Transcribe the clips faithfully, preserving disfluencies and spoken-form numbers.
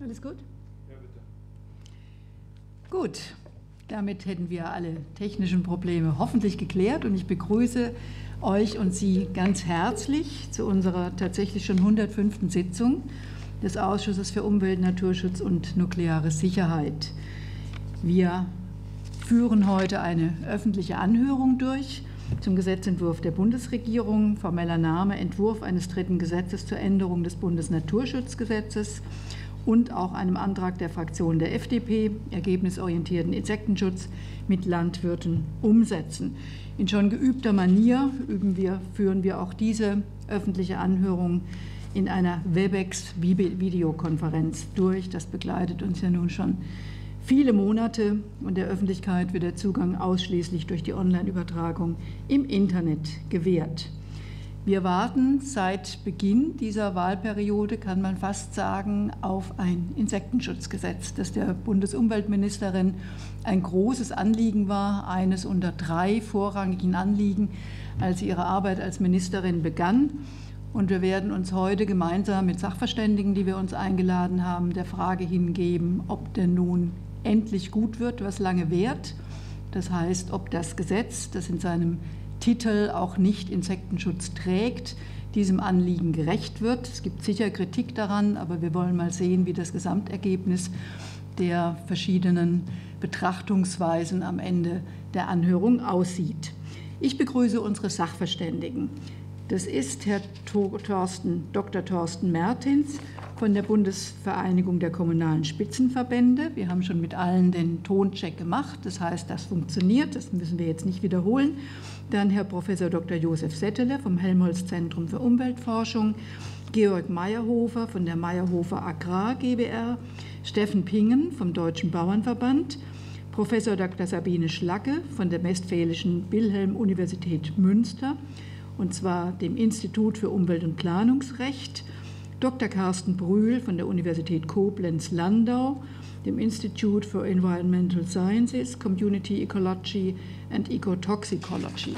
Alles gut? Ja, bitte. Gut, damit hätten wir alle technischen Probleme hoffentlich geklärt und ich begrüße euch und Sie ganz herzlich zu unserer tatsächlich schon hundertfünften Sitzung des Ausschusses für Umwelt, Naturschutz und nukleare Sicherheit. Wir führen heute eine öffentliche Anhörung durch zum Gesetzentwurf der Bundesregierung, formeller Name Entwurf eines dritten Gesetzes zur Änderung des Bundesnaturschutzgesetzes und auch einem Antrag der Fraktion der F D P, ergebnisorientierten Insektenschutz mit Landwirten umsetzen. In schon geübter Manier üben wir, führen wir auch diese öffentliche Anhörung in einer Webex-Videokonferenz durch. Das begleitet uns ja nun schon viele Monate und der Öffentlichkeit wird der Zugang ausschließlich durch die Online-Übertragung im Internet gewährt. Wir warten seit Beginn dieser Wahlperiode, kann man fast sagen, auf ein Insektenschutzgesetz, das der Bundesumweltministerin ein großes Anliegen war, eines unter drei vorrangigen Anliegen, als sie ihre Arbeit als Ministerin begann. Und wir werden uns heute gemeinsam mit Sachverständigen, die wir uns eingeladen haben, der Frage hingeben, ob denn nun endlich gut wird, was lange währt. Das heißt, ob das Gesetz, das in seinem Titel auch nicht Insektenschutz trägt, diesem Anliegen gerecht wird. Es gibt sicher Kritik daran, aber wir wollen mal sehen, wie das Gesamtergebnis der verschiedenen Betrachtungsweisen am Ende der Anhörung aussieht. Ich begrüße unsere Sachverständigen. Das ist Herr Thorsten, Doktor Thorsten Mertins von der Bundesvereinigung der kommunalen Spitzenverbände. Wir haben schon mit allen den Toncheck gemacht, das heißt, das funktioniert, das müssen wir jetzt nicht wiederholen. Dann Herr Professor Doktor Josef Settele vom Helmholtz-Zentrum für Umweltforschung, Georg Meyerhofer von der Meyerhofer Agrar GbR, Steffen Pingen vom Deutschen Bauernverband, Professor Doktor Sabine Schlacke von der Westfälischen Wilhelm-Universität Münster, und zwar dem Institut für Umwelt- und Planungsrecht, Doktor Carsten Brühl von der Universität Koblenz-Landau, dem Institute for Environmental Sciences, Community Ecology and Ecotoxicology.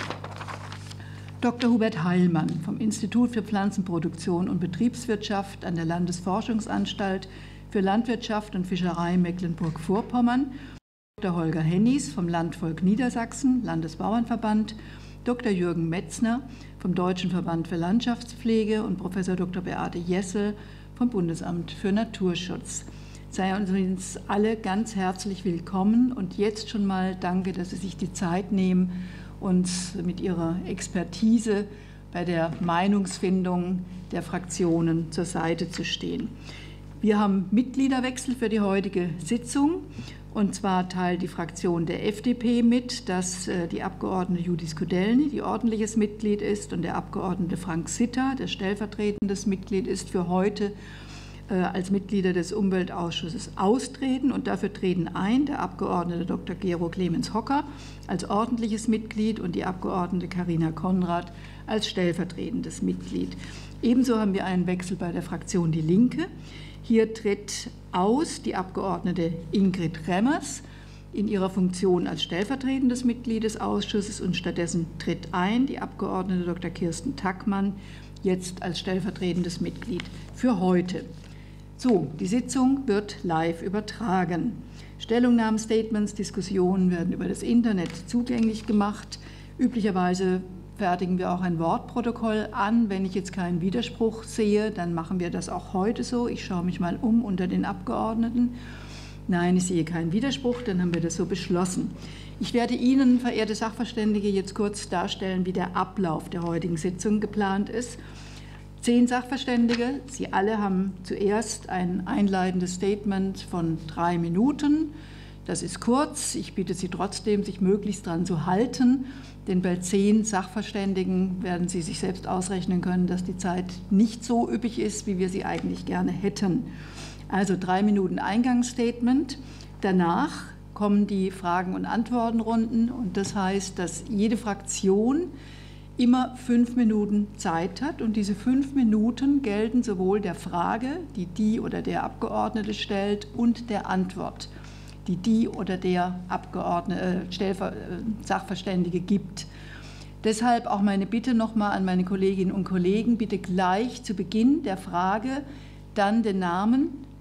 Doktor Hubert Heilmann vom Institut für Pflanzenproduktion und Betriebswirtschaft an der Landesforschungsanstalt für Landwirtschaft und Fischerei Mecklenburg-Vorpommern, Doktor Holger Hennies vom Landvolk Niedersachsen, Landesbauernverband, Doktor Jürgen Metzner vom Deutschen Verband für Landschaftspflege und Professor Doktor Beate Jessel vom Bundesamt für Naturschutz. Seien uns alle ganz herzlich willkommen und jetzt schon mal danke, dass Sie sich die Zeit nehmen, uns mit Ihrer Expertise bei der Meinungsfindung der Fraktionen zur Seite zu stehen. Wir haben Mitgliederwechsel für die heutige Sitzung. Und zwar teilt die Fraktion der F D P mit, dass die Abgeordnete Judith Kudelny, die ordentliches Mitglied ist, und der Abgeordnete Frank Sitter, der stellvertretendes Mitglied ist, für heute als Mitglieder des Umweltausschusses austreten. Und dafür treten ein der Abgeordnete Doktor Gero Clemens Hocker als ordentliches Mitglied und die Abgeordnete Carina Konrad als stellvertretendes Mitglied. Ebenso haben wir einen Wechsel bei der Fraktion Die Linke. Hier tritt aus die Abgeordnete Ingrid Remmers in ihrer Funktion als stellvertretendes Mitglied des Ausschusses und stattdessen tritt ein die Abgeordnete Doktor Kirsten Tackmann, jetzt als stellvertretendes Mitglied für heute. So, die Sitzung wird live übertragen. Stellungnahmen, Statements, Diskussionen werden über das Internet zugänglich gemacht. Üblicherweise fertigen wir auch ein Wortprotokoll an. Wenn ich jetzt keinen Widerspruch sehe, dann machen wir das auch heute so. Ich schaue mich mal um unter den Abgeordneten. Nein, ich sehe keinen Widerspruch, dann haben wir das so beschlossen. Ich werde Ihnen, verehrte Sachverständige, jetzt kurz darstellen, wie der Ablauf der heutigen Sitzung geplant ist. Zehn Sachverständige, Sie alle haben zuerst ein einleitendes Statement von drei Minuten. Das ist kurz. Ich bitte Sie trotzdem, sich möglichst daran zu halten, denn bei zehn Sachverständigen werden Sie sich selbst ausrechnen können, dass die Zeit nicht so üppig ist, wie wir sie eigentlich gerne hätten. Also drei Minuten Eingangsstatement. Danach kommen die Fragen- und Antwortenrunden. Und das heißt, dass jede Fraktion immer fünf Minuten Zeit hat. Und diese fünf Minuten gelten sowohl der Frage, die die oder der Abgeordnete stellt, und der Antwort, die die oder der Abgeordnete, äh, Sachverständige gibt. Deshalb auch meine Bitte nochmal an meine Kolleginnen und Kollegen, bitte gleich zu Beginn der Frage dann den Namen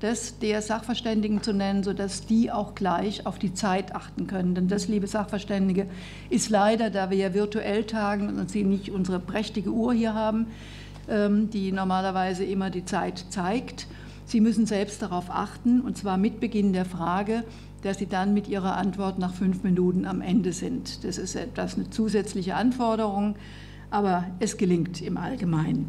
das der Sachverständigen zu nennen, sodass die auch gleich auf die Zeit achten können. Denn das, liebe Sachverständige, ist leider, da wir ja virtuell tagen und Sie nicht unsere prächtige Uhr hier haben, die normalerweise immer die Zeit zeigt. Sie müssen selbst darauf achten, und zwar mit Beginn der Frage, dass Sie dann mit Ihrer Antwort nach fünf Minuten am Ende sind. Das ist etwas eine zusätzliche Anforderung, aber es gelingt im Allgemeinen.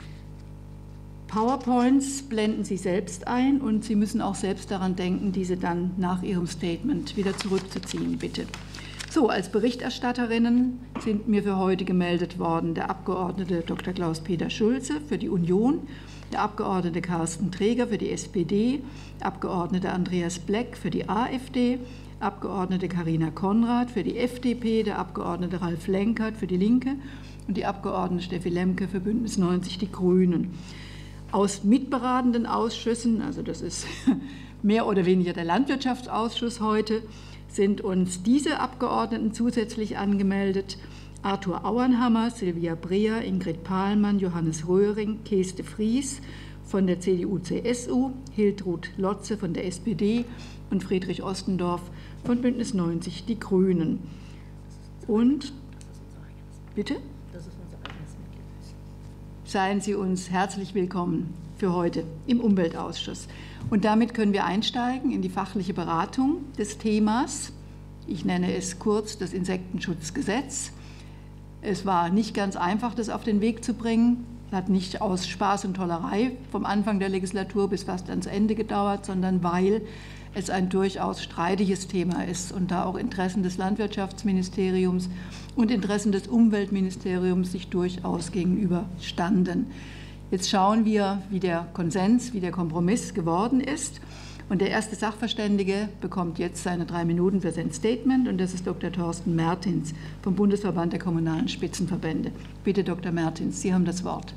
PowerPoints blenden Sie selbst ein und Sie müssen auch selbst daran denken, diese dann nach Ihrem Statement wieder zurückzuziehen, bitte. So, als Berichterstatterinnen sind mir für heute gemeldet worden der Abgeordnete Doktor Klaus-Peter Schulze für die Union, der Abgeordnete Carsten Träger für die S P D, der Abgeordnete Andreas Bleck für die AfD, Abgeordnete Carina Konrad für die F D P, der Abgeordnete Ralf Lenkert für die Linke und die Abgeordnete Steffi Lemke für Bündnis neunzig Die Grünen. Aus mitberatenden Ausschüssen, also das ist mehr oder weniger der Landwirtschaftsausschuss heute, sind uns diese Abgeordneten zusätzlich angemeldet: Arthur Auernhammer, Silvia Breer, Ingrid Pahlmann, Johannes Röhring, Kees de Vries von der C D U C S U, Hiltrud Lotze von der S P D und Friedrich Ostendorf von Bündnis neunzig Die Grünen. Und, bitte? Seien Sie uns herzlich willkommen für heute im Umweltausschuss. Und damit können wir einsteigen in die fachliche Beratung des Themas. Ich nenne es kurz das Insektenschutzgesetz. Es war nicht ganz einfach, das auf den Weg zu bringen. Es hat nicht aus Spaß und Tollerei vom Anfang der Legislatur bis fast ans Ende gedauert, sondern weil es ein durchaus streitiges Thema ist und da auch Interessen des Landwirtschaftsministeriums und Interessen des Umweltministeriums sich durchaus gegenüberstanden. Jetzt schauen wir, wie der Konsens, wie der Kompromiss geworden ist. Und der erste Sachverständige bekommt jetzt seine drei Minuten für sein Statement, und das ist Doktor Thorsten Mertins vom Bundesverband der Kommunalen Spitzenverbände. Bitte, Doktor Mertins, Sie haben das Wort.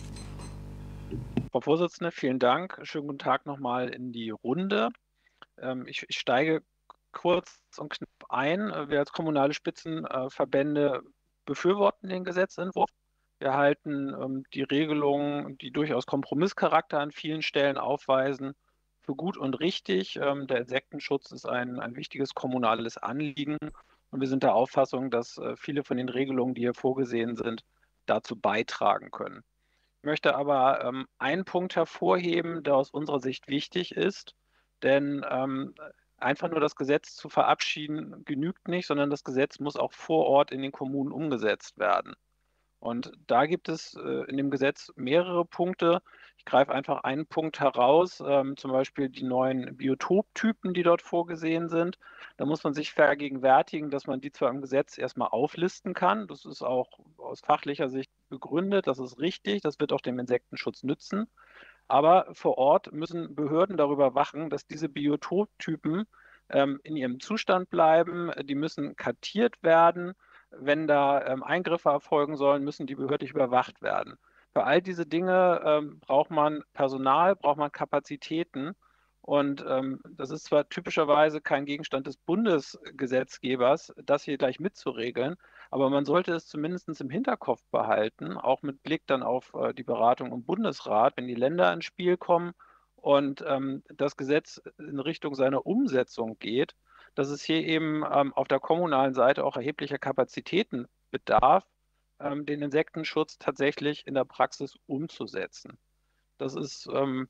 Frau Vorsitzende, vielen Dank. Schönen guten Tag nochmal in die Runde. Ich, ich steige kurz und knapp ein. Wir als Kommunale Spitzenverbände befürworten den Gesetzentwurf. Wir halten ähm, die Regelungen, die durchaus Kompromisscharakter an vielen Stellen aufweisen, für gut und richtig. Ähm, der Insektenschutz ist ein, ein wichtiges kommunales Anliegen und wir sind der Auffassung, dass äh, viele von den Regelungen, die hier vorgesehen sind, dazu beitragen können. Ich möchte aber ähm, einen Punkt hervorheben, der aus unserer Sicht wichtig ist, denn ähm, einfach nur das Gesetz zu verabschieden genügt nicht, sondern das Gesetz muss auch vor Ort in den Kommunen umgesetzt werden. Und da gibt es äh, in dem Gesetz mehrere Punkte. Ich greife einfach einen Punkt heraus, ähm, zum Beispiel die neuen Biotoptypen, die dort vorgesehen sind. Da muss man sich vergegenwärtigen, dass man die zwar im Gesetz erstmal auflisten kann. Das ist auch aus fachlicher Sicht begründet, das ist richtig, das wird auch dem Insektenschutz nützen. Aber vor Ort müssen Behörden darüber wachen, dass diese Biotoptypen ähm, in ihrem Zustand bleiben. Die müssen kartiert werden. Wenn da ähm, Eingriffe erfolgen sollen, müssen die behördlich überwacht werden. Für all diese Dinge ähm, braucht man Personal, braucht man Kapazitäten. Und ähm, das ist zwar typischerweise kein Gegenstand des Bundesgesetzgebers, das hier gleich mitzuregeln, aber man sollte es zumindest im Hinterkopf behalten, auch mit Blick dann auf äh, die Beratung im Bundesrat, wenn die Länder ins Spiel kommen und ähm, das Gesetz in Richtung seiner Umsetzung geht, dass es hier eben ähm, auf der kommunalen Seite auch erheblicher Kapazitäten bedarf, ähm, den Insektenschutz tatsächlich in der Praxis umzusetzen. Das ist ähm,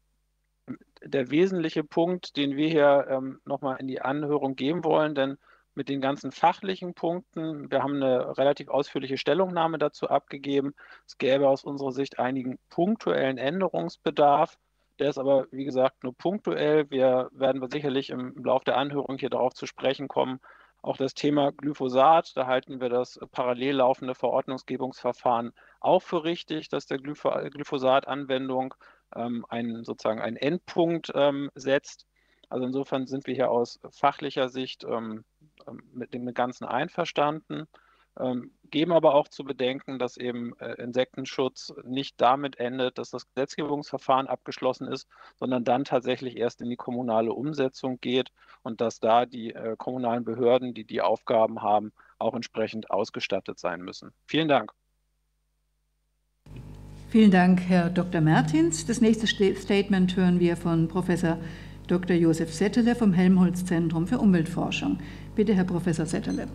der wesentliche Punkt, den wir hier ähm, nochmal in die Anhörung geben wollen, denn mit den ganzen fachlichen Punkten, wir haben eine relativ ausführliche Stellungnahme dazu abgegeben. Es gäbe aus unserer Sicht einigen punktuellen Änderungsbedarf. Der ist aber, wie gesagt, nur punktuell. Wir werden sicherlich im, im Laufe der Anhörung hier darauf zu sprechen kommen. Auch das Thema Glyphosat, da halten wir das parallel laufende Verordnungsgebungsverfahren auch für richtig, dass der Glyphosat-Anwendung ähm, einen, sozusagen einen Endpunkt ähm, setzt. Also insofern sind wir hier aus fachlicher Sicht ähm, mit dem Ganzen einverstanden, ähm, geben aber auch zu bedenken, dass eben äh, Insektenschutz nicht damit endet, dass das Gesetzgebungsverfahren abgeschlossen ist, sondern dann tatsächlich erst in die kommunale Umsetzung geht und dass da die äh, kommunalen Behörden, die die Aufgaben haben, auch entsprechend ausgestattet sein müssen. Vielen Dank. Vielen Dank, Herr Doktor Mertins. Das nächste Statement hören wir von Professor Doktor Josef Settele vom Helmholtz-Zentrum für Umweltforschung. Bitte, Herr Professor Settele.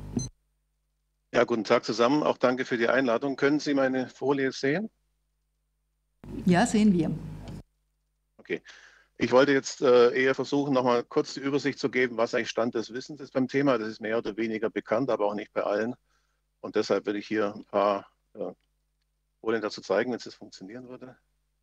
Ja, guten Tag zusammen. Auch danke für die Einladung. Können Sie meine Folie sehen? Ja, sehen wir. Okay. Ich wollte jetzt äh, eher versuchen, noch mal kurz die Übersicht zu geben, was eigentlich Stand des Wissens ist beim Thema. Das ist mehr oder weniger bekannt, aber auch nicht bei allen. Und deshalb will ich hier ein paar äh, Folien dazu zeigen, wenn es funktionieren würde.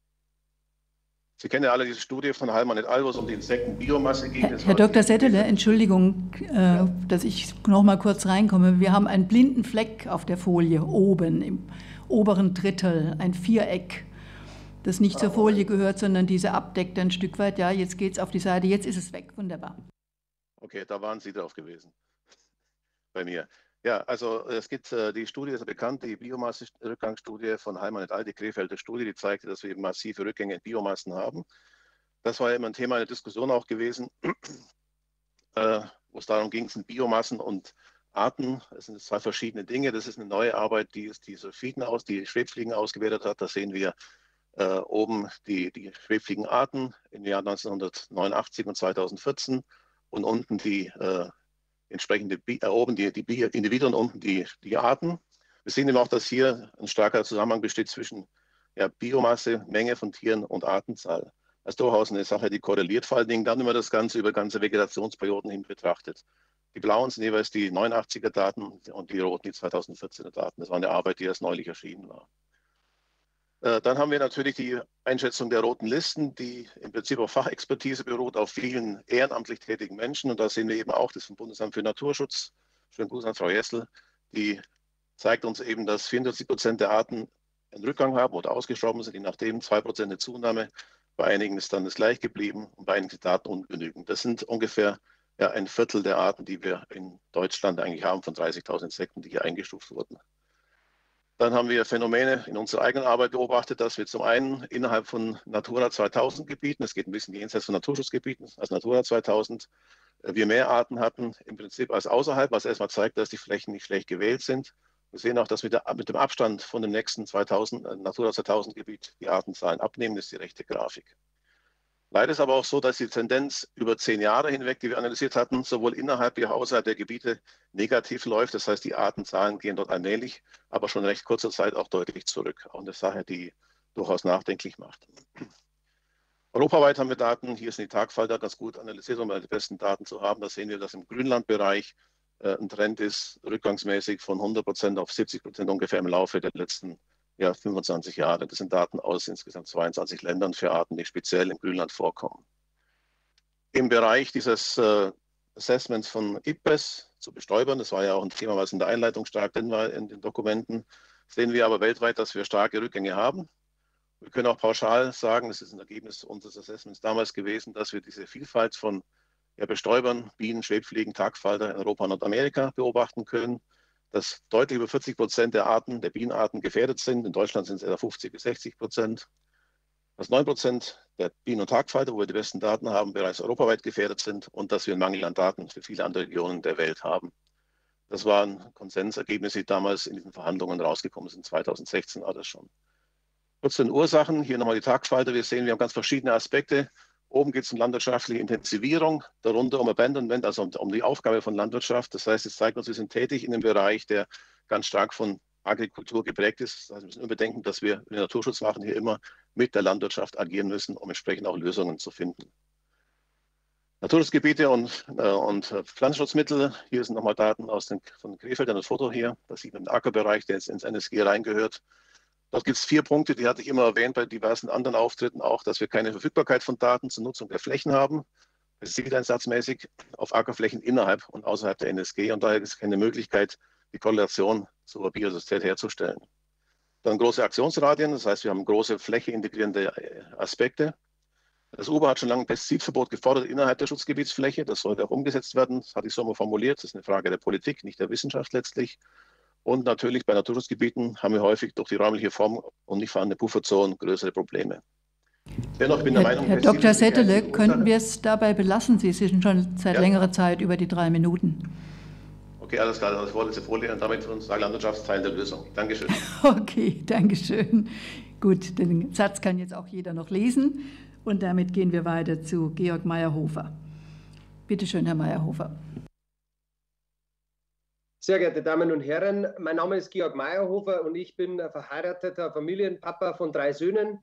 Sie kennen ja alle diese Studie von Hallmann et al., wo es um die Insektenbiomasse ging. Herr, Herr Doktor Settele, Entschuldigung, äh, ja. dass ich noch mal kurz reinkomme. Wir haben einen blinden Fleck auf der Folie oben, im oberen Drittel, ein Viereck, das nicht zur Folie gehört, sondern diese abdeckt ein Stück weit. Ja, jetzt geht es auf die Seite, jetzt ist es weg. Wunderbar. Okay, da waren Sie drauf gewesen. Bei mir. Ja, also es gibt äh, die Studie, ist ja bekannt, die Biomasse-Rückgangsstudie von Hallmann et al., die Krefelder Studie, die zeigte, dass wir eben massive Rückgänge in Biomassen haben. Das war ja immer ein Thema in der Diskussion auch gewesen, äh, wo es darum ging, sind Biomassen und Arten, das sind zwei verschiedene Dinge. Das ist eine neue Arbeit, die ist die Sulfiden aus, die Schwebfliegen ausgewertet hat. Da sehen wir äh, oben die, die Schwebfliegenarten im Jahr neunzehnhundertneunundachtzig und zweitausendvierzehn und unten die äh, entsprechende, äh, oben die, die Individuen, unten die, die Arten. Wir sehen eben auch, dass hier ein starker Zusammenhang besteht zwischen ja, Biomasse, Menge von Tieren und Artenzahl. Das ist durchaus eine Sache, die korreliert, vor allen Dingen dann, wenn man das Ganze über ganze Vegetationsperioden hin betrachtet. Die blauen sind jeweils die neunundachtziger Daten und die roten die zweitausendvierzehner Daten. Das war eine Arbeit, die erst neulich erschienen war. Dann haben wir natürlich die Einschätzung der roten Listen, die im Prinzip auf Fachexpertise beruht, auf vielen ehrenamtlich tätigen Menschen. Und da sehen wir eben auch das vom Bundesamt für Naturschutz, schönen Gruß an Frau Jessel, die zeigt uns eben, dass vierundvierzig Prozent der Arten einen Rückgang haben oder ausgestorben sind, je nachdem zwei Prozent eine Zunahme. Bei einigen ist dann das gleich geblieben und bei einigen Daten ungenügend. Das sind ungefähr ja, ein Viertel der Arten, die wir in Deutschland eigentlich haben, von dreißigtausend Insekten, die hier eingestuft wurden. Dann haben wir Phänomene in unserer eigenen Arbeit beobachtet, dass wir zum einen innerhalb von Natura zweitausend Gebieten, es geht ein bisschen jenseits von Naturschutzgebieten, als Natura zweitausend, wir mehr Arten hatten im Prinzip als außerhalb, was erstmal zeigt, dass die Flächen nicht schlecht gewählt sind. Wir sehen auch, dass mit, der, mit dem Abstand von dem nächsten zweitausend, Natura zweitausend Gebiet die Artenzahlen abnehmen, das ist die rechte Grafik. Leider ist aber auch so, dass die Tendenz über zehn Jahre hinweg, die wir analysiert hatten, sowohl innerhalb wie auch außerhalb der Gebiete negativ läuft. Das heißt, die Artenzahlen gehen dort allmählich, aber schon in recht kurzer Zeit auch deutlich zurück. Auch eine Sache, die durchaus nachdenklich macht. Europaweit haben wir Daten, hier sind die Tagfalter ganz gut analysiert, um die besten Daten zu haben. Da sehen wir, dass im Grünlandbereich äh, ein Trend ist, rückgangsmäßig von hundert Prozent auf siebzig Prozent ungefähr im Laufe der letzten ja, fünfundzwanzig Jahre. Das sind Daten aus insgesamt zweiundzwanzig Ländern für Arten, die speziell im Grünland vorkommen. Im Bereich dieses äh, Assessments von I P B E S zu Bestäubern, das war ja auch ein Thema, was in der Einleitung stark drin war in den Dokumenten, sehen wir aber weltweit, dass wir starke Rückgänge haben. Wir können auch pauschal sagen, das ist ein Ergebnis unseres Assessments damals gewesen, dass wir diese Vielfalt von ja, Bestäubern, Bienen, Schwebfliegen, Tagfalter in Europa und Nordamerika beobachten können, dass deutlich über vierzig Prozent der Arten, der Bienenarten gefährdet sind. In Deutschland sind es etwa fünfzig bis sechzig Prozent. Dass neun Prozent der Bienen- und Tagfalter, wo wir die besten Daten haben, bereits europaweit gefährdet sind und dass wir einen Mangel an Daten für viele andere Regionen der Welt haben. Das waren Konsensergebnisse, die damals in diesen Verhandlungen rausgekommen sind. zweitausendsechzehn war das schon. Kurz zu den Ursachen. Hier nochmal die Tagfalter. Wir sehen, wir haben ganz verschiedene Aspekte. Oben geht es um landwirtschaftliche Intensivierung, darunter um Abandonment, also um, um die Aufgabe von Landwirtschaft. Das heißt, es zeigt uns, wir sind tätig in einem Bereich, der ganz stark von Agrikultur geprägt ist. Das heißt, wir müssen bedenken, dass wir, wenn wir Naturschutz machen, hier immer mit der Landwirtschaft agieren müssen, um entsprechend auch Lösungen zu finden. Naturschutzgebiete und, äh, und Pflanzenschutzmittel. Hier sind nochmal Daten aus den, von Krefeldern, das Foto hier. Das sieht man den Ackerbereich, der jetzt ins N S G reingehört. Dort gibt es vier Punkte, die hatte ich immer erwähnt bei diversen anderen Auftritten auch, dass wir keine Verfügbarkeit von Daten zur Nutzung der Flächen haben, pestizideinsatzmäßig auf Ackerflächen innerhalb und außerhalb der N S G und daher ist keine Möglichkeit, die Korrelation zur Biodiversität herzustellen. Dann große Aktionsradien, das heißt, wir haben große Fläche integrierende Aspekte. Das U B A hat schon lange ein Pestizidverbot gefordert innerhalb der Schutzgebietsfläche, das sollte auch umgesetzt werden, das hatte ich so mal formuliert, das ist eine Frage der Politik, nicht der Wissenschaft letztlich. Und natürlich bei Naturschutzgebieten haben wir häufig durch die räumliche Form und nicht vorhandene Pufferzonen größere Probleme. Dennoch bin Herr, der Meinung, Herr Doktor Settele, könnten wir es dabei belassen? Sie sind schon seit ja. längerer Zeit über die drei Minuten. Okay, alles klar, das wollte ich Folie und damit für uns Landwirtschaftsteil der Lösung. Dankeschön. Okay, Dankeschön. Gut, den Satz kann jetzt auch jeder noch lesen. Und damit gehen wir weiter zu Georg Meyerhofer. Bitte schön, Herr Meyerhofer. Sehr geehrte Damen und Herren, mein Name ist Georg Meyerhofer und ich bin verheirateter Familienpapa von drei Söhnen.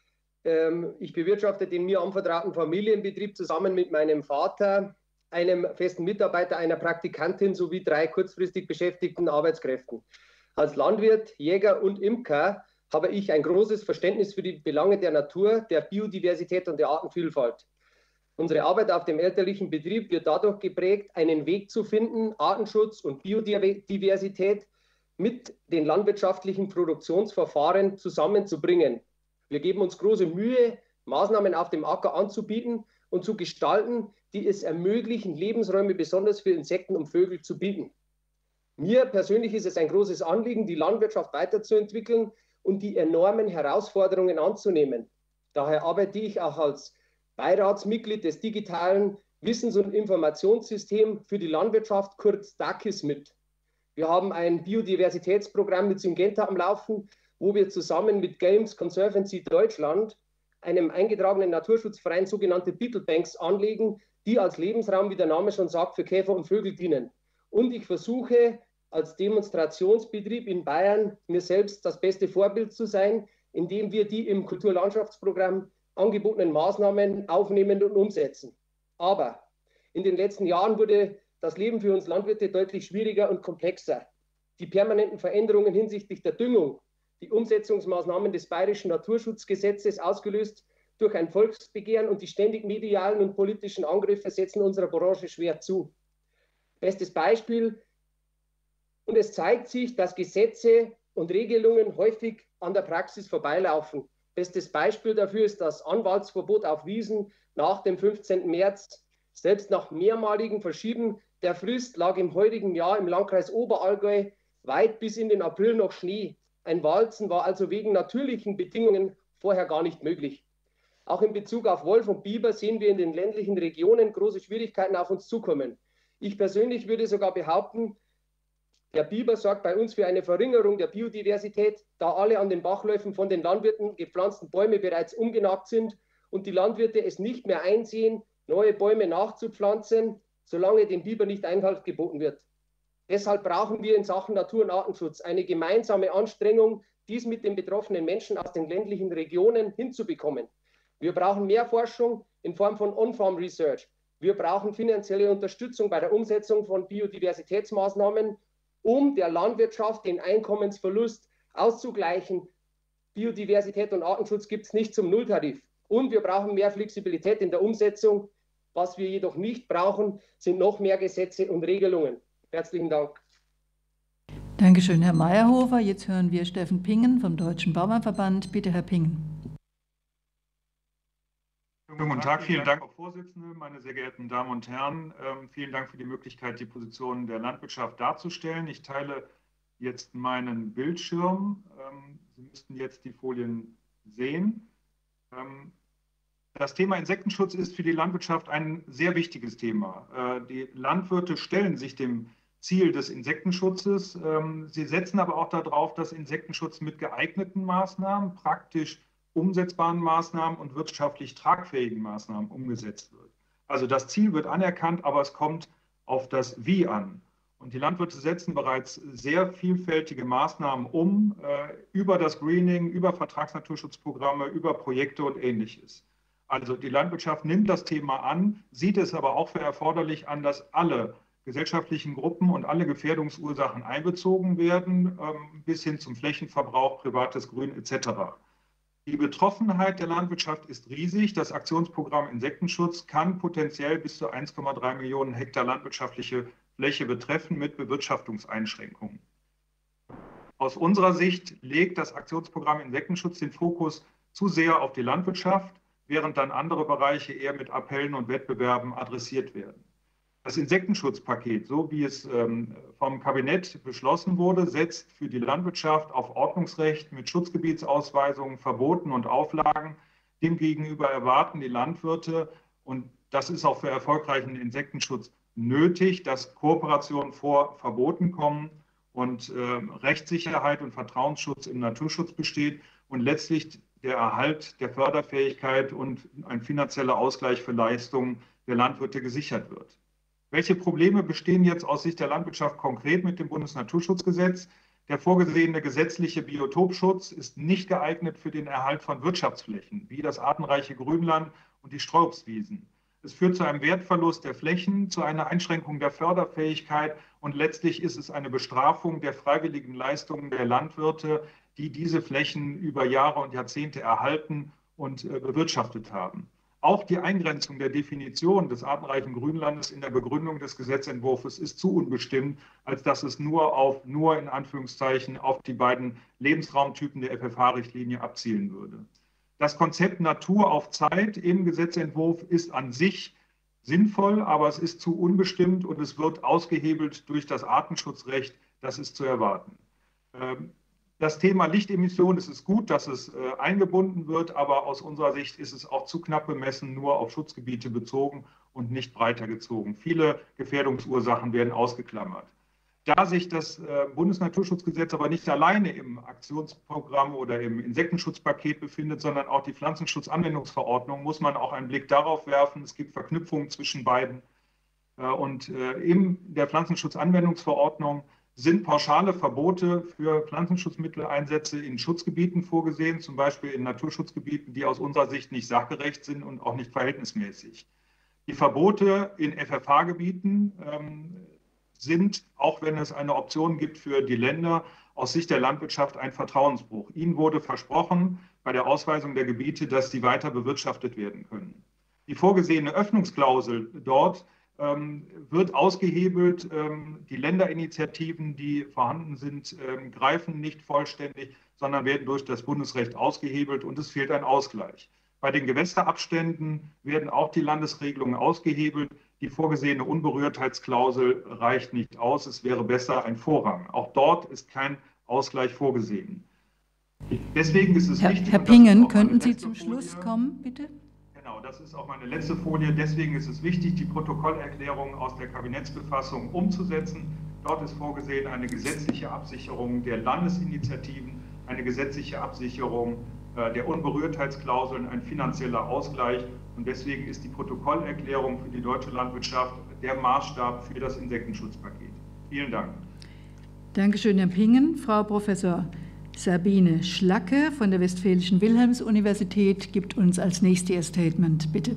Ich bewirtschafte den mir anvertrauten Familienbetrieb zusammen mit meinem Vater, einem festen Mitarbeiter, einer Praktikantin sowie drei kurzfristig beschäftigten Arbeitskräften. Als Landwirt, Jäger und Imker habe ich ein großes Verständnis für die Belange der Natur, der Biodiversität und der Artenvielfalt. Unsere Arbeit auf dem elterlichen Betrieb wird dadurch geprägt, einen Weg zu finden, Artenschutz und Biodiversität mit den landwirtschaftlichen Produktionsverfahren zusammenzubringen. Wir geben uns große Mühe, Maßnahmen auf dem Acker anzubieten und zu gestalten, die es ermöglichen, Lebensräume besonders für Insekten und Vögel zu bieten. Mir persönlich ist es ein großes Anliegen, die Landwirtschaft weiterzuentwickeln und die enormen Herausforderungen anzunehmen. Daher arbeite ich auch als Beiratsmitglied des digitalen Wissens- und Informationssystems für die Landwirtschaft, kurz DAKIS, mit. Wir haben ein Biodiversitätsprogramm mit Syngenta am Laufen, wo wir zusammen mit Games Conservancy Deutschland, einem eingetragenen Naturschutzverein, sogenannte Beetlebanks anlegen, die als Lebensraum, wie der Name schon sagt, für Käfer und Vögel dienen. Und ich versuche als Demonstrationsbetrieb in Bayern mir selbst das beste Vorbild zu sein, indem wir die im Kulturlandschaftsprogramm angebotenen Maßnahmen aufnehmen und umsetzen. Aber in den letzten Jahren wurde das Leben für uns Landwirte deutlich schwieriger und komplexer. Die permanenten Veränderungen hinsichtlich der Düngung, die Umsetzungsmaßnahmen des Bayerischen Naturschutzgesetzes, ausgelöst durch ein Volksbegehren, und die ständig medialen und politischen Angriffe setzen unserer Branche schwer zu. Bestes Beispiel: Und es zeigt sich, dass Gesetze und Regelungen häufig an der Praxis vorbeilaufen. Bestes Beispiel dafür ist das Anwaltsverbot auf Wiesen nach dem fünfzehnten März. Selbst nach mehrmaligen Verschieben der Frist lag im heurigen Jahr im Landkreis Oberallgäu weit bis in den April noch Schnee. Ein Walzen war also wegen natürlichen Bedingungen vorher gar nicht möglich. Auch in Bezug auf Wolf und Biber sehen wir in den ländlichen Regionen große Schwierigkeiten auf uns zukommen. Ich persönlich würde sogar behaupten, der Biber sorgt bei uns für eine Verringerung der Biodiversität, da alle an den Bachläufen von den Landwirten gepflanzten Bäume bereits umgenagt sind und die Landwirte es nicht mehr einsehen, neue Bäume nachzupflanzen, solange dem Biber nicht Einhalt geboten wird. Deshalb brauchen wir in Sachen Natur- und Artenschutz eine gemeinsame Anstrengung, dies mit den betroffenen Menschen aus den ländlichen Regionen hinzubekommen. Wir brauchen mehr Forschung in Form von On-Farm Research. Wir brauchen finanzielle Unterstützung bei der Umsetzung von Biodiversitätsmaßnahmen, um der Landwirtschaft den Einkommensverlust auszugleichen. Biodiversität und Artenschutz gibt es nicht zum Nulltarif. Und wir brauchen mehr Flexibilität in der Umsetzung. Was wir jedoch nicht brauchen, sind noch mehr Gesetze und Regelungen. Herzlichen Dank. Dankeschön, Herr Meyerhofer. Jetzt hören wir Steffen Pingen vom Deutschen Bauernverband. Bitte, Herr Pingen. Guten Tag, vielen Dank, Frau Vorsitzende, meine sehr geehrten Damen und Herren. Ähm, vielen Dank für die Möglichkeit, die Position der Landwirtschaft darzustellen. Ich teile jetzt meinen Bildschirm. Ähm, Sie müssten jetzt die Folien sehen. Ähm, das Thema Insektenschutz ist für die Landwirtschaft ein sehr wichtiges Thema. Äh, die Landwirte stellen sich dem Ziel des Insektenschutzes. Ähm, sie setzen aber auch darauf, dass Insektenschutz mit geeigneten Maßnahmen, praktisch umsetzbaren Maßnahmen und wirtschaftlich tragfähigen Maßnahmen umgesetzt wird. Also das Ziel wird anerkannt, aber es kommt auf das Wie an. Und die Landwirte setzen bereits sehr vielfältige Maßnahmen um, äh, über das Greening, über Vertragsnaturschutzprogramme, über Projekte und Ähnliches. Also die Landwirtschaft nimmt das Thema an, sieht es aber auch für erforderlich an, dass alle gesellschaftlichen Gruppen und alle Gefährdungsursachen einbezogen werden, ähm, bis hin zum Flächenverbrauch, privates Grün et cetera. Die Betroffenheit der Landwirtschaft ist riesig. Das Aktionsprogramm Insektenschutz kann potenziell bis zu eins Komma drei Millionen Hektar landwirtschaftliche Fläche betreffen mit Bewirtschaftungseinschränkungen. Aus unserer Sicht legt das Aktionsprogramm Insektenschutz den Fokus zu sehr auf die Landwirtschaft, während dann andere Bereiche eher mit Appellen und Wettbewerben adressiert werden. Das Insektenschutzpaket, so wie es ähm, vom Kabinett beschlossen wurde, setzt für die Landwirtschaft auf Ordnungsrecht mit Schutzgebietsausweisungen, Verboten und Auflagen. Demgegenüber erwarten die Landwirte, und das ist auch für erfolgreichen Insektenschutz nötig, dass Kooperationen vor Verboten kommen und äh, Rechtssicherheit und Vertrauensschutz im Naturschutz besteht. und letztlich der Erhalt der Förderfähigkeit und ein finanzieller Ausgleich für Leistungen der Landwirte gesichert wird. Welche Probleme bestehen jetzt aus Sicht der Landwirtschaft konkret mit dem Bundesnaturschutzgesetz? Der vorgesehene gesetzliche Biotopschutz ist nicht geeignet für den Erhalt von Wirtschaftsflächen, wie das artenreiche Grünland und die Streuobstwiesen. Es führt zu einem Wertverlust der Flächen, zu einer Einschränkung der Förderfähigkeit und letztlich ist es eine Bestrafung der freiwilligen Leistungen der Landwirte, die diese Flächen über Jahre und Jahrzehnte erhalten und äh, bewirtschaftet haben. Auch die Eingrenzung der Definition des artenreichen Grünlandes in der Begründung des Gesetzentwurfs ist zu unbestimmt, als dass es nur auf, nur in Anführungszeichen, auf die beiden Lebensraumtypen der F F H-Richtlinie abzielen würde. Das Konzept Natur auf Zeit im Gesetzentwurf ist an sich sinnvoll, aber es ist zu unbestimmt und es wird ausgehebelt durch das Artenschutzrecht. Das ist zu erwarten. Das Thema Lichtemission, es ist gut, dass es eingebunden wird, aber aus unserer Sicht ist es auch zu knapp bemessen, nur auf Schutzgebiete bezogen und nicht breiter gezogen. Viele Gefährdungsursachen werden ausgeklammert. Da sich das Bundesnaturschutzgesetz aber nicht alleine im Aktionsprogramm oder im Insektenschutzpaket befindet, sondern auch die Pflanzenschutzanwendungsverordnung, muss man auch einen Blick darauf werfen. Es gibt Verknüpfungen zwischen beiden. Und in der Pflanzenschutzanwendungsverordnung sind pauschale Verbote für Pflanzenschutzmitteleinsätze in Schutzgebieten vorgesehen, zum Beispiel in Naturschutzgebieten, die aus unserer Sicht nicht sachgerecht sind und auch nicht verhältnismäßig. Die Verbote in F F H-Gebieten ähm, sind, auch wenn es eine Option gibt für die Länder, aus Sicht der Landwirtschaft ein Vertrauensbruch. Ihnen wurde versprochen bei der Ausweisung der Gebiete, dass sie weiter bewirtschaftet werden können. Die vorgesehene Öffnungsklausel dort ähm, wird ausgehebelt. Ähm, die Länderinitiativen, die vorhanden sind, ähm, greifen nicht vollständig, sondern werden durch das Bundesrecht ausgehebelt und es fehlt ein Ausgleich. Bei den Gewässerabständen werden auch die Landesregelungen ausgehebelt. Die vorgesehene Unberührtheitsklausel reicht nicht aus. Es wäre besser ein Vorrang. Auch dort ist kein Ausgleich vorgesehen. Deswegen ist es Herr, wichtig. Herr Pingen, könnten Sie zum Schluss Folie kommen, bitte? Genau, das ist auch meine letzte Folie. Deswegen ist es wichtig, die Protokollerklärung aus der Kabinettsbefassung umzusetzen. Dort ist vorgesehen eine gesetzliche Absicherung der Landesinitiativen, eine gesetzliche Absicherung der Unberührtheitsklauseln, ein finanzieller Ausgleich. Und deswegen ist die Protokollerklärung für die deutsche Landwirtschaft der Maßstab für das Insektenschutzpaket. Vielen Dank. Dankeschön, Herr Pingen. Frau Professor Sabine Schlacke von der Westfälischen Wilhelms-Universität gibt uns als nächstes ihr Statement. Bitte.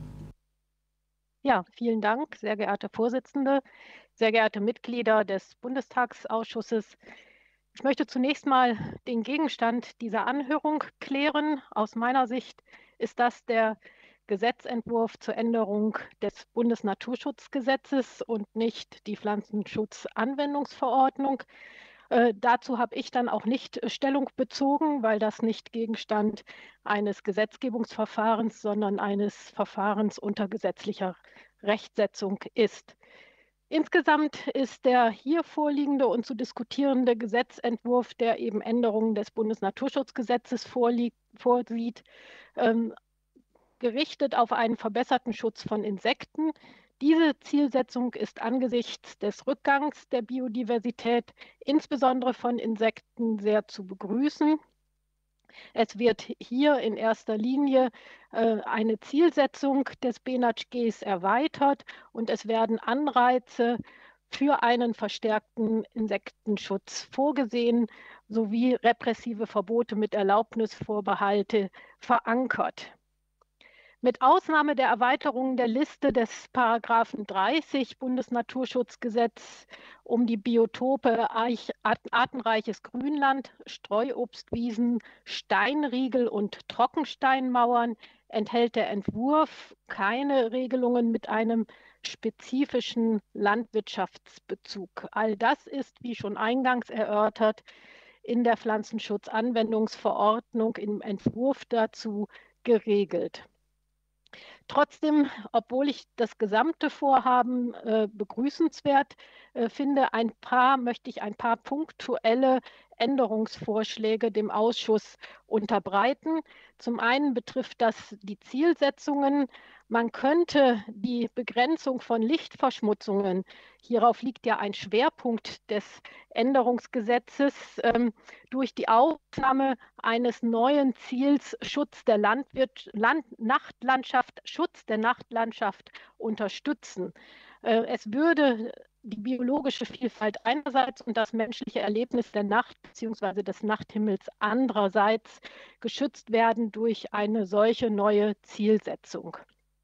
Ja, vielen Dank, sehr geehrte Vorsitzende, sehr geehrte Mitglieder des Bundestagsausschusses. Ich möchte zunächst mal den Gegenstand dieser Anhörung klären. Aus meiner Sicht ist das der Gesetzentwurf zur Änderung des Bundesnaturschutzgesetzes und nicht die Pflanzenschutzanwendungsverordnung. Äh, dazu habe ich dann auch nicht Stellung bezogen, weil das nicht Gegenstand eines Gesetzgebungsverfahrens, sondern eines Verfahrens unter gesetzlicher Rechtsetzung ist. Insgesamt ist der hier vorliegende und zu diskutierende Gesetzentwurf, der eben Änderungen des Bundesnaturschutzgesetzes vorliegt, vorsieht, ähm, gerichtet auf einen verbesserten Schutz von Insekten. Diese Zielsetzung ist angesichts des Rückgangs der Biodiversität, insbesondere von Insekten, sehr zu begrüßen. Es wird hier in erster Linie äh, eine Zielsetzung des B N A T Gs erweitert und es werden Anreize für einen verstärkten Insektenschutz vorgesehen, sowie repressive Verbote mit Erlaubnisvorbehalte verankert. Mit Ausnahme der Erweiterung der Liste des Paragraphen dreißig Bundesnaturschutzgesetz um die Biotope artenreiches Grünland, Streuobstwiesen, Steinriegel und Trockensteinmauern enthält der Entwurf keine Regelungen mit einem spezifischen Landwirtschaftsbezug. All das ist, wie schon eingangs erörtert, in der Pflanzenschutzanwendungsverordnung im Entwurf dazu geregelt. Trotzdem, obwohl ich das gesamte Vorhaben äh, begrüßenswert äh, finde, ein paar, möchte ich ein paar punktuelle Änderungsvorschläge dem Ausschuss unterbreiten. Zum einen betrifft das die Zielsetzungen. Man könnte die Begrenzung von Lichtverschmutzungen, hierauf liegt ja ein Schwerpunkt des Änderungsgesetzes, ähm, durch die Aufnahme eines neuen Ziels Schutz der Landwirt Land Nachtlandschaft, Schutz der Nachtlandschaft unterstützen. Äh, es würde die biologische Vielfalt einerseits und das menschliche Erlebnis der Nacht bzw. des Nachthimmels andererseits geschützt werden durch eine solche neue Zielsetzung.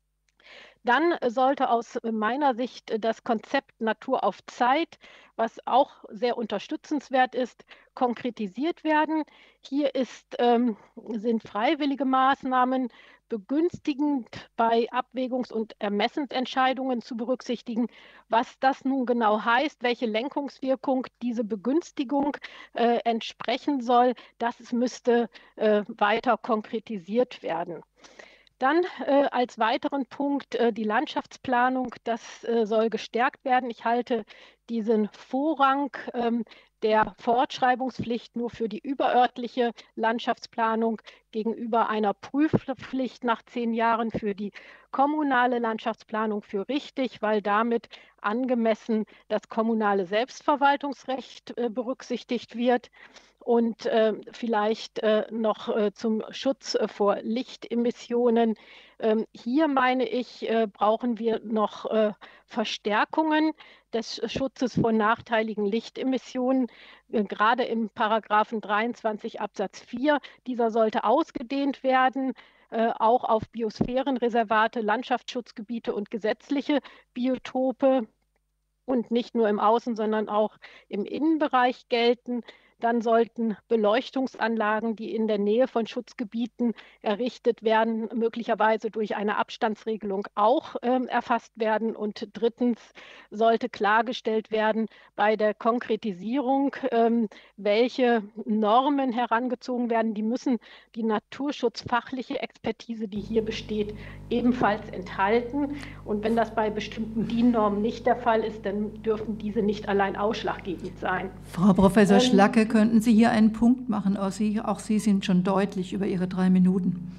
Dann sollte aus meiner Sicht das Konzept Natur auf Zeit, was auch sehr unterstützenswert ist, konkretisiert werden. Hier ist, ähm, sind freiwillige Maßnahmen begünstigend bei Abwägungs- und Ermessensentscheidungen zu berücksichtigen. Was das nun genau heißt, welche Lenkungswirkung diese Begünstigung äh, entsprechen soll, das müsste äh, weiter konkretisiert werden. Dann äh, als weiteren Punkt äh, die Landschaftsplanung, das äh, soll gestärkt werden. Ich halte diesen Vorrang ähm, der Fortschreibungspflicht nur für die überörtliche Landschaftsplanung gegenüber einer Prüfpflicht nach zehn Jahren für die kommunale Landschaftsplanung für richtig, weil damit angemessen das kommunale Selbstverwaltungsrecht äh, berücksichtigt wird. Und äh, vielleicht äh, noch äh, zum Schutz äh, vor Lichtemissionen. Ähm, hier meine ich, äh, brauchen wir noch äh, Verstärkungen des Schutzes vor nachteiligen Lichtemissionen, äh, gerade im Paragraphen dreiundzwanzig Absatz vier. Dieser sollte ausgedehnt werden, äh, auch auf Biosphärenreservate, Landschaftsschutzgebiete und gesetzliche Biotope und nicht nur im Außen-, sondern auch im Innenbereich gelten. Dann sollten Beleuchtungsanlagen, die in der Nähe von Schutzgebieten errichtet werden, möglicherweise durch eine Abstandsregelung auch ähm, erfasst werden. Und drittens sollte klargestellt werden bei der Konkretisierung, ähm, welche Normen herangezogen werden. Die müssen die naturschutzfachliche Expertise, die hier besteht, ebenfalls enthalten. Und wenn das bei bestimmten D I N-Normen nicht der Fall ist, dann dürfen diese nicht allein ausschlaggebend sein. Frau Professor Ähm, Schlacke, könnten Sie hier einen Punkt machen? Auch Sie, auch Sie sind schon deutlich über Ihre drei Minuten.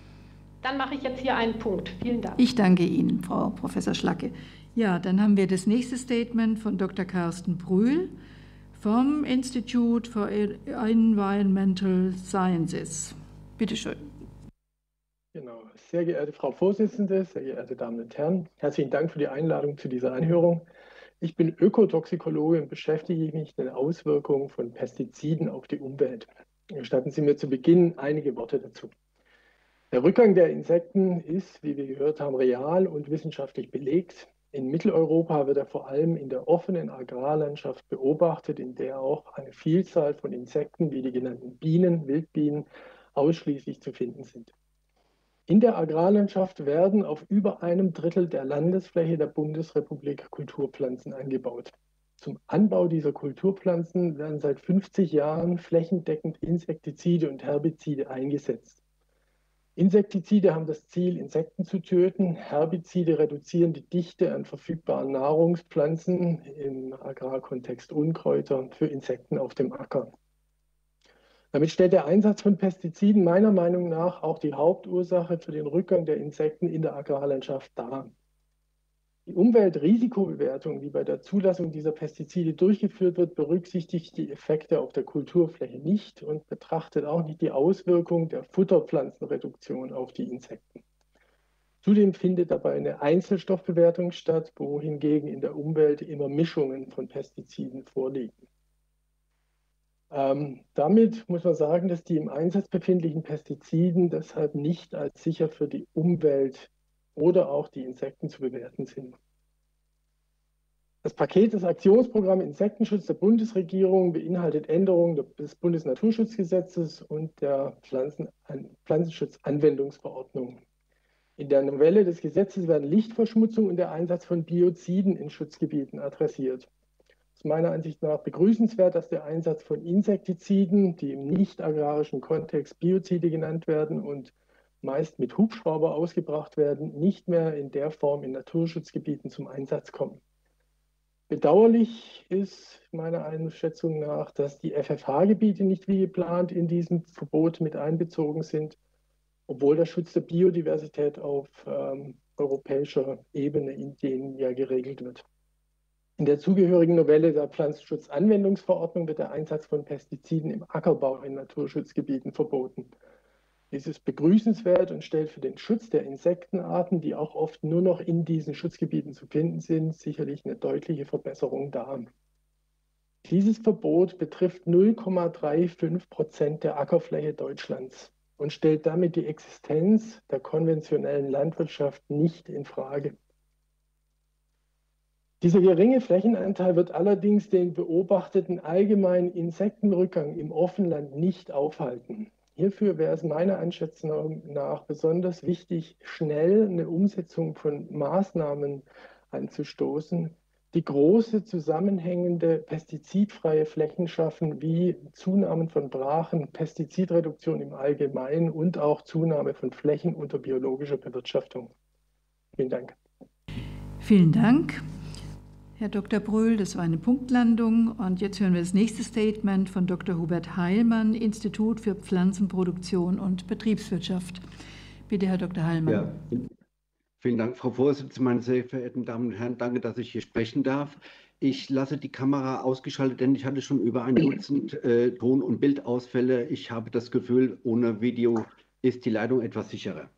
Dann mache ich jetzt hier einen Punkt. Vielen Dank. Ich danke Ihnen, Frau Professor Schlacke. Ja, dann haben wir das nächste Statement von Doktor Carsten Brühl vom Institute for Environmental Sciences. Bitte schön. Genau. Sehr geehrte Frau Vorsitzende, sehr geehrte Damen und Herren, herzlichen Dank für die Einladung zu dieser Anhörung. Ich bin Ökotoxikologe und beschäftige mich mit den Auswirkungen von Pestiziden auf die Umwelt. Gestatten Sie mir zu Beginn einige Worte dazu. Der Rückgang der Insekten ist, wie wir gehört haben, real und wissenschaftlich belegt. In Mitteleuropa wird er vor allem in der offenen Agrarlandschaft beobachtet, in der auch eine Vielzahl von Insekten wie die genannten Bienen, Wildbienen, ausschließlich zu finden sind. In der Agrarlandschaft werden auf über einem Drittel der Landesfläche der Bundesrepublik Kulturpflanzen angebaut. Zum Anbau dieser Kulturpflanzen werden seit fünfzig Jahren flächendeckend Insektizide und Herbizide eingesetzt. Insektizide haben das Ziel, Insekten zu töten. Herbizide reduzieren die Dichte an verfügbaren Nahrungspflanzen, im Agrarkontext Unkräuter, für Insekten auf dem Acker. Damit stellt der Einsatz von Pestiziden meiner Meinung nach auch die Hauptursache für den Rückgang der Insekten in der Agrarlandschaft dar. Die Umweltrisikobewertung, die bei der Zulassung dieser Pestizide durchgeführt wird, berücksichtigt die Effekte auf der Kulturfläche nicht und betrachtet auch nicht die Auswirkung der Futterpflanzenreduktion auf die Insekten. Zudem findet dabei eine Einzelstoffbewertung statt, wohingegen in der Umwelt immer Mischungen von Pestiziden vorliegen. Ähm, damit muss man sagen, dass die im Einsatz befindlichen Pestiziden deshalb nicht als sicher für die Umwelt oder auch die Insekten zu bewerten sind. Das Paket des Aktionsprogramms Insektenschutz der Bundesregierung beinhaltet Änderungen des Bundesnaturschutzgesetzes und der Pflanzen Pflanzenschutzanwendungsverordnung. In der Novelle des Gesetzes werden Lichtverschmutzung und der Einsatz von Bioziden in Schutzgebieten adressiert. Es ist meiner Ansicht nach begrüßenswert, dass der Einsatz von Insektiziden, die im nicht-agrarischen Kontext Biozide genannt werden und meist mit Hubschrauber ausgebracht werden, nicht mehr in der Form in Naturschutzgebieten zum Einsatz kommen. Bedauerlich ist meiner Einschätzung nach, dass die F F H-Gebiete nicht wie geplant in diesem Verbot mit einbezogen sind, obwohl der Schutz der Biodiversität auf ähm, europäischer Ebene in denen ja geregelt wird. In der zugehörigen Novelle der Pflanzenschutzanwendungsverordnung wird der Einsatz von Pestiziden im Ackerbau in Naturschutzgebieten verboten. Dies ist begrüßenswert und stellt für den Schutz der Insektenarten, die auch oft nur noch in diesen Schutzgebieten zu finden sind, sicherlich eine deutliche Verbesserung dar. Dieses Verbot betrifft null Komma fünfunddreißig Prozent der Ackerfläche Deutschlands und stellt damit die Existenz der konventionellen Landwirtschaft nicht in Frage. Dieser geringe Flächenanteil wird allerdings den beobachteten allgemeinen Insektenrückgang im Offenland nicht aufhalten. Hierfür wäre es meiner Einschätzung nach besonders wichtig, schnell eine Umsetzung von Maßnahmen anzustoßen, die große zusammenhängende pestizidfreie Flächen schaffen, wie Zunahme von Brachen, Pestizidreduktion im Allgemeinen und auch Zunahme von Flächen unter biologischer Bewirtschaftung. Vielen Dank. Vielen Dank, Herr Doktor Bröhl. Das war eine Punktlandung. Und jetzt hören wir das nächste Statement von Doktor Hubert Heilmann, Institut für Pflanzenproduktion und Betriebswirtschaft. Bitte, Herr Doktor Heilmann. Ja. Vielen Dank, Frau Vorsitzende, meine sehr verehrten Damen und Herren. Danke, dass ich hier sprechen darf. Ich lasse die Kamera ausgeschaltet, denn ich hatte schon über ein Dutzend äh, Ton- und Bildausfälle. Ich habe das Gefühl, ohne Video ist die Leitung etwas sicherer.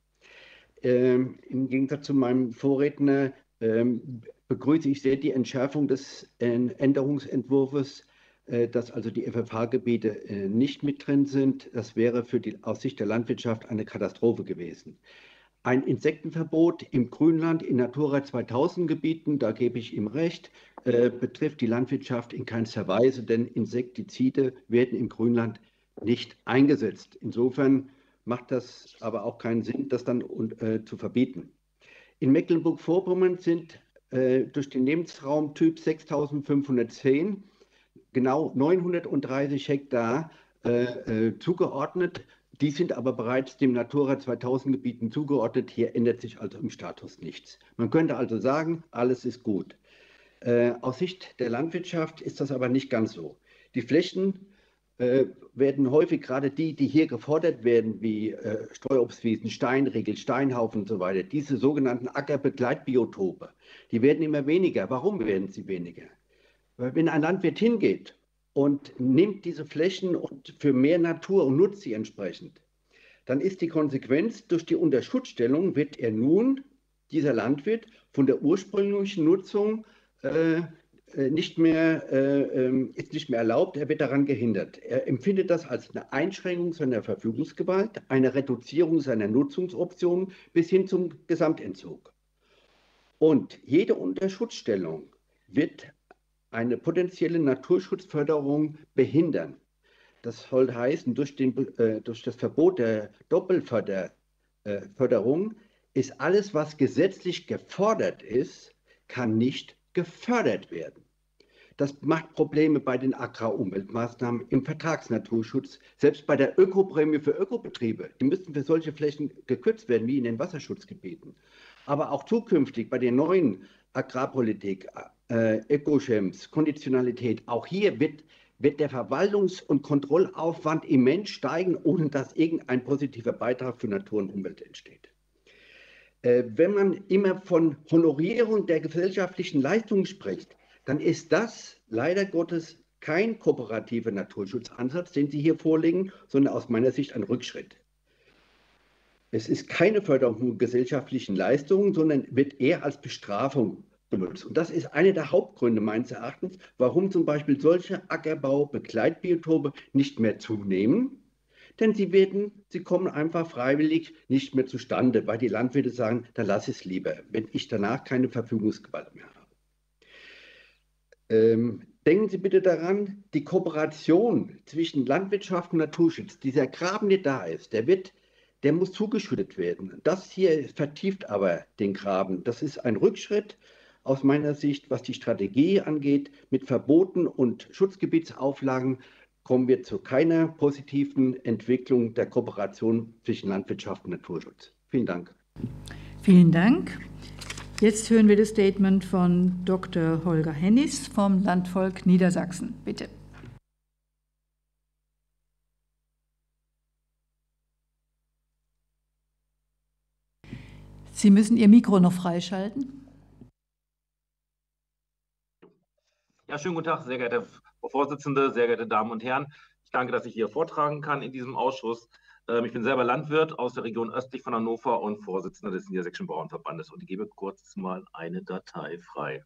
Ähm, Im Gegensatz zu meinem Vorredner ähm, begrüße ich sehr die Entschärfung des äh, Änderungsentwurfs, äh, dass also die F F H-Gebiete äh, nicht mit drin sind. Das wäre für die, aus Sicht der Landwirtschaft eine Katastrophe gewesen. Ein Insektenverbot im Grünland in Natura zweitausend Gebieten, da gebe ich ihm recht, äh, betrifft die Landwirtschaft in keinster Weise, denn Insektizide werden im Grünland nicht eingesetzt. Insofern macht das aber auch keinen Sinn, das dann äh, zu verbieten. In Mecklenburg-Vorpommern sind äh, durch den Lebensraumtyp sechstausendfünfhundertzehn genau neunhundertdreißig Hektar äh, äh, zugeordnet. Die sind aber bereits dem Natura zweitausend Gebieten zugeordnet. Hier ändert sich also im Status nichts. Man könnte also sagen, alles ist gut. Äh, aus Sicht der Landwirtschaft ist das aber nicht ganz so. Die Flächen äh, werden häufig, gerade die, die hier gefordert werden, wie äh, Streuobstwiesen, Steinriegel, Steinhaufen und so weiter, diese sogenannten Ackerbegleitbiotope, die werden immer weniger. Warum werden sie weniger? Weil wenn ein Landwirt hingeht und nimmt diese Flächen und für mehr Natur und nutzt sie entsprechend, dann ist die Konsequenz, durch die Unterschutzstellung wird er nun, dieser Landwirt, von der ursprünglichen Nutzung äh, nicht mehr, äh, ist nicht mehr erlaubt, er wird daran gehindert. Er empfindet das als eine Einschränkung seiner Verfügungsgewalt, eine Reduzierung seiner Nutzungsoptionen bis hin zum Gesamtentzug. Und jede Unterschutzstellung wird eine potenzielle Naturschutzförderung behindern. Das soll heißen, durch, den, äh, durch das Verbot der Doppelförderung äh, ist alles, was gesetzlich gefordert ist, kann nicht gefördert werden. Das macht Probleme bei den Agrarumweltmaßnahmen im Vertragsnaturschutz, selbst bei der Ökoprämie für Ökobetriebe. Die müssten für solche Flächen gekürzt werden, wie in den Wasserschutzgebieten. Aber auch zukünftig bei der neuen Agrarpolitik, äh, Ökoschems, Konditionalität, auch hier wird, wird der Verwaltungs- und Kontrollaufwand immens steigen, ohne dass irgendein positiver Beitrag für Natur und Umwelt entsteht. Äh, wenn man immer von Honorierung der gesellschaftlichen Leistungen spricht, dann ist das leider Gottes kein kooperativer Naturschutzansatz, den Sie hier vorlegen, sondern aus meiner Sicht ein Rückschritt. Es ist keine Förderung von gesellschaftlichen Leistungen, sondern wird eher als Bestrafung benutzt. Und das ist einer der Hauptgründe meines Erachtens, warum zum Beispiel solche Ackerbau-Begleitbiotope nicht mehr zunehmen. Denn sie werden, sie kommen einfach freiwillig nicht mehr zustande, weil die Landwirte sagen, da lasse ich es lieber, wenn ich danach keine Verfügungsgewalt mehr habe. Ähm, denken Sie bitte daran, die Kooperation zwischen Landwirtschaft und Naturschutz, dieser Graben, der da ist, der wird Der muss zugeschüttet werden. Das hier vertieft aber den Graben. Das ist ein Rückschritt aus meiner Sicht, was die Strategie angeht. Mit Verboten und Schutzgebietsauflagen kommen wir zu keiner positiven Entwicklung der Kooperation zwischen Landwirtschaft und Naturschutz. Vielen Dank. Vielen Dank. Jetzt hören wir das Statement von Doktor Holger Hennis vom Landvolk Niedersachsen. Bitte. Sie müssen Ihr Mikro noch freischalten. Ja, schönen guten Tag, sehr geehrte Frau Vorsitzende, sehr geehrte Damen und Herren. Ich danke, dass ich hier vortragen kann in diesem Ausschuss. Ich bin selber Landwirt aus der Region östlich von Hannover und Vorsitzender des Niedersächsischen Bauernverbandes und ich gebe kurz mal eine Datei frei,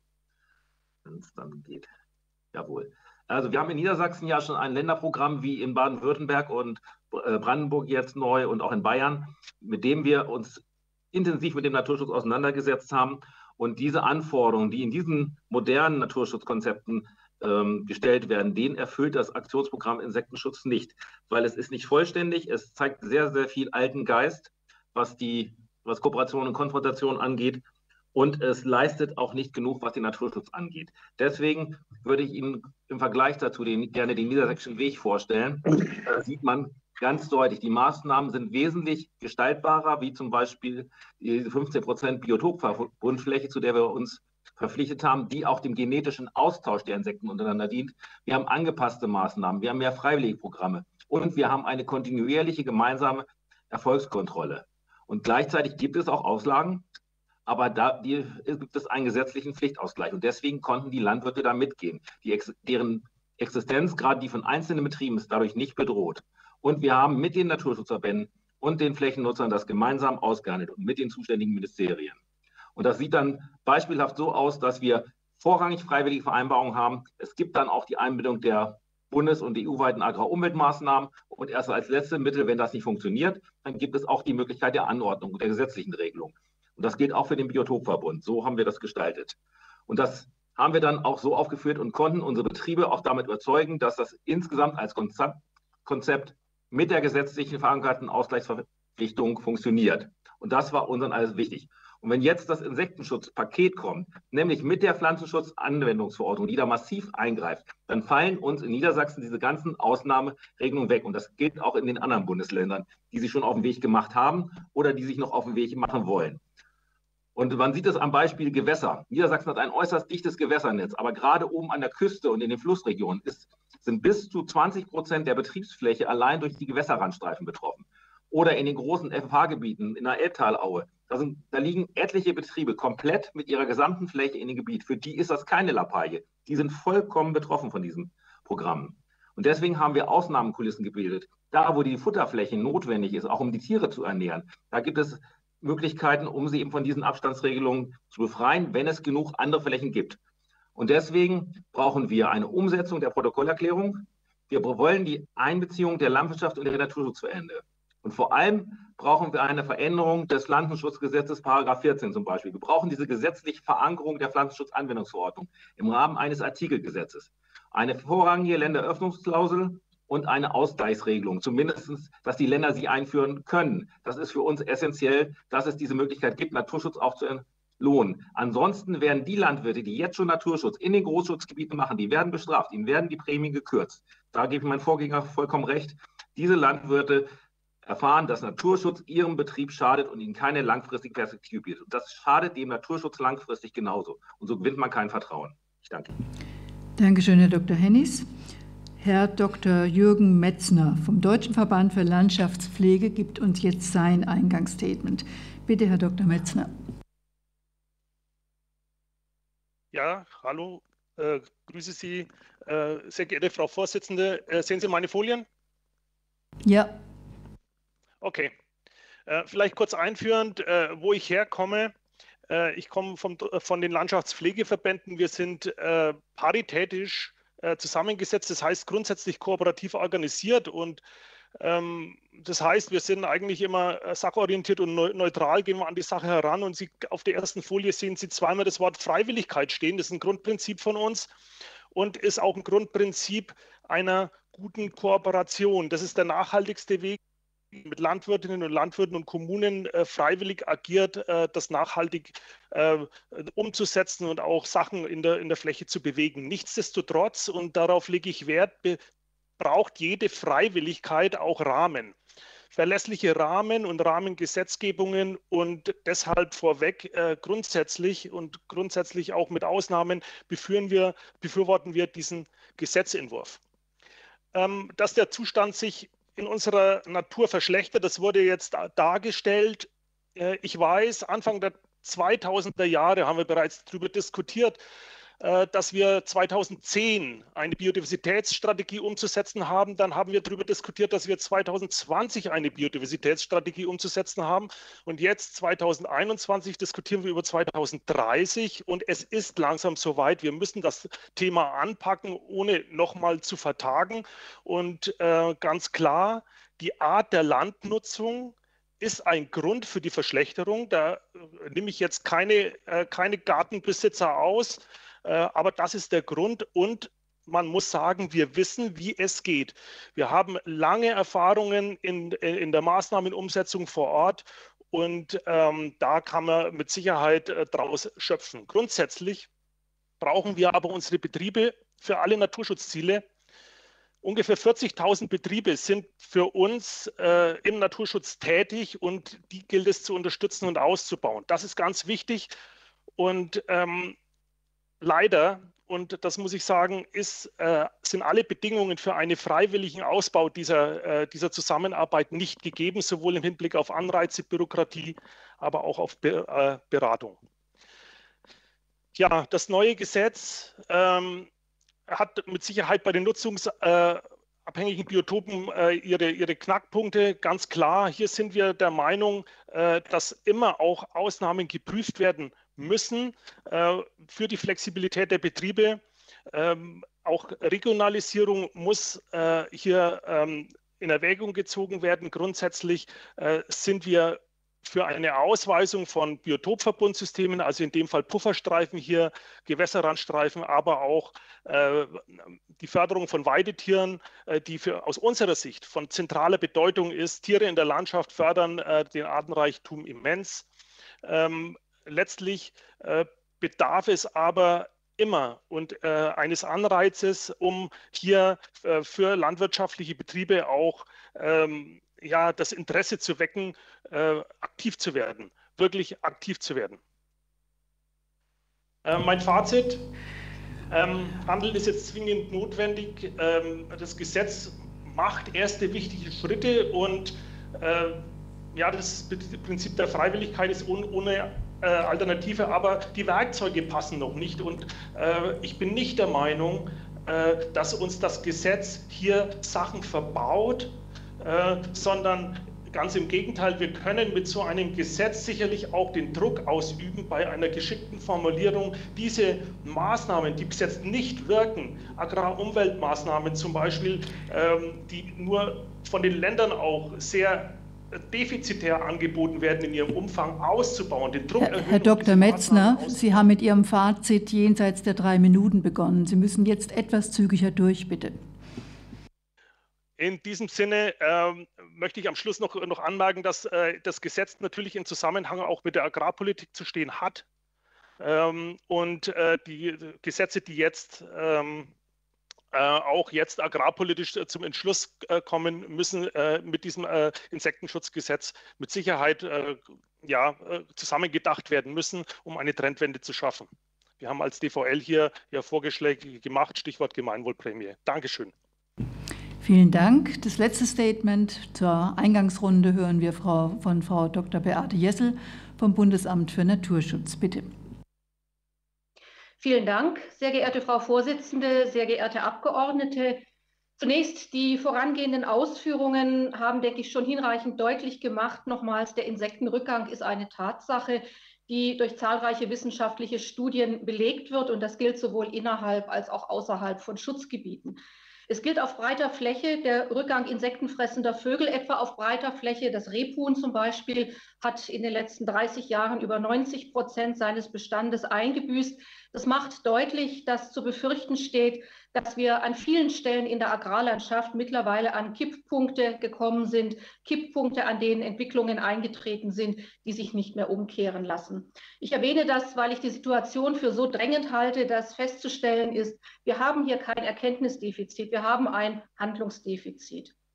wenn es dann geht. Jawohl. Also wir haben in Niedersachsen ja schon ein Länderprogramm wie in Baden-Württemberg und Brandenburg jetzt neu und auch in Bayern, mit dem wir uns intensiv mit dem Naturschutz auseinandergesetzt haben und diese Anforderungen, die in diesen modernen Naturschutzkonzepten ähm, gestellt werden, den erfüllt das Aktionsprogramm Insektenschutz nicht, weil es ist nicht vollständig, es zeigt sehr, sehr viel alten Geist, was die was Kooperation und Konfrontation angeht und es leistet auch nicht genug, was den Naturschutz angeht. Deswegen würde ich Ihnen im Vergleich dazu den, gerne den niedersächsischen Weg vorstellen. Da sieht man ganz deutlich, die Maßnahmen sind wesentlich gestaltbarer, wie zum Beispiel die fünfzehn Prozent Biotopverbundfläche, zu der wir uns verpflichtet haben, die auch dem genetischen Austausch der Insekten untereinander dient. Wir haben angepasste Maßnahmen, wir haben mehr Freiwilligprogramme und wir haben eine kontinuierliche gemeinsame Erfolgskontrolle. Und gleichzeitig gibt es auch Auslagen, aber da die, gibt es einen gesetzlichen Pflichtausgleich. Und deswegen konnten die Landwirte da mitgehen. Die, deren Existenz, gerade die von einzelnen Betrieben, ist dadurch nicht bedroht. Und wir haben mit den Naturschutzverbänden und den Flächennutzern das gemeinsam ausgehandelt und mit den zuständigen Ministerien. Und das sieht dann beispielhaft so aus, dass wir vorrangig freiwillige Vereinbarungen haben. Es gibt dann auch die Einbindung der bundes- und E U-weiten Agrarumweltmaßnahmen. Und erst als letztes Mittel, wenn das nicht funktioniert, dann gibt es auch die Möglichkeit der Anordnung und der gesetzlichen Regelung. Und das gilt auch für den Biotopverbund. So haben wir das gestaltet. Und das haben wir dann auch so aufgeführt und konnten unsere Betriebe auch damit überzeugen, dass das insgesamt als Konzept mit der gesetzlichen verankerten Ausgleichsverpflichtung funktioniert. Und das war uns dann alles wichtig. Und wenn jetzt das Insektenschutzpaket kommt, nämlich mit der Pflanzenschutzanwendungsverordnung, die da massiv eingreift, dann fallen uns in Niedersachsen diese ganzen Ausnahmeregelungen weg. Und das gilt auch in den anderen Bundesländern, die sich schon auf den Weg gemacht haben oder die sich noch auf den Weg machen wollen. Und man sieht es am Beispiel Gewässer. Niedersachsen hat ein äußerst dichtes Gewässernetz, aber gerade oben an der Küste und in den Flussregionen ist, sind bis zu zwanzig Prozent der Betriebsfläche allein durch die Gewässerrandstreifen betroffen. Oder in den großen F F H-Gebieten in der Elbtalaue. Da, sind, da liegen etliche Betriebe komplett mit ihrer gesamten Fläche in dem Gebiet. Für die ist das keine Lappalie. Die sind vollkommen betroffen von diesen Programmen. Und deswegen haben wir Ausnahmekulissen gebildet. Da, wo die Futterfläche notwendig ist, auch um die Tiere zu ernähren, da gibt es Möglichkeiten, um sie eben von diesen Abstandsregelungen zu befreien, wenn es genug andere Flächen gibt. Und deswegen brauchen wir eine Umsetzung der Protokollerklärung. Wir wollen die Einbeziehung der Landwirtschaft und der Naturschutzverbände. Und vor allem brauchen wir eine Veränderung des Pflanzenschutzgesetzes, Paragraph vierzehn zum Beispiel. Wir brauchen diese gesetzliche Verankerung der Pflanzenschutzanwendungsverordnung im Rahmen eines Artikelgesetzes. Eine vorrangige Länderöffnungsklausel und eine Ausgleichsregelung, zumindest, dass die Länder sie einführen können. Das ist für uns essentiell, dass es diese Möglichkeit gibt, Naturschutz auch zu lohnen. Ansonsten werden die Landwirte, die jetzt schon Naturschutz in den Großschutzgebieten machen, die werden bestraft, ihnen werden die Prämien gekürzt. Da gebe ich meinem Vorgänger vollkommen recht. Diese Landwirte erfahren, dass Naturschutz ihrem Betrieb schadet und ihnen keine langfristige Perspektive bietet. Und das schadet dem Naturschutz langfristig genauso. Und so gewinnt man kein Vertrauen. Ich danke Ihnen. Dankeschön, Herr Doktor Hennis. Herr Doktor Jürgen Metzner vom Deutschen Verband für Landschaftspflege gibt uns jetzt sein Eingangsstatement. Bitte, Herr Doktor Metzner. Ja, hallo, äh, grüße Sie, äh, sehr geehrte Frau Vorsitzende. Äh, sehen Sie meine Folien? Ja. Okay. Äh, vielleicht kurz einführend, äh, wo ich herkomme. Äh, ich komme vom, von den Landschaftspflegeverbänden. Wir sind äh, paritätisch äh, zusammengesetzt, das heißt grundsätzlich kooperativ organisiert und ähm, das heißt, wir sind eigentlich immer sachorientiert und neutral, gehen wir an die Sache heran und Sie, auf der ersten Folie sehen Sie zweimal das Wort Freiwilligkeit stehen. Das ist ein Grundprinzip von uns und ist auch ein Grundprinzip einer guten Kooperation. Das ist der nachhaltigste Weg, mit Landwirtinnen und Landwirten und Kommunen äh, freiwillig agiert, äh, das nachhaltig äh, umzusetzen und auch Sachen in der, in der Fläche zu bewegen. Nichtsdestotrotz, und darauf lege ich Wert, braucht jede Freiwilligkeit auch Rahmen. verlässliche Rahmen und Rahmengesetzgebungen und deshalb vorweg äh, grundsätzlich und grundsätzlich auch mit Ausnahmen beführen wir, befürworten wir diesen Gesetzentwurf. Ähm, dass der Zustand sich in unserer Natur verschlechtert, das wurde jetzt dargestellt. Äh, ich weiß, Anfang der zweitausender Jahre haben wir bereits darüber diskutiert, dass wir zweitausendzehn eine Biodiversitätsstrategie umzusetzen haben. Dann haben wir darüber diskutiert, dass wir zweitausendzwanzig eine Biodiversitätsstrategie umzusetzen haben. Und jetzt zweitausendeinundzwanzig diskutieren wir über zweitausenddreißig. Und es ist langsam soweit. Wir müssen das Thema anpacken, ohne nochmal zu vertagen. Und äh, ganz klar, die Art der Landnutzung ist ein Grund für die Verschlechterung. Da äh, nehme ich jetzt keine, äh, keine Gartenbesitzer aus. Aber das ist der Grund und man muss sagen, wir wissen, wie es geht. Wir haben lange Erfahrungen in, in der Maßnahmenumsetzung vor Ort und ähm, da kann man mit Sicherheit äh, daraus schöpfen. Grundsätzlich brauchen wir aber unsere Betriebe für alle Naturschutzziele. Ungefähr vierzigtausend Betriebe sind für uns äh, im Naturschutz tätig und die gilt es zu unterstützen und auszubauen. Das ist ganz wichtig und ähm, leider, und das muss ich sagen, ist, äh, sind alle Bedingungen für einen freiwilligen Ausbau dieser, äh, dieser Zusammenarbeit nicht gegeben, sowohl im Hinblick auf Anreize, Bürokratie, aber auch auf Be äh, Beratung. Ja, das neue Gesetz ähm, hat mit Sicherheit bei den nutzungsabhängigen Biotopen äh, ihre, ihre Knackpunkte. Ganz klar, hier sind wir der Meinung, äh, dass immer auch Ausnahmen geprüft werden müssen äh, für die Flexibilität der Betriebe. Ähm, auch Regionalisierung muss äh, hier ähm, in Erwägung gezogen werden. Grundsätzlich äh, sind wir für eine Ausweisung von Biotopverbundsystemen, also in dem Fall Pufferstreifen hier, Gewässerrandstreifen, aber auch äh, die Förderung von Weidetieren, äh, die für, aus unserer Sicht von zentraler Bedeutung ist. Tiere in der Landschaft fördern äh, den Artenreichtum immens. Ähm, Letztlich äh, bedarf es aber immer und äh, eines Anreizes, um hier äh, für landwirtschaftliche Betriebe auch ähm, ja, das Interesse zu wecken, äh, aktiv zu werden, wirklich aktiv zu werden. Äh, mein Fazit, ähm, Handeln ist jetzt zwingend notwendig. Ähm, das Gesetz macht erste wichtige Schritte und äh, ja, das Prinzip der Freiwilligkeit ist un ohne äh, Alternative, aber die Werkzeuge passen noch nicht und äh, ich bin nicht der Meinung, äh, dass uns das Gesetz hier Sachen verbaut, äh, sondern ganz im Gegenteil, wir können mit so einem Gesetz sicherlich auch den Druck ausüben, bei einer geschickten Formulierung diese Maßnahmen, die bis jetzt nicht wirken, Agrarumweltmaßnahmen zum Beispiel, ähm, die nur von den Ländern auch sehr defizitär angeboten werden, in ihrem Umfang auszubauen. Den Druck Herr, Herr Doktor Metzner, Sie haben mit Ihrem Fazit jenseits der drei Minuten begonnen. Sie müssen jetzt etwas zügiger durch, bitte. In diesem Sinne ähm, möchte ich am Schluss noch, noch anmerken, dass äh, das Gesetz natürlich im Zusammenhang auch mit der Agrarpolitik zu stehen hat. Ähm, und äh, die Gesetze, die jetzt ähm, Äh, auch jetzt agrarpolitisch äh, zum Entschluss äh, kommen müssen, äh, mit diesem äh, Insektenschutzgesetz mit Sicherheit äh, ja, äh, zusammengedacht werden müssen, um eine Trendwende zu schaffen. Wir haben als D V L hier ja Vorschläge gemacht, Stichwort Gemeinwohlprämie. Dankeschön. Vielen Dank. Das letzte Statement zur Eingangsrunde hören wir Frau, von Frau Doktor Beate Jessel vom Bundesamt für Naturschutz. Bitte. Vielen Dank, sehr geehrte Frau Vorsitzende, sehr geehrte Abgeordnete. Zunächst, die vorangehenden Ausführungen haben, denke ich, schon hinreichend deutlich gemacht. Nochmals, der Insektenrückgang ist eine Tatsache, die durch zahlreiche wissenschaftliche Studien belegt wird. Und das gilt sowohl innerhalb als auch außerhalb von Schutzgebieten. Es gilt auf breiter Fläche der Rückgang insektenfressender Vögel, etwa auf breiter Fläche. Das Rebhuhn zum Beispiel hat in den letzten dreißig Jahren über neunzig Prozent seines Bestandes eingebüßt. Das macht deutlich, dass zu befürchten steht, dass wir an vielen Stellen in der Agrarlandschaft mittlerweile an Kipppunkte gekommen sind, Kipppunkte, an denen Entwicklungen eingetreten sind, die sich nicht mehr umkehren lassen. Ich erwähne das, weil ich die Situation für so drängend halte, dass festzustellen ist, wir haben hier kein Erkenntnisdefizit, wir haben ein Handlungsdefizit.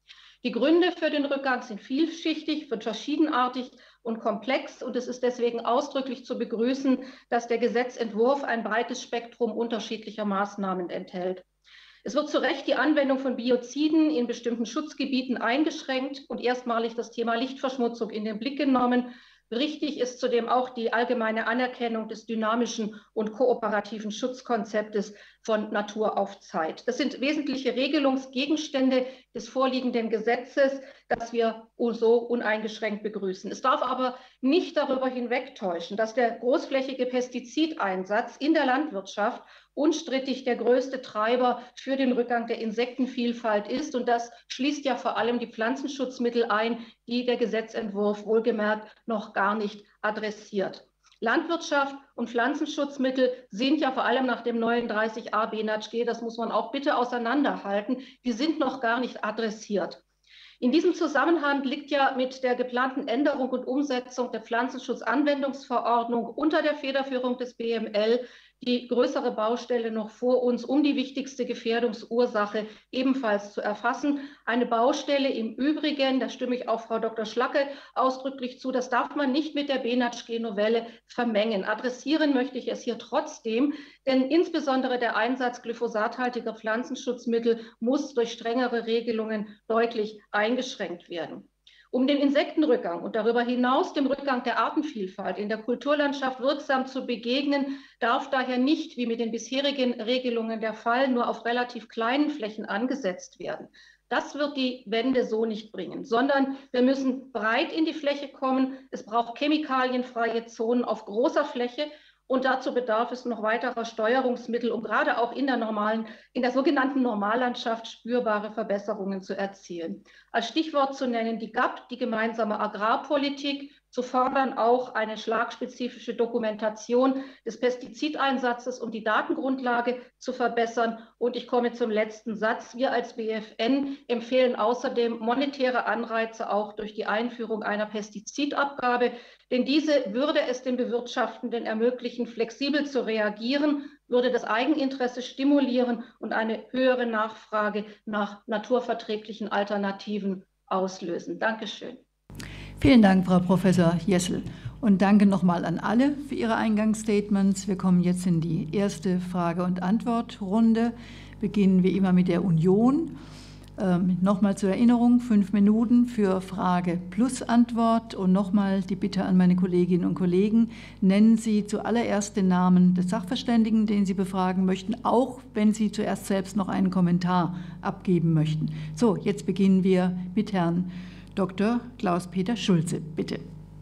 Die Gründe für den Rückgang sind vielschichtig, wird verschiedenartig und komplex und es ist deswegen ausdrücklich zu begrüßen, dass der Gesetzentwurf ein breites Spektrum unterschiedlicher Maßnahmen enthält. Es wird zu Recht die Anwendung von Bioziden in bestimmten Schutzgebieten eingeschränkt und erstmalig das Thema Lichtverschmutzung in den Blick genommen. Richtig ist zudem auch die allgemeine Anerkennung des dynamischen und kooperativen Schutzkonzeptes von Natur auf Zeit. Das sind wesentliche Regelungsgegenstände des vorliegenden Gesetzes, das wir so uneingeschränkt begrüßen. Es darf aber nicht darüber hinwegtäuschen, dass der großflächige Pestizideinsatz in der Landwirtschaft unstrittig der größte Treiber für den Rückgang der Insektenvielfalt ist. Und das schließt ja vor allem die Pflanzenschutzmittel ein, die der Gesetzentwurf wohlgemerkt noch gar nicht adressiert. Landwirtschaft und Pflanzenschutzmittel sind ja vor allem nach dem neuen dreißig a B N A T G, das muss man auch bitte auseinanderhalten, die sind noch gar nicht adressiert. In diesem Zusammenhang liegt ja mit der geplanten Änderung und Umsetzung der Pflanzenschutzanwendungsverordnung unter der Federführung des B M L die größere Baustelle noch vor uns, um die wichtigste Gefährdungsursache ebenfalls zu erfassen. Eine Baustelle im Übrigen, da stimme ich auch Frau Doktor Schlacke ausdrücklich zu, das darf man nicht mit der B N A T G-Novelle vermengen. Adressieren möchte ich es hier trotzdem, denn insbesondere der Einsatz glyphosathaltiger Pflanzenschutzmittel muss durch strengere Regelungen deutlich eingeschränkt werden. Um dem Insektenrückgang und darüber hinaus dem Rückgang der Artenvielfalt in der Kulturlandschaft wirksam zu begegnen, darf daher nicht, wie mit den bisherigen Regelungen der Fall, nur auf relativ kleinen Flächen angesetzt werden. Das wird die Wende so nicht bringen, sondern wir müssen breit in die Fläche kommen. Es braucht chemikalienfreie Zonen auf großer Fläche. Und dazu bedarf es noch weiterer Steuerungsmittel, um gerade auch in der normalen, in der sogenannten Normallandschaft spürbare Verbesserungen zu erzielen. Als Stichwort zu nennen die G A P, die gemeinsame Agrarpolitik, zu fordern auch eine schlagspezifische Dokumentation des Pestizideinsatzes, um die Datengrundlage zu verbessern. Und ich komme zum letzten Satz. Wir als B F N empfehlen außerdem monetäre Anreize auch durch die Einführung einer Pestizidabgabe, denn diese würde es den Bewirtschaftenden ermöglichen, flexibel zu reagieren, würde das Eigeninteresse stimulieren und eine höhere Nachfrage nach naturverträglichen Alternativen auslösen. Dankeschön. Vielen Dank, Frau Professor Jessel. Und danke nochmal an alle für Ihre Eingangsstatements. Wir kommen jetzt in die erste Frage- und Antwortrunde. Beginnen wir immer mit der Union. Ähm, nochmal zur Erinnerung, fünf Minuten für Frage plus Antwort. Und nochmal die Bitte an meine Kolleginnen und Kollegen, nennen Sie zuallererst den Namen des Sachverständigen, den Sie befragen möchten, auch wenn Sie zuerst selbst noch einen Kommentar abgeben möchten. So, jetzt beginnen wir mit Herrn Doktor Klaus-Peter Schulze, bitte.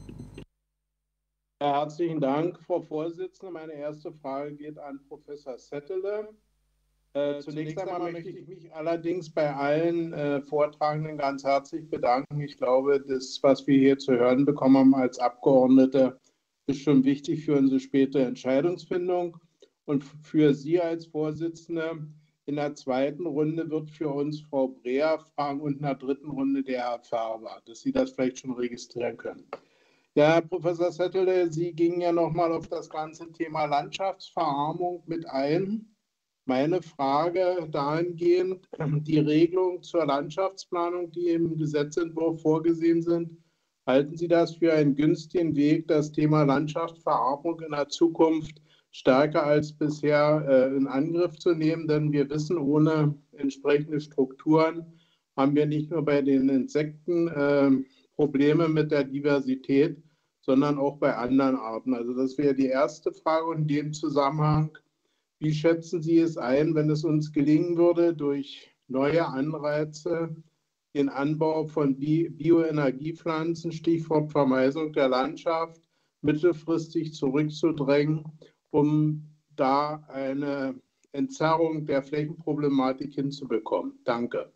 Ja, herzlichen Dank, Frau Vorsitzende. Meine erste Frage geht an Professor Settele. Äh, zunächst einmal möchte ich mich allerdings bei allen äh, Vortragenden ganz herzlich bedanken. Ich glaube, das, was wir hier zu hören bekommen haben als Abgeordnete, ist schon wichtig für unsere spätere Entscheidungsfindung. Und für Sie als Vorsitzende in der zweiten Runde wird für uns Frau Breer fragen und in der dritten Runde der Herr Färber, dass Sie das vielleicht schon registrieren können. Ja, Herr Professor Settele, Sie gingen ja nochmal auf das ganze Thema Landschaftsverarmung mit ein. Meine Frage dahingehend, die Regelungen zur Landschaftsplanung, die im Gesetzentwurf vorgesehen sind, halten Sie das für einen günstigen Weg, das Thema Landschaftsverarmung in der Zukunft stärker als bisher äh, in Angriff zu nehmen? Denn wir wissen, ohne entsprechende Strukturen haben wir nicht nur bei den Insekten äh, Probleme mit der Diversität, sondern auch bei anderen Arten. Also das wäre die erste Frage. Und in dem Zusammenhang, wie schätzen Sie es ein, wenn es uns gelingen würde, durch neue Anreize den Anbau von Bi- Bioenergiepflanzen, Stichwort Vermeisung der Landschaft, mittelfristig zurückzudrängen, um da eine Entzerrung der Flächenproblematik hinzubekommen? Danke.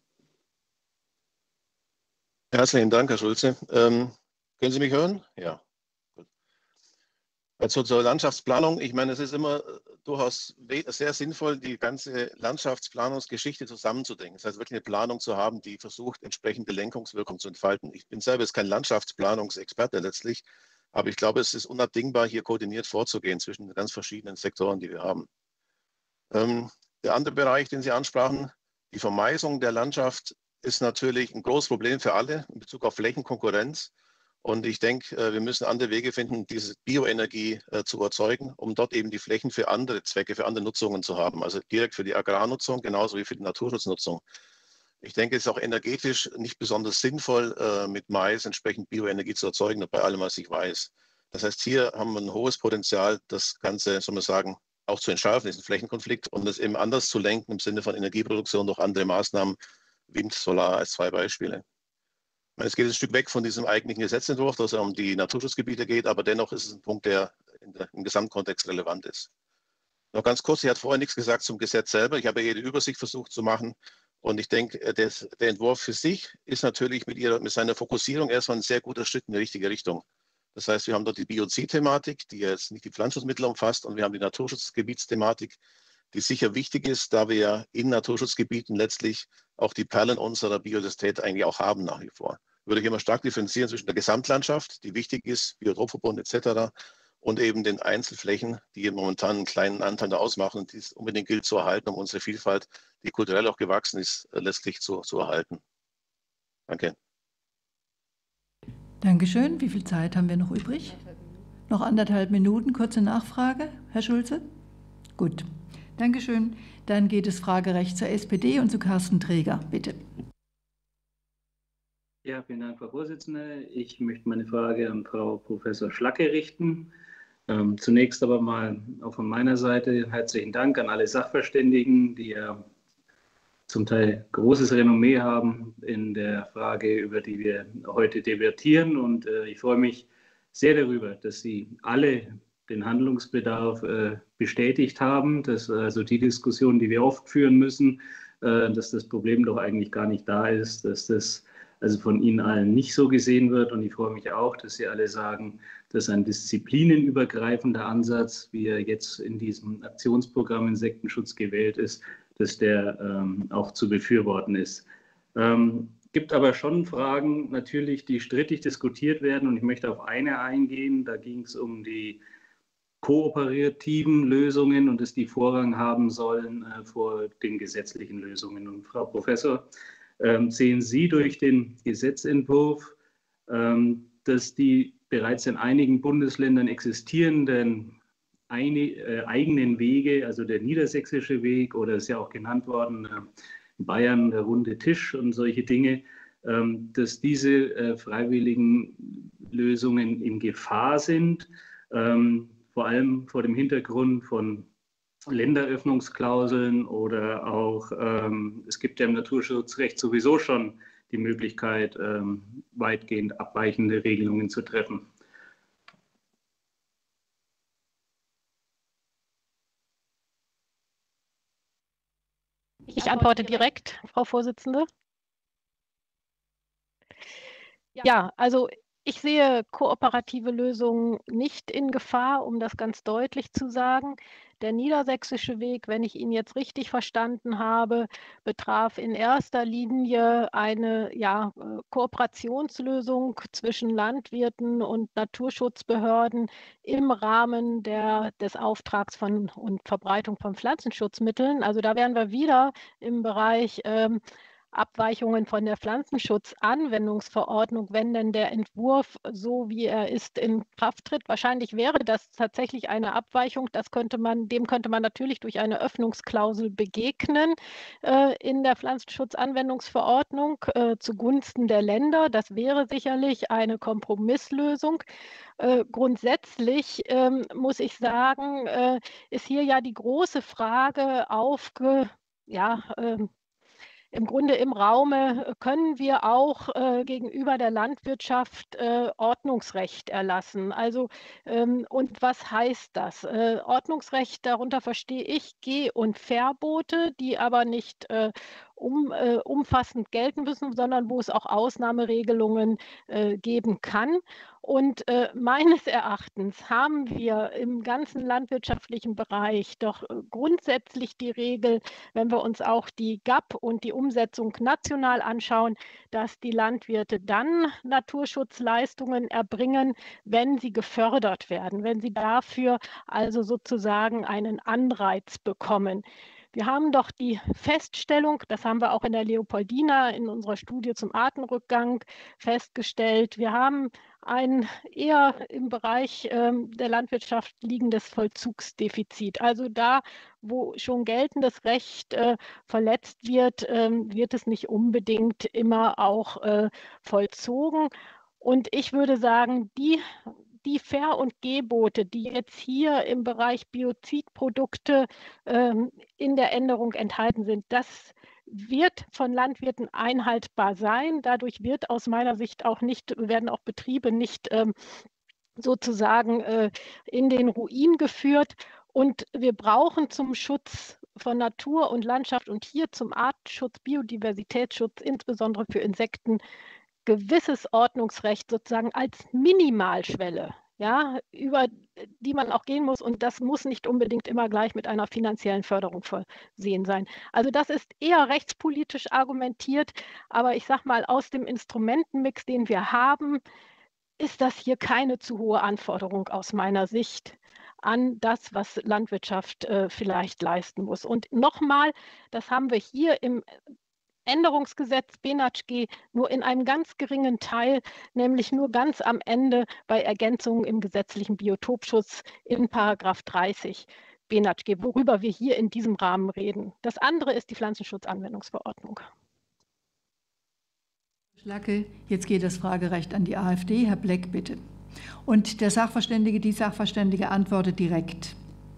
Herzlichen Dank, Herr Schulze. Ähm, können Sie mich hören? Ja. Gut. Also zur Landschaftsplanung, ich meine, es ist immer durchaus sehr sinnvoll, die ganze Landschaftsplanungsgeschichte zusammenzudenken. Das heißt, wirklich eine Planung zu haben, die versucht, entsprechende Lenkungswirkung zu entfalten. Ich bin selber jetzt kein Landschaftsplanungsexperte letztlich, aber ich glaube, es ist unabdingbar, hier koordiniert vorzugehen zwischen den ganz verschiedenen Sektoren, die wir haben. Ähm, der andere Bereich, den Sie ansprachen, die Vermeisung der Landschaft, ist natürlich ein großes Problem für alle in Bezug auf Flächenkonkurrenz. Und ich denke, wir müssen andere Wege finden, diese Bioenergie zu erzeugen, um dort eben die Flächen für andere Zwecke, für andere Nutzungen zu haben. Also direkt für die Agrarnutzung, genauso wie für die Naturschutznutzung. Ich denke, es ist auch energetisch nicht besonders sinnvoll, mit Mais entsprechend Bioenergie zu erzeugen, bei allem, was ich weiß. Das heißt, hier haben wir ein hohes Potenzial, das Ganze, soll man sagen, auch zu entschärfen, diesen Flächenkonflikt, und es eben anders zu lenken im Sinne von Energieproduktion durch andere Maßnahmen, Wind, Solar als zwei Beispiele. Es geht ein Stück weg von diesem eigentlichen Gesetzentwurf, dass es um die Naturschutzgebiete geht, aber dennoch ist es ein Punkt, der, der im Gesamtkontext relevant ist. Noch ganz kurz, ich hatte vorher nichts gesagt zum Gesetz selber. Ich habe jede Übersicht versucht zu machen. Und ich denke, des, der Entwurf für sich ist natürlich mit, ihrer, mit seiner Fokussierung erstmal ein sehr guter Schritt in die richtige Richtung. Das heißt, wir haben dort die Biozid-Thematik, die jetzt nicht die Pflanzenschutzmittel umfasst, und wir haben die Naturschutzgebietsthematik, die sicher wichtig ist, da wir ja in Naturschutzgebieten letztlich auch die Perlen unserer Biodiversität eigentlich auch haben nach wie vor. Würde ich immer stark differenzieren zwischen der Gesamtlandschaft, die wichtig ist, Biotopverbund et cetera, und eben den Einzelflächen, die momentan einen kleinen Anteil da ausmachen und die es unbedingt gilt zu erhalten, um unsere Vielfalt, die kulturell auch gewachsen ist, letztlich zu, zu erhalten. Danke. Dankeschön. Wie viel Zeit haben wir noch übrig? Noch anderthalb Minuten. Kurze Nachfrage, Herr Schulze? Gut. Dankeschön. Dann geht es fragerecht zur S P D und zu Carsten Träger. Bitte. Ja, vielen Dank, Frau Vorsitzende. Ich möchte meine Frage an Frau Professor Schlacke richten. Ähm, zunächst aber mal auch von meiner Seite herzlichen Dank an alle Sachverständigen, die ja zum Teil großes Renommee haben in der Frage, über die wir heute debattieren. Und äh, ich freue mich sehr darüber, dass Sie alle den Handlungsbedarf äh, bestätigt haben, dass also die Diskussion, die wir oft führen müssen, äh, dass das Problem doch eigentlich gar nicht da ist, dass das also von Ihnen allen nicht so gesehen wird. Und ich freue mich auch, dass Sie alle sagen, dass ein disziplinenübergreifender Ansatz, wie er jetzt in diesem Aktionsprogramm Insektenschutz gewählt ist, dass der ähm, auch zu befürworten ist. Ähm, gibt aber schon Fragen natürlich, die strittig diskutiert werden, und ich möchte auf eine eingehen. Da ging es um die kooperativen Lösungen und dass die Vorrang haben sollen äh, vor den gesetzlichen Lösungen. Und Frau Professor, ähm, sehen Sie durch den Gesetzentwurf, ähm, dass die bereits in einigen Bundesländern existierenden eine, äh, eigenen Wege, also der niedersächsische Weg oder ist ja auch genannt worden, äh, in Bayern der runde Tisch und solche Dinge, ähm, dass diese äh, freiwilligen Lösungen in Gefahr sind, ähm, vor allem vor dem Hintergrund von Länderöffnungsklauseln oder auch, ähm, es gibt ja im Naturschutzrecht sowieso schon die Möglichkeit, ähm, weitgehend abweichende Regelungen zu treffen. Ich antworte direkt, Frau Vorsitzende. Ja, also ich sehe kooperative Lösungen nicht in Gefahr, um das ganz deutlich zu sagen. Der niedersächsische Weg, wenn ich ihn jetzt richtig verstanden habe, betraf in erster Linie eine ja, Kooperationslösung zwischen Landwirten und Naturschutzbehörden im Rahmen der, des Auftrags von und Verbreitung von Pflanzenschutzmitteln. Also da wären wir wieder im Bereich ähm, Abweichungen von der Pflanzenschutzanwendungsverordnung, wenn denn der Entwurf, so wie er ist, in Kraft tritt. Wahrscheinlich wäre das tatsächlich eine Abweichung. Das könnte man, dem könnte man natürlich durch eine Öffnungsklausel begegnen äh, in der Pflanzenschutzanwendungsverordnung äh, zugunsten der Länder. Das wäre sicherlich eine Kompromisslösung. Äh, grundsätzlich ähm, muss ich sagen, äh, ist hier ja die große Frage aufge, ja, äh, im Grunde im Raume, können wir auch äh, gegenüber der Landwirtschaft äh, Ordnungsrecht erlassen. Also, ähm, und was heißt das? Äh, Ordnungsrecht, darunter verstehe ich Geh- und Verbote, die aber nicht äh, um, äh, umfassend gelten müssen, sondern wo es auch Ausnahmeregelungen äh, geben kann. Und äh, meines Erachtens haben wir im ganzen landwirtschaftlichen Bereich doch äh, grundsätzlich die Regel, wenn wir uns auch die G A P und die Umsetzung national anschauen, dass die Landwirte dann Naturschutzleistungen erbringen, wenn sie gefördert werden, wenn sie dafür also sozusagen einen Anreiz bekommen. Wir haben doch die Feststellung, das haben wir auch in der Leopoldina in unserer Studie zum Artenrückgang festgestellt, wir haben ein eher im Bereich ähm, der Landwirtschaft liegendes Vollzugsdefizit. Also da, wo schon geltendes Recht äh, verletzt wird, ähm, wird es nicht unbedingt immer auch äh, vollzogen. Und ich würde sagen, die Die Ver- und Gebote, die jetzt hier im Bereich Biozidprodukte ähm, in der Änderung enthalten sind, das wird von Landwirten einhaltbar sein. Dadurch wird aus meiner Sicht auch nicht, werden auch Betriebe nicht ähm, sozusagen äh, in den Ruin geführt. Und wir brauchen zum Schutz von Natur und Landschaft und hier zum Artenschutz, Biodiversitätsschutz, insbesondere für Insekten, gewisses Ordnungsrecht sozusagen als Minimalschwelle, ja, über die man auch gehen muss. Und das muss nicht unbedingt immer gleich mit einer finanziellen Förderung versehen sein. Also das ist eher rechtspolitisch argumentiert, aber ich sage mal, aus dem Instrumentenmix, den wir haben, ist das hier keine zu hohe Anforderung aus meiner Sicht an das, was Landwirtschaft äh, vielleicht leisten muss. Und nochmal, das haben wir hier im Änderungsgesetz B N A T G nur in einem ganz geringen Teil, nämlich nur ganz am Ende bei Ergänzungen im gesetzlichen Biotopschutz in Paragraph dreißig B N A T G, worüber wir hier in diesem Rahmen reden. Das andere ist die Pflanzenschutzanwendungsverordnung. Schlacke, jetzt geht das Fragerecht an die AfD. Herr Bleck, bitte. Und der Sachverständige, die Sachverständige antwortet direkt.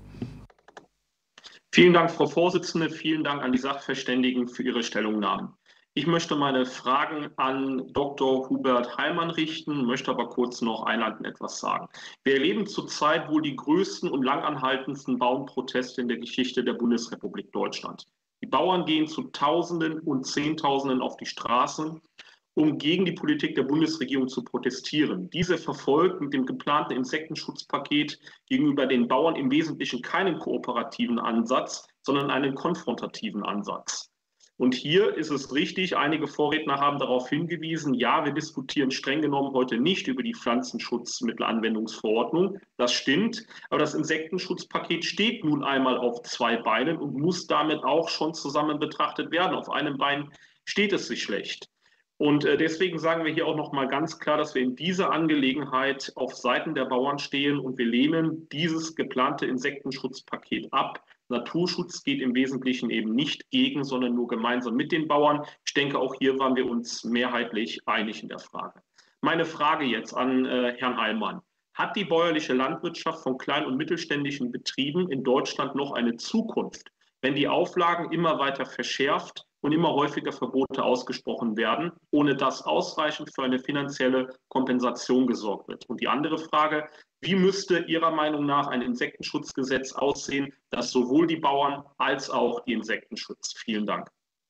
Vielen Dank, Frau Vorsitzende. Vielen Dank an die Sachverständigen für ihre Stellungnahmen. Ich möchte meine Fragen an Doktor Hubert Heilmann richten, möchte aber kurz noch einleitend etwas sagen. Wir erleben zurzeit wohl die größten und langanhaltendsten Bauernproteste in der Geschichte der Bundesrepublik Deutschland. Die Bauern gehen zu Tausenden und Zehntausenden auf die Straßen, um gegen die Politik der Bundesregierung zu protestieren. Diese verfolgt mit dem geplanten Insektenschutzpaket gegenüber den Bauern im Wesentlichen keinen kooperativen Ansatz, sondern einen konfrontativen Ansatz. Und hier ist es richtig, einige Vorredner haben darauf hingewiesen, ja, wir diskutieren streng genommen heute nicht über die Pflanzenschutzmittelanwendungsverordnung. Das stimmt, aber das Insektenschutzpaket steht nun einmal auf zwei Beinen und muss damit auch schon zusammen betrachtet werden. Auf einem Bein steht es sich schlecht. Und deswegen sagen wir hier auch noch mal ganz klar, dass wir in dieser Angelegenheit auf Seiten der Bauern stehen und wir lehnen dieses geplante Insektenschutzpaket ab. Naturschutz geht im Wesentlichen eben nicht gegen, sondern nur gemeinsam mit den Bauern. Ich denke, auch hier waren wir uns mehrheitlich einig in der Frage. Meine Frage jetzt an äh, Herrn Heilmann. Hat die bäuerliche Landwirtschaft von kleinen und mittelständischen Betrieben in Deutschland noch eine Zukunft, wenn die Auflagen immer weiter verschärft und immer häufiger Verbote ausgesprochen werden, ohne dass ausreichend für eine finanzielle Kompensation gesorgt wird? Und die andere Frage, wie müsste Ihrer Meinung nach ein Insektenschutzgesetz aussehen, das sowohl die Bauern als auch die Insekten schützt? Vielen Dank.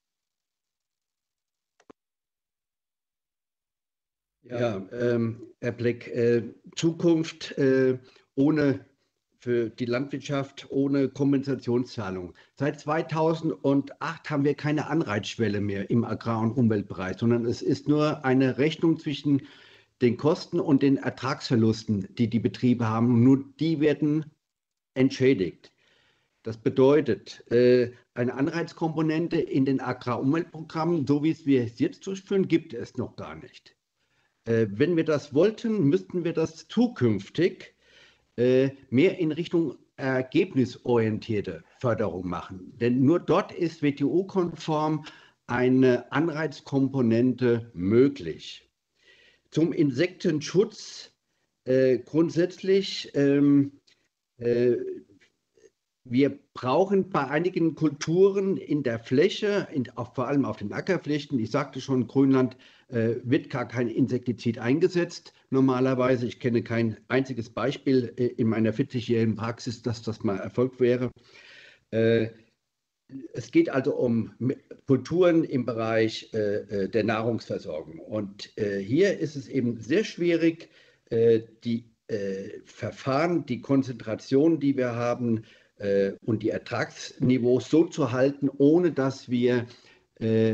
Ja, ähm, Herr Bleck, äh, Zukunft äh, ohne für die Landwirtschaft ohne Kompensationszahlung. Seit zweitausendacht haben wir keine Anreizschwelle mehr im Agrar- und Umweltbereich, sondern es ist nur eine Rechnung zwischen den Kosten und den Ertragsverlusten, die die Betriebe haben. Nur die werden entschädigt. Das bedeutet, eine Anreizkomponente in den Agrar-Umweltprogrammen, so wie es wir es jetzt durchführen, gibt es noch gar nicht. Wenn wir das wollten, müssten wir das zukünftig mehr in Richtung ergebnisorientierte Förderung machen. Denn nur dort ist W T O-konform eine Anreizkomponente möglich. Zum Insektenschutz äh, grundsätzlich, ähm, äh, wir brauchen bei einigen Kulturen in der Fläche, in, auch vor allem auf den Ackerflächen, ich sagte schon, Grünland äh, wird gar kein Insektizid eingesetzt. Normalerweise, ich kenne kein einziges Beispiel äh, in meiner vierzigjährigen Praxis, dass das mal erfolgt wäre. Äh, es geht also um Kulturen im Bereich äh, der Nahrungsversorgung. Und äh, hier ist es eben sehr schwierig, äh, die äh, Verfahren, die Konzentration, die wir haben, und die Ertragsniveaus so zu halten, ohne dass wir äh,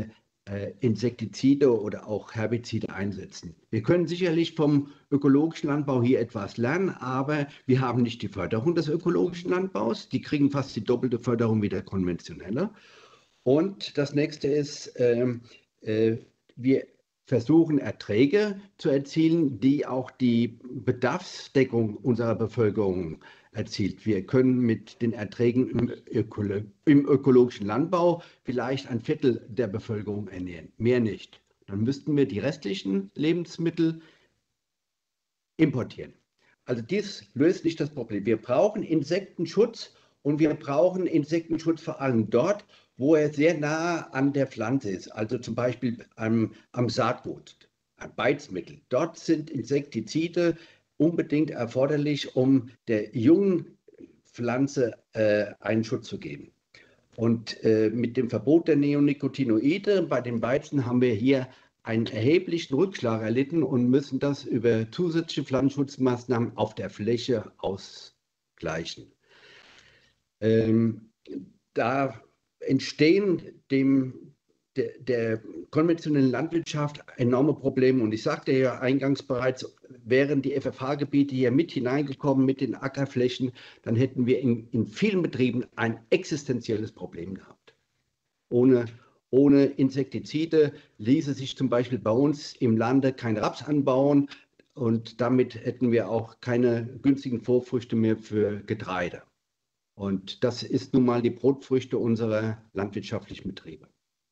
äh, Insektizide oder auch Herbizide einsetzen. Wir können sicherlich vom ökologischen Landbau hier etwas lernen, aber wir haben nicht die Förderung des ökologischen Landbaus. Die kriegen fast die doppelte Förderung wie der konventionelle. Und das nächste ist, ähm, äh, wir versuchen Erträge zu erzielen, die auch die Bedarfsdeckung unserer Bevölkerung erzielt. Wir können mit den Erträgen im, Ökolo im ökologischen Landbau vielleicht ein Viertel der Bevölkerung ernähren, mehr nicht. Dann müssten wir die restlichen Lebensmittel importieren. Also dies löst nicht das Problem. Wir brauchen Insektenschutz und wir brauchen Insektenschutz vor allem dort, wo er sehr nah an der Pflanze ist, also zum Beispiel am, am Saatgut, am Beizmittel. Dort sind Insektizide unbedingt erforderlich, um der jungen Pflanze äh, einen Schutz zu geben. Und äh, mit dem Verbot der Neonicotinoide bei den Weizen haben wir hier einen erheblichen Rückschlag erlitten und müssen das über zusätzliche Pflanzenschutzmaßnahmen auf der Fläche ausgleichen. Ähm, da entstehen dem, der, der konventionellen Landwirtschaft enorme Probleme. Und ich sagte ja eingangs bereits, wären die F F H-Gebiete hier mit hineingekommen mit den Ackerflächen, dann hätten wir in, in vielen Betrieben ein existenzielles Problem gehabt. Ohne, ohne Insektizide ließe sich zum Beispiel bei uns im Lande kein Raps anbauen und damit hätten wir auch keine günstigen Vorfrüchte mehr für Getreide. Und das ist nun mal die Brotfrüchte unserer landwirtschaftlichen Betriebe.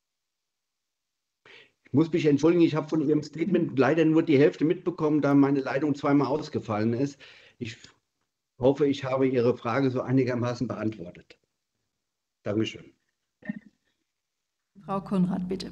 Ich muss mich entschuldigen, ich habe von Ihrem Statement leider nur die Hälfte mitbekommen, da meine Leitung zweimal ausgefallen ist. Ich hoffe, ich habe Ihre Frage so einigermaßen beantwortet. Dankeschön. Frau Konrad, bitte.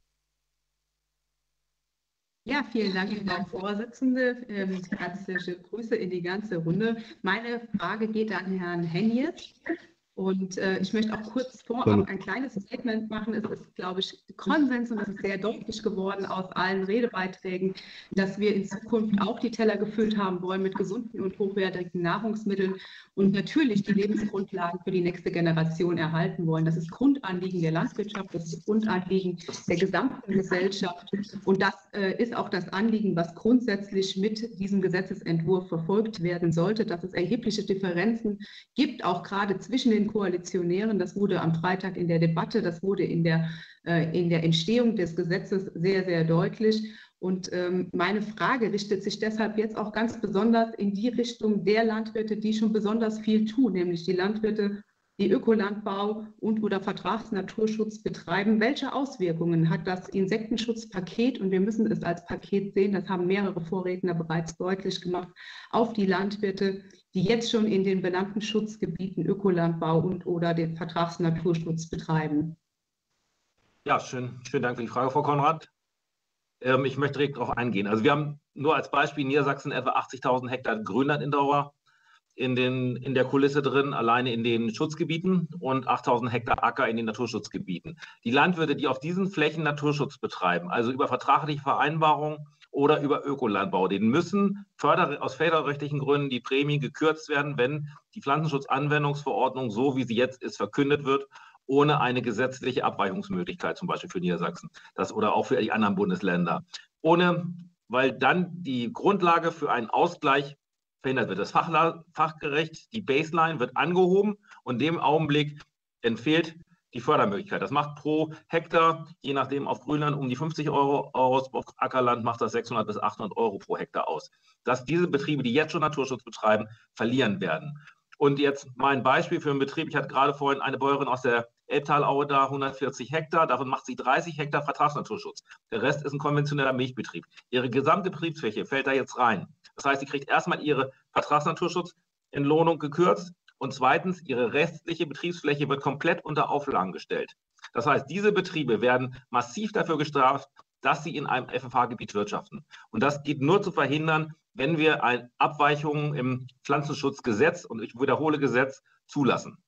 Ja, vielen Dank, Frau Vorsitzende. Ähm, herzliche Grüße in die ganze Runde. Meine Frage geht an Herrn Hennies. Und äh, ich möchte auch kurz vorab ein kleines Statement machen. Es ist, glaube ich, Konsens und es ist sehr deutlich geworden aus allen Redebeiträgen, dass wir in Zukunft auch die Teller gefüllt haben wollen mit gesunden und hochwertigen Nahrungsmitteln und natürlich die Lebensgrundlagen für die nächste Generation erhalten wollen. Das ist Grundanliegen der Landwirtschaft, das ist Grundanliegen der gesamten Gesellschaft. Und das äh, ist auch das Anliegen, was grundsätzlich mit diesem Gesetzesentwurf verfolgt werden sollte, dass es erhebliche Differenzen gibt, auch gerade zwischen den Koalitionären. Das wurde am Freitag in der Debatte, das wurde in der, äh, in der Entstehung des Gesetzes sehr, sehr deutlich. Und ähm, meine Frage richtet sich deshalb jetzt auch ganz besonders in die Richtung der Landwirte, die schon besonders viel tun, nämlich die Landwirte, die Ökolandbau und oder Vertragsnaturschutz betreiben. Welche Auswirkungen hat das Insektenschutzpaket, und wir müssen es als Paket sehen, das haben mehrere Vorredner bereits deutlich gemacht, auf die Landwirte, die jetzt schon in den benannten Schutzgebieten Ökolandbau und oder den Vertragsnaturschutz betreiben? Ja, schön, schönen Dank für die Frage, Frau Konrad. Ähm, ich möchte direkt darauf eingehen. Also wir haben nur als Beispiel in Niedersachsen etwa achtzigtausend Hektar Grünland in Dauer in, den, in der Kulisse drin, alleine in den Schutzgebieten, und achttausend Hektar Acker in den Naturschutzgebieten. Die Landwirte, die auf diesen Flächen Naturschutz betreiben, also über vertragliche Vereinbarungen oder über Ökolandbau, denen müssen förder aus förderrechtlichen Gründen die Prämien gekürzt werden, wenn die Pflanzenschutzanwendungsverordnung, so wie sie jetzt ist, verkündet wird, ohne eine gesetzliche Abweichungsmöglichkeit, zum Beispiel für Niedersachsen das, oder auch für die anderen Bundesländer. Ohne, weil dann die Grundlage für einen Ausgleich verhindert wird. Das Fach, Fachgerecht, die Baseline wird angehoben und in dem Augenblick entfehlt die Fördermöglichkeit. Das macht pro Hektar, je nachdem auf Grünland, um die fünfzig Euro aus, auf Ackerland macht das sechshundert bis achthundert Euro pro Hektar aus. Dass diese Betriebe, die jetzt schon Naturschutz betreiben, verlieren werden. Und jetzt mein Beispiel für einen Betrieb. Ich hatte gerade vorhin eine Bäuerin aus der Elbtalaue da, hundertvierzig Hektar, davon macht sie dreißig Hektar Vertragsnaturschutz. Der Rest ist ein konventioneller Milchbetrieb. Ihre gesamte Betriebsfläche fällt da jetzt rein. Das heißt, sie kriegt erstmal ihre Vertragsnaturschutzentlohnung gekürzt und zweitens, ihre restliche Betriebsfläche wird komplett unter Auflagen gestellt. Das heißt, diese Betriebe werden massiv dafür gestraft, dass sie in einem F F H-Gebiet wirtschaften. Und das geht nur zu verhindern, wenn wir eine Abweichung im Pflanzenschutzgesetz, und ich wiederhole Gesetz, zulassen.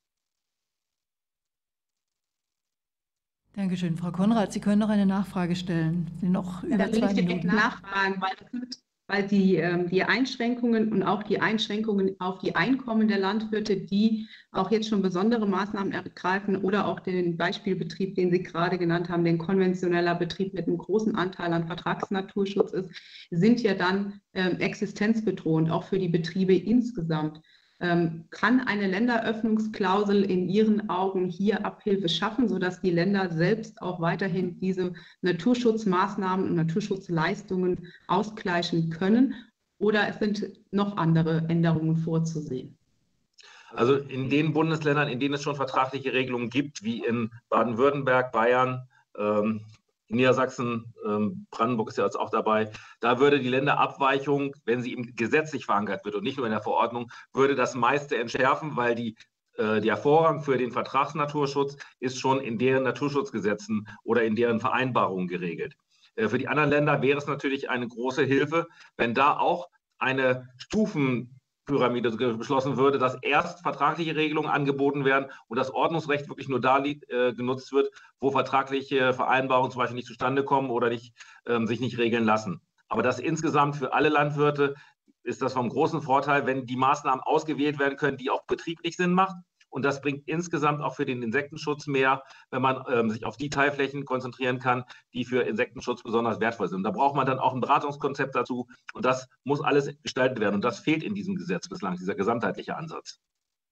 Dankeschön. Frau Konrad, Sie können noch eine Nachfrage stellen. Sie noch über ja, zwei Minuten. Nachfragen, weil das sind, weil die, ähm, die Einschränkungen und auch die Einschränkungen auf die Einkommen der Landwirte, die auch jetzt schon besondere Maßnahmen ergreifen oder auch den Beispielbetrieb, den Sie gerade genannt haben, den konventioneller Betrieb mit einem großen Anteil an Vertragsnaturschutz ist, sind ja dann ähm, existenzbedrohend, auch für die Betriebe insgesamt. Ähm, kann eine Länderöffnungsklausel in Ihren Augen hier Abhilfe schaffen, sodass die Länder selbst auch weiterhin diese Naturschutzmaßnahmen und Naturschutzleistungen ausgleichen können? Oder es sind noch andere Änderungen vorzusehen? Also in den Bundesländern, in denen es schon vertragliche Regelungen gibt, wie in Baden-Württemberg, Bayern, ähm, Niedersachsen, ähm, Brandenburg ist ja jetzt auch dabei, da würde die Länderabweichung, wenn sie eben gesetzlich verankert wird und nicht nur in der Verordnung, würde das meiste entschärfen, weil die, äh, der Vorrang für den Vertragsnaturschutz ist schon in deren Naturschutzgesetzen oder in deren Vereinbarungen geregelt. Äh, für die anderen Länder wäre es natürlich eine große Hilfe, wenn da auch eine Stufen Pyramide beschlossen würde, dass erst vertragliche Regelungen angeboten werden und das Ordnungsrecht wirklich nur da äh, genutzt wird, wo vertragliche Vereinbarungen zum Beispiel nicht zustande kommen oder nicht, ähm, sich nicht regeln lassen. Aber das insgesamt für alle Landwirte ist das vom großen Vorteil, wenn die Maßnahmen ausgewählt werden können, die auch betrieblich Sinn machen. Und das bringt insgesamt auch für den Insektenschutz mehr, wenn man ähm, sich auf die Teilflächen konzentrieren kann, die für Insektenschutz besonders wertvoll sind. Und da braucht man dann auch ein Beratungskonzept dazu. Und das muss alles gestaltet werden. Und das fehlt in diesem Gesetz bislang, dieser gesamtheitliche Ansatz.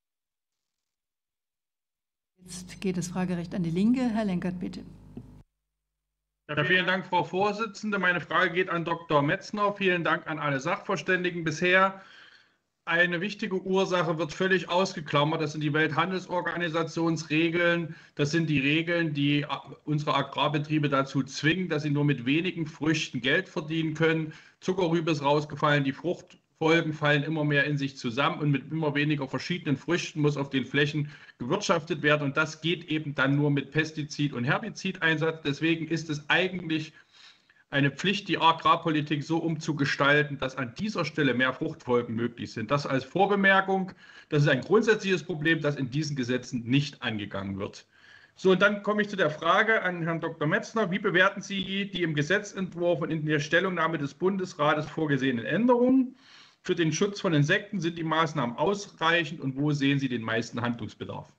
Jetzt geht das Fragerecht an die Linke. Herr Lenkert, bitte. Ja, vielen Dank, Frau Vorsitzende. Meine Frage geht an Doktor Metzner. Vielen Dank an alle Sachverständigen bisher. Eine wichtige Ursache wird völlig ausgeklammert. Das sind die Welthandelsorganisationsregeln. Das sind die Regeln, die unsere Agrarbetriebe dazu zwingen, dass sie nur mit wenigen Früchten Geld verdienen können. Zuckerrübe ist rausgefallen, die Fruchtfolgen fallen immer mehr in sich zusammen und mit immer weniger verschiedenen Früchten muss auf den Flächen gewirtschaftet werden. Und das geht eben dann nur mit Pestizid- und Herbizideinsatz. Deswegen ist es eigentlich eine Pflicht, die Agrarpolitik so umzugestalten, dass an dieser Stelle mehr Fruchtfolgen möglich sind. Das als Vorbemerkung. Das ist ein grundsätzliches Problem, das in diesen Gesetzen nicht angegangen wird. So, und dann komme ich zu der Frage an Herrn Doktor Metzner. Wie bewerten Sie die im Gesetzentwurf und in der Stellungnahme des Bundesrates vorgesehenen Änderungen? Für den Schutz von Insekten sind die Maßnahmen ausreichend und wo sehen Sie den meisten Handlungsbedarf?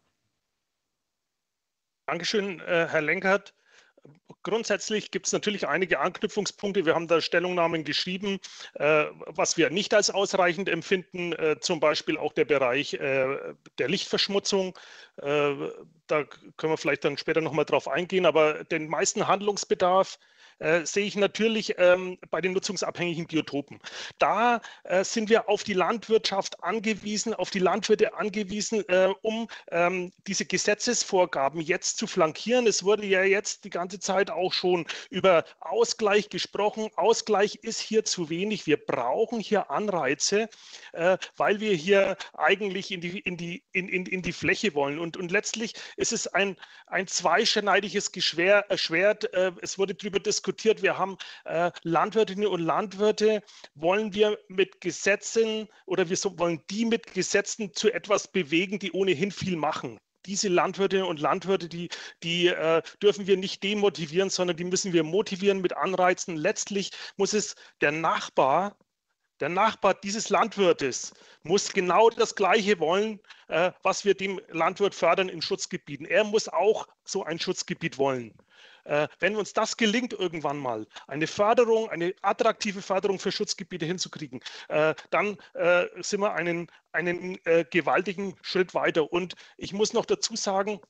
Dankeschön, Herr Lenkert. Grundsätzlich gibt es natürlich einige Anknüpfungspunkte. Wir haben da Stellungnahmen geschrieben, äh, was wir nicht als ausreichend empfinden, äh, zum Beispiel auch der Bereich äh, der Lichtverschmutzung. Äh, da können wir vielleicht dann später nochmal drauf eingehen, aber den meisten Handlungsbedarf Äh, sehe ich natürlich ähm, bei den nutzungsabhängigen Biotopen. Da äh, sind wir auf die Landwirtschaft angewiesen, auf die Landwirte angewiesen, äh, um ähm, diese Gesetzesvorgaben jetzt zu flankieren. Es wurde ja jetzt die ganze Zeit auch schon über Ausgleich gesprochen. Ausgleich ist hier zu wenig. Wir brauchen hier Anreize, äh, weil wir hier eigentlich in die, in die, in, in, in die Fläche wollen. Und, und letztlich ist es ein, ein zweischneidiges Geschwer, äh, Schwert. Äh, es wurde darüber diskutiert. Wir haben äh, Landwirtinnen und Landwirte, wollen wir mit Gesetzen oder wir so, wollen die mit Gesetzen zu etwas bewegen, die ohnehin viel machen. Diese Landwirtinnen und Landwirte, die, die äh, dürfen wir nicht demotivieren, sondern die müssen wir motivieren mit Anreizen. Letztlich muss es der Nachbar, der Nachbar dieses Landwirtes muss genau das Gleiche wollen, äh, was wir dem Landwirt fördern in Schutzgebieten. Er muss auch so ein Schutzgebiet wollen. Wenn uns das gelingt, irgendwann mal eine Förderung, eine attraktive Förderung für Schutzgebiete hinzukriegen, dann sind wir einen, einen gewaltigen Schritt weiter. Und ich muss noch dazu sagen,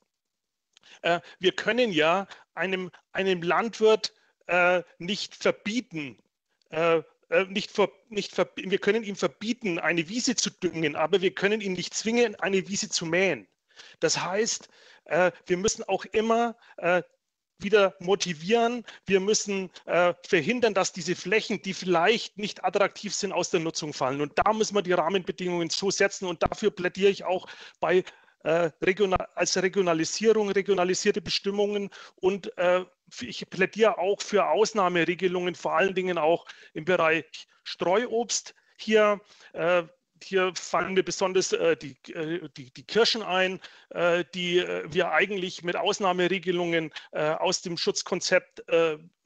wir können ja einem, einem Landwirt nicht verbieten, Nicht, ver, nicht ver, wir können ihm verbieten, eine Wiese zu düngen, aber wir können ihn nicht zwingen, eine Wiese zu mähen. Das heißt, wir müssen auch immer wieder motivieren. Wir müssen äh, verhindern, dass diese Flächen, die vielleicht nicht attraktiv sind, aus der Nutzung fallen. Und da müssen wir die Rahmenbedingungen so setzen. Und dafür plädiere ich auch bei äh, regional, als Regionalisierung, regionalisierte Bestimmungen. Und äh, ich plädiere auch für Ausnahmeregelungen, vor allen Dingen auch im Bereich Streuobst. Hier äh, Hier fallen mir besonders äh, die, äh, die, die Kirschen ein, äh, die äh, wir eigentlich mit Ausnahmeregelungen äh, aus dem Schutzkonzept äh,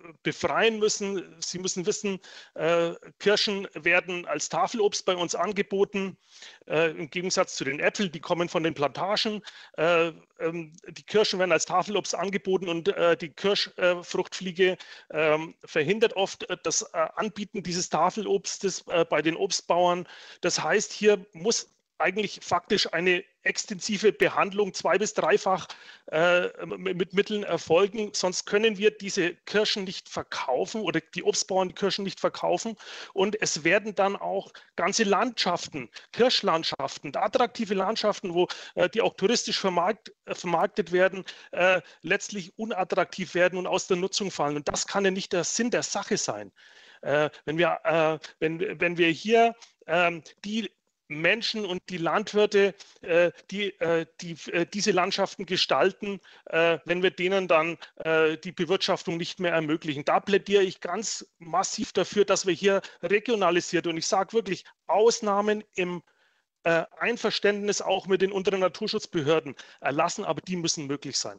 befreien müssen. Sie müssen wissen, äh, Kirschen werden als Tafelobst bei uns angeboten, äh, im Gegensatz zu den Äpfeln, die kommen von den Plantagen. Äh, ähm, die Kirschen werden als Tafelobst angeboten und äh, die Kirschfruchtfliege äh, verhindert oft äh, das äh, Anbieten dieses Tafelobstes äh, bei den Obstbauern. Das heißt, hier muss eigentlich faktisch eine extensive Behandlung zwei- bis dreifach äh, mit Mitteln erfolgen. Sonst können wir diese Kirschen nicht verkaufen oder die Obstbauern die Kirschen nicht verkaufen. Und es werden dann auch ganze Landschaften, Kirschlandschaften, attraktive Landschaften, wo äh, die auch touristisch vermarkt, äh, vermarktet werden, äh, letztlich unattraktiv werden und aus der Nutzung fallen. Und das kann ja nicht der Sinn der Sache sein. Äh, wenn wir, äh, wenn, wenn wir hier äh, die Menschen und die Landwirte, äh, die, äh, die äh, diese Landschaften gestalten, äh, wenn wir denen dann äh, die Bewirtschaftung nicht mehr ermöglichen. Da plädiere ich ganz massiv dafür, dass wir hier regionalisiert, und ich sage wirklich, Ausnahmen im äh, Einverständnis auch mit den unteren Naturschutzbehörden erlassen, aber die müssen möglich sein.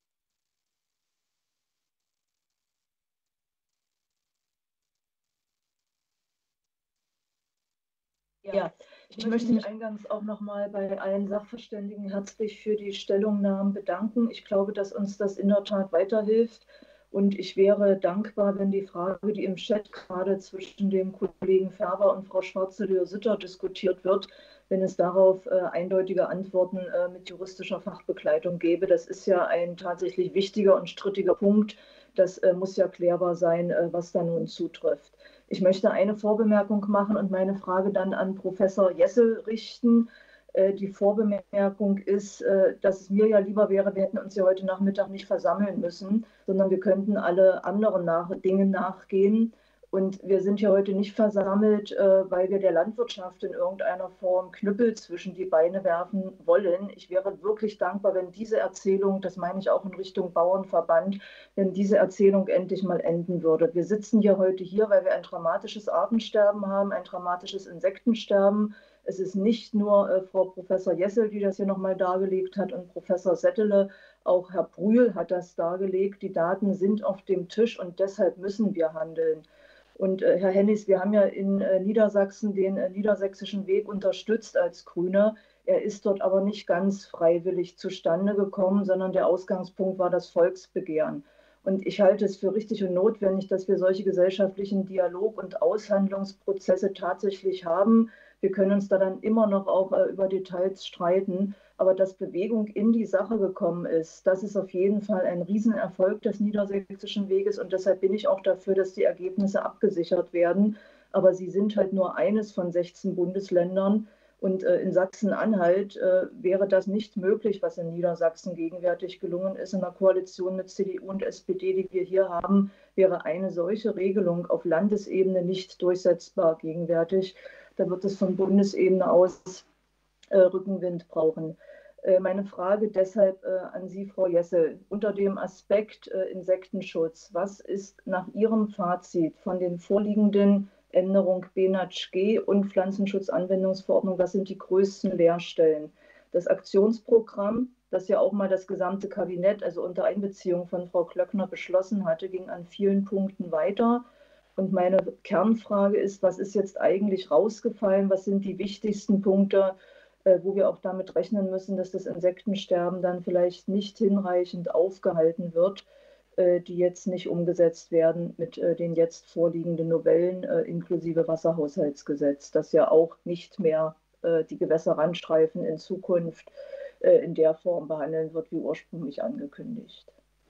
Ja. Ich möchte mich eingangs auch noch mal bei allen Sachverständigen herzlich für die Stellungnahmen bedanken. Ich glaube, dass uns das in der Tat weiterhilft. Und ich wäre dankbar, wenn die Frage, die im Chat gerade zwischen dem Kollegen Färber und Frau Schwarze-Leo-Sütter diskutiert wird, wenn es darauf äh, eindeutige Antworten äh, mit juristischer Fachbegleitung gäbe. Das ist ja ein tatsächlich wichtiger und strittiger Punkt. Das äh, muss ja klärbar sein, äh, was da nun zutrifft. Ich möchte eine Vorbemerkung machen und meine Frage dann an Professor Jessel richten. Die Vorbemerkung ist, dass es mir ja lieber wäre, wir hätten uns ja heute Nachmittag nicht versammeln müssen, sondern wir könnten alle anderen nach, Dinge nachgehen. Und wir sind hier heute nicht versammelt, weil wir der Landwirtschaft in irgendeiner Form Knüppel zwischen die Beine werfen wollen. Ich wäre wirklich dankbar, wenn diese Erzählung, das meine ich auch in Richtung Bauernverband, wenn diese Erzählung endlich mal enden würde. Wir sitzen hier heute hier, weil wir ein dramatisches Artensterben haben, ein dramatisches Insektensterben. Es ist nicht nur äh, Frau Professor Jessel, die das hier nochmal dargelegt hat, und Professor Settele, auch Herr Brühl hat das dargelegt. Die Daten sind auf dem Tisch und deshalb müssen wir handeln. Und äh, Herr Hennis, wir haben ja in äh, Niedersachsen den äh, niedersächsischen Weg unterstützt als Grüne. Er ist dort aber nicht ganz freiwillig zustande gekommen, sondern der Ausgangspunkt war das Volksbegehren. Und ich halte es für richtig und notwendig, dass wir solche gesellschaftlichen Dialog- und Aushandlungsprozesse tatsächlich haben. Wir können uns da dann immer noch auch äh, über Details streiten. Aber dass Bewegung in die Sache gekommen ist, das ist auf jeden Fall ein Riesenerfolg des niedersächsischen Weges. Und deshalb bin ich auch dafür, dass die Ergebnisse abgesichert werden. Aber sie sind halt nur eines von sechzehn Bundesländern. Und äh, in Sachsen-Anhalt äh, wäre das nicht möglich, was in Niedersachsen gegenwärtig gelungen ist. In der Koalition mit C D U und S P D, die wir hier haben, wäre eine solche Regelung auf Landesebene nicht durchsetzbar gegenwärtig. Da wird es von Bundesebene aus äh, Rückenwind brauchen. Äh, meine Frage deshalb äh, an Sie, Frau Jessel, unter dem Aspekt äh, Insektenschutz. Was ist nach Ihrem Fazit von den vorliegenden Änderung B N A T G und Pflanzenschutzanwendungsverordnung, was sind die größten Leerstellen? Das Aktionsprogramm, das ja auch mal das gesamte Kabinett, also unter Einbeziehung von Frau Klöckner beschlossen hatte, ging an vielen Punkten weiter. Und meine Kernfrage ist, was ist jetzt eigentlich rausgefallen? Was sind die wichtigsten Punkte, wo wir auch damit rechnen müssen, dass das Insektensterben dann vielleicht nicht hinreichend aufgehalten wird, die jetzt nicht umgesetzt werden mit den jetzt vorliegenden Novellen inklusive Wasserhaushaltsgesetz, das ja auch nicht mehr die Gewässerrandstreifen in Zukunft in der Form behandeln wird, wie ursprünglich angekündigt.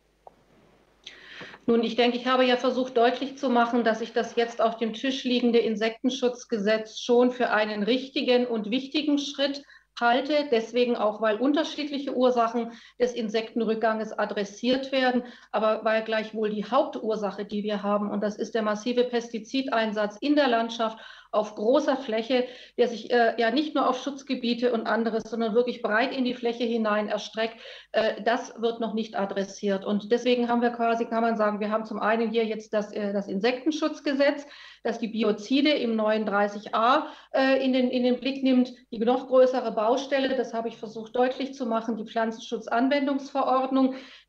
Nun, ich denke, ich habe ja versucht deutlich zu machen, dass ich das jetzt auf dem Tisch liegende Insektenschutzgesetz schon für einen richtigen und wichtigen Schritt halte, deswegen auch, weil unterschiedliche Ursachen des Insektenrückganges adressiert werden, aber weil gleichwohl die Hauptursache, die wir haben, und das ist der massive Pestizideinsatz in der Landschaft auf großer Fläche, der sich äh, ja nicht nur auf Schutzgebiete und anderes, sondern wirklich breit in die Fläche hinein erstreckt, äh, das wird noch nicht adressiert. Und deswegen haben wir quasi, kann man sagen, wir haben zum einen hier jetzt das, äh, das Insektenschutzgesetz, das die Biozide im neununddreißig a äh, in, den, in den Blick nimmt, die noch größere Baustelle, das habe ich versucht deutlich zu machen, die Pflanzenschutzanwendungsverordnung,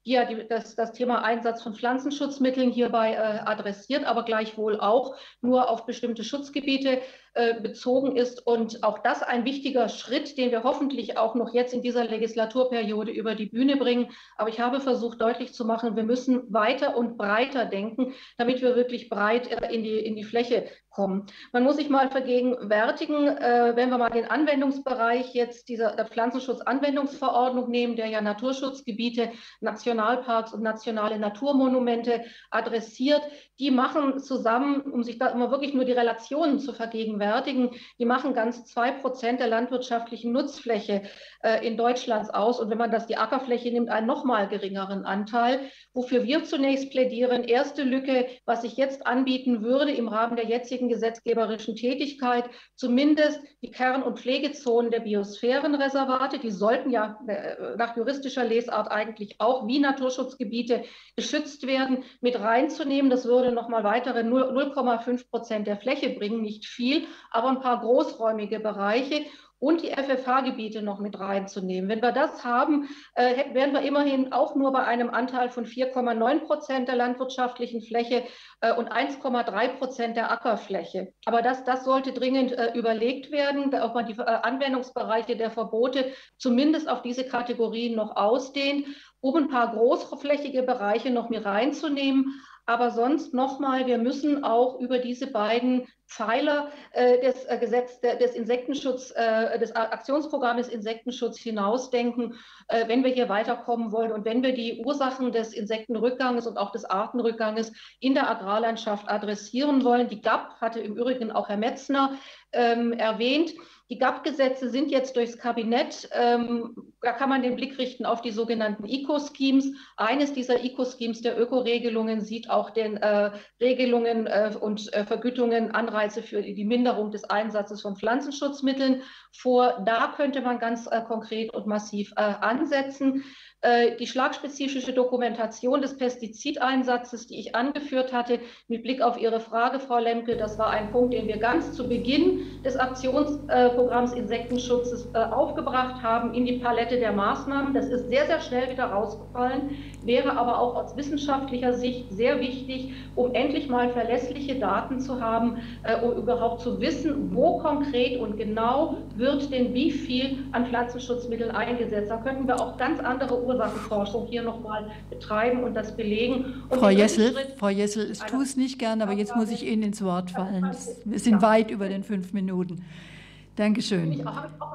ja die, das, das Thema Einsatz von Pflanzenschutzmitteln hierbei äh, adressiert, aber gleichwohl auch nur auf bestimmte Schutzgebiete äh, bezogen ist. Und auch das ein wichtiger Schritt, den wir hoffentlich auch noch jetzt in dieser Legislaturperiode über die Bühne bringen. Aber ich habe versucht deutlich zu machen, wir müssen weiter und breiter denken, damit wir wirklich breit äh, in die, in die Fläche kommen. Man muss sich mal vergegenwärtigen, äh, wenn wir mal den Anwendungsbereich jetzt dieser der Pflanzenschutzanwendungsverordnung nehmen, der ja Naturschutzgebiete, Nationalparks und nationale Naturmonumente adressiert, die machen zusammen, um sich da immer wirklich nur die Relationen zu vergegenwärtigen, die machen ganz zwei Prozent der landwirtschaftlichen Nutzfläche äh, in Deutschland aus. Und wenn man das die Ackerfläche nimmt, einen noch mal geringeren Anteil. Wofür wir zunächst plädieren, erste Lücke, was ich jetzt anbieten würde im Rahmen der jetzigen gesetzgeberischen Tätigkeit, zumindest die Kern- und Pflegezonen der Biosphärenreservate, die sollten ja äh, nach juristischer Lesart eigentlich auch wie Naturschutzgebiete geschützt werden, mit reinzunehmen. Das würde noch mal weitere null Komma fünf Prozent der Fläche bringen, nicht viel, aber ein paar großräumige Bereiche und die F F H-Gebiete noch mit reinzunehmen. Wenn wir das haben, äh, wären wir immerhin auch nur bei einem Anteil von vier Komma neun Prozent der landwirtschaftlichen Fläche äh, und eins Komma drei Prozent der Ackerfläche. Aber das, das sollte dringend äh, überlegt werden, ob man die äh, Anwendungsbereiche der Verbote zumindest auf diese Kategorien noch ausdehnt, um ein paar großflächige Bereiche noch mit reinzunehmen. Aber sonst nochmal, wir müssen auch über diese beiden Pfeiler äh, des äh, Gesetz der, des Insektenschutz, äh, des Aktionsprogramms Insektenschutz hinausdenken, äh, wenn wir hier weiterkommen wollen und wenn wir die Ursachen des Insektenrückganges und auch des Artenrückganges in der Agrarlandschaft adressieren wollen. Die G A P hatte im Übrigen auch Herr Metzner ähm, erwähnt. Die G A P-Gesetze sind jetzt durchs Kabinett, ähm, da kann man den Blick richten auf die sogenannten Eco-Schemes. Eines dieser Eco-Schemes der Ökoregelungen sieht auch den äh, Regelungen äh, und äh, Vergütungen, Anreize für die Minderung des Einsatzes von Pflanzenschutzmitteln vor. Da könnte man ganz äh, konkret und massiv äh, ansetzen. Äh, die schlagspezifische Dokumentation des Pestizideinsatzes, die ich angeführt hatte, mit Blick auf Ihre Frage, Frau Lemke, das war ein Punkt, den wir ganz zu Beginn des Aktionsprogramms Insektenschutzes äh, aufgebracht haben in die Palette der Maßnahmen. Das ist sehr, sehr schnell wieder rausgefallen, wäre aber auch aus wissenschaftlicher Sicht sehr wichtig, um endlich mal verlässliche Daten zu haben, äh, um überhaupt zu wissen, wo konkret und genau wird denn wie viel an Pflanzenschutzmitteln eingesetzt. Da könnten wir auch ganz andere Ursachenforschung hier nochmal betreiben und das belegen. Und Frau Jessel, Frau Jessel, ich tue es nicht gern, aber jetzt muss ich Ihnen ins Wort fallen. Wir sind weit über den fünf Minuten. Dankeschön.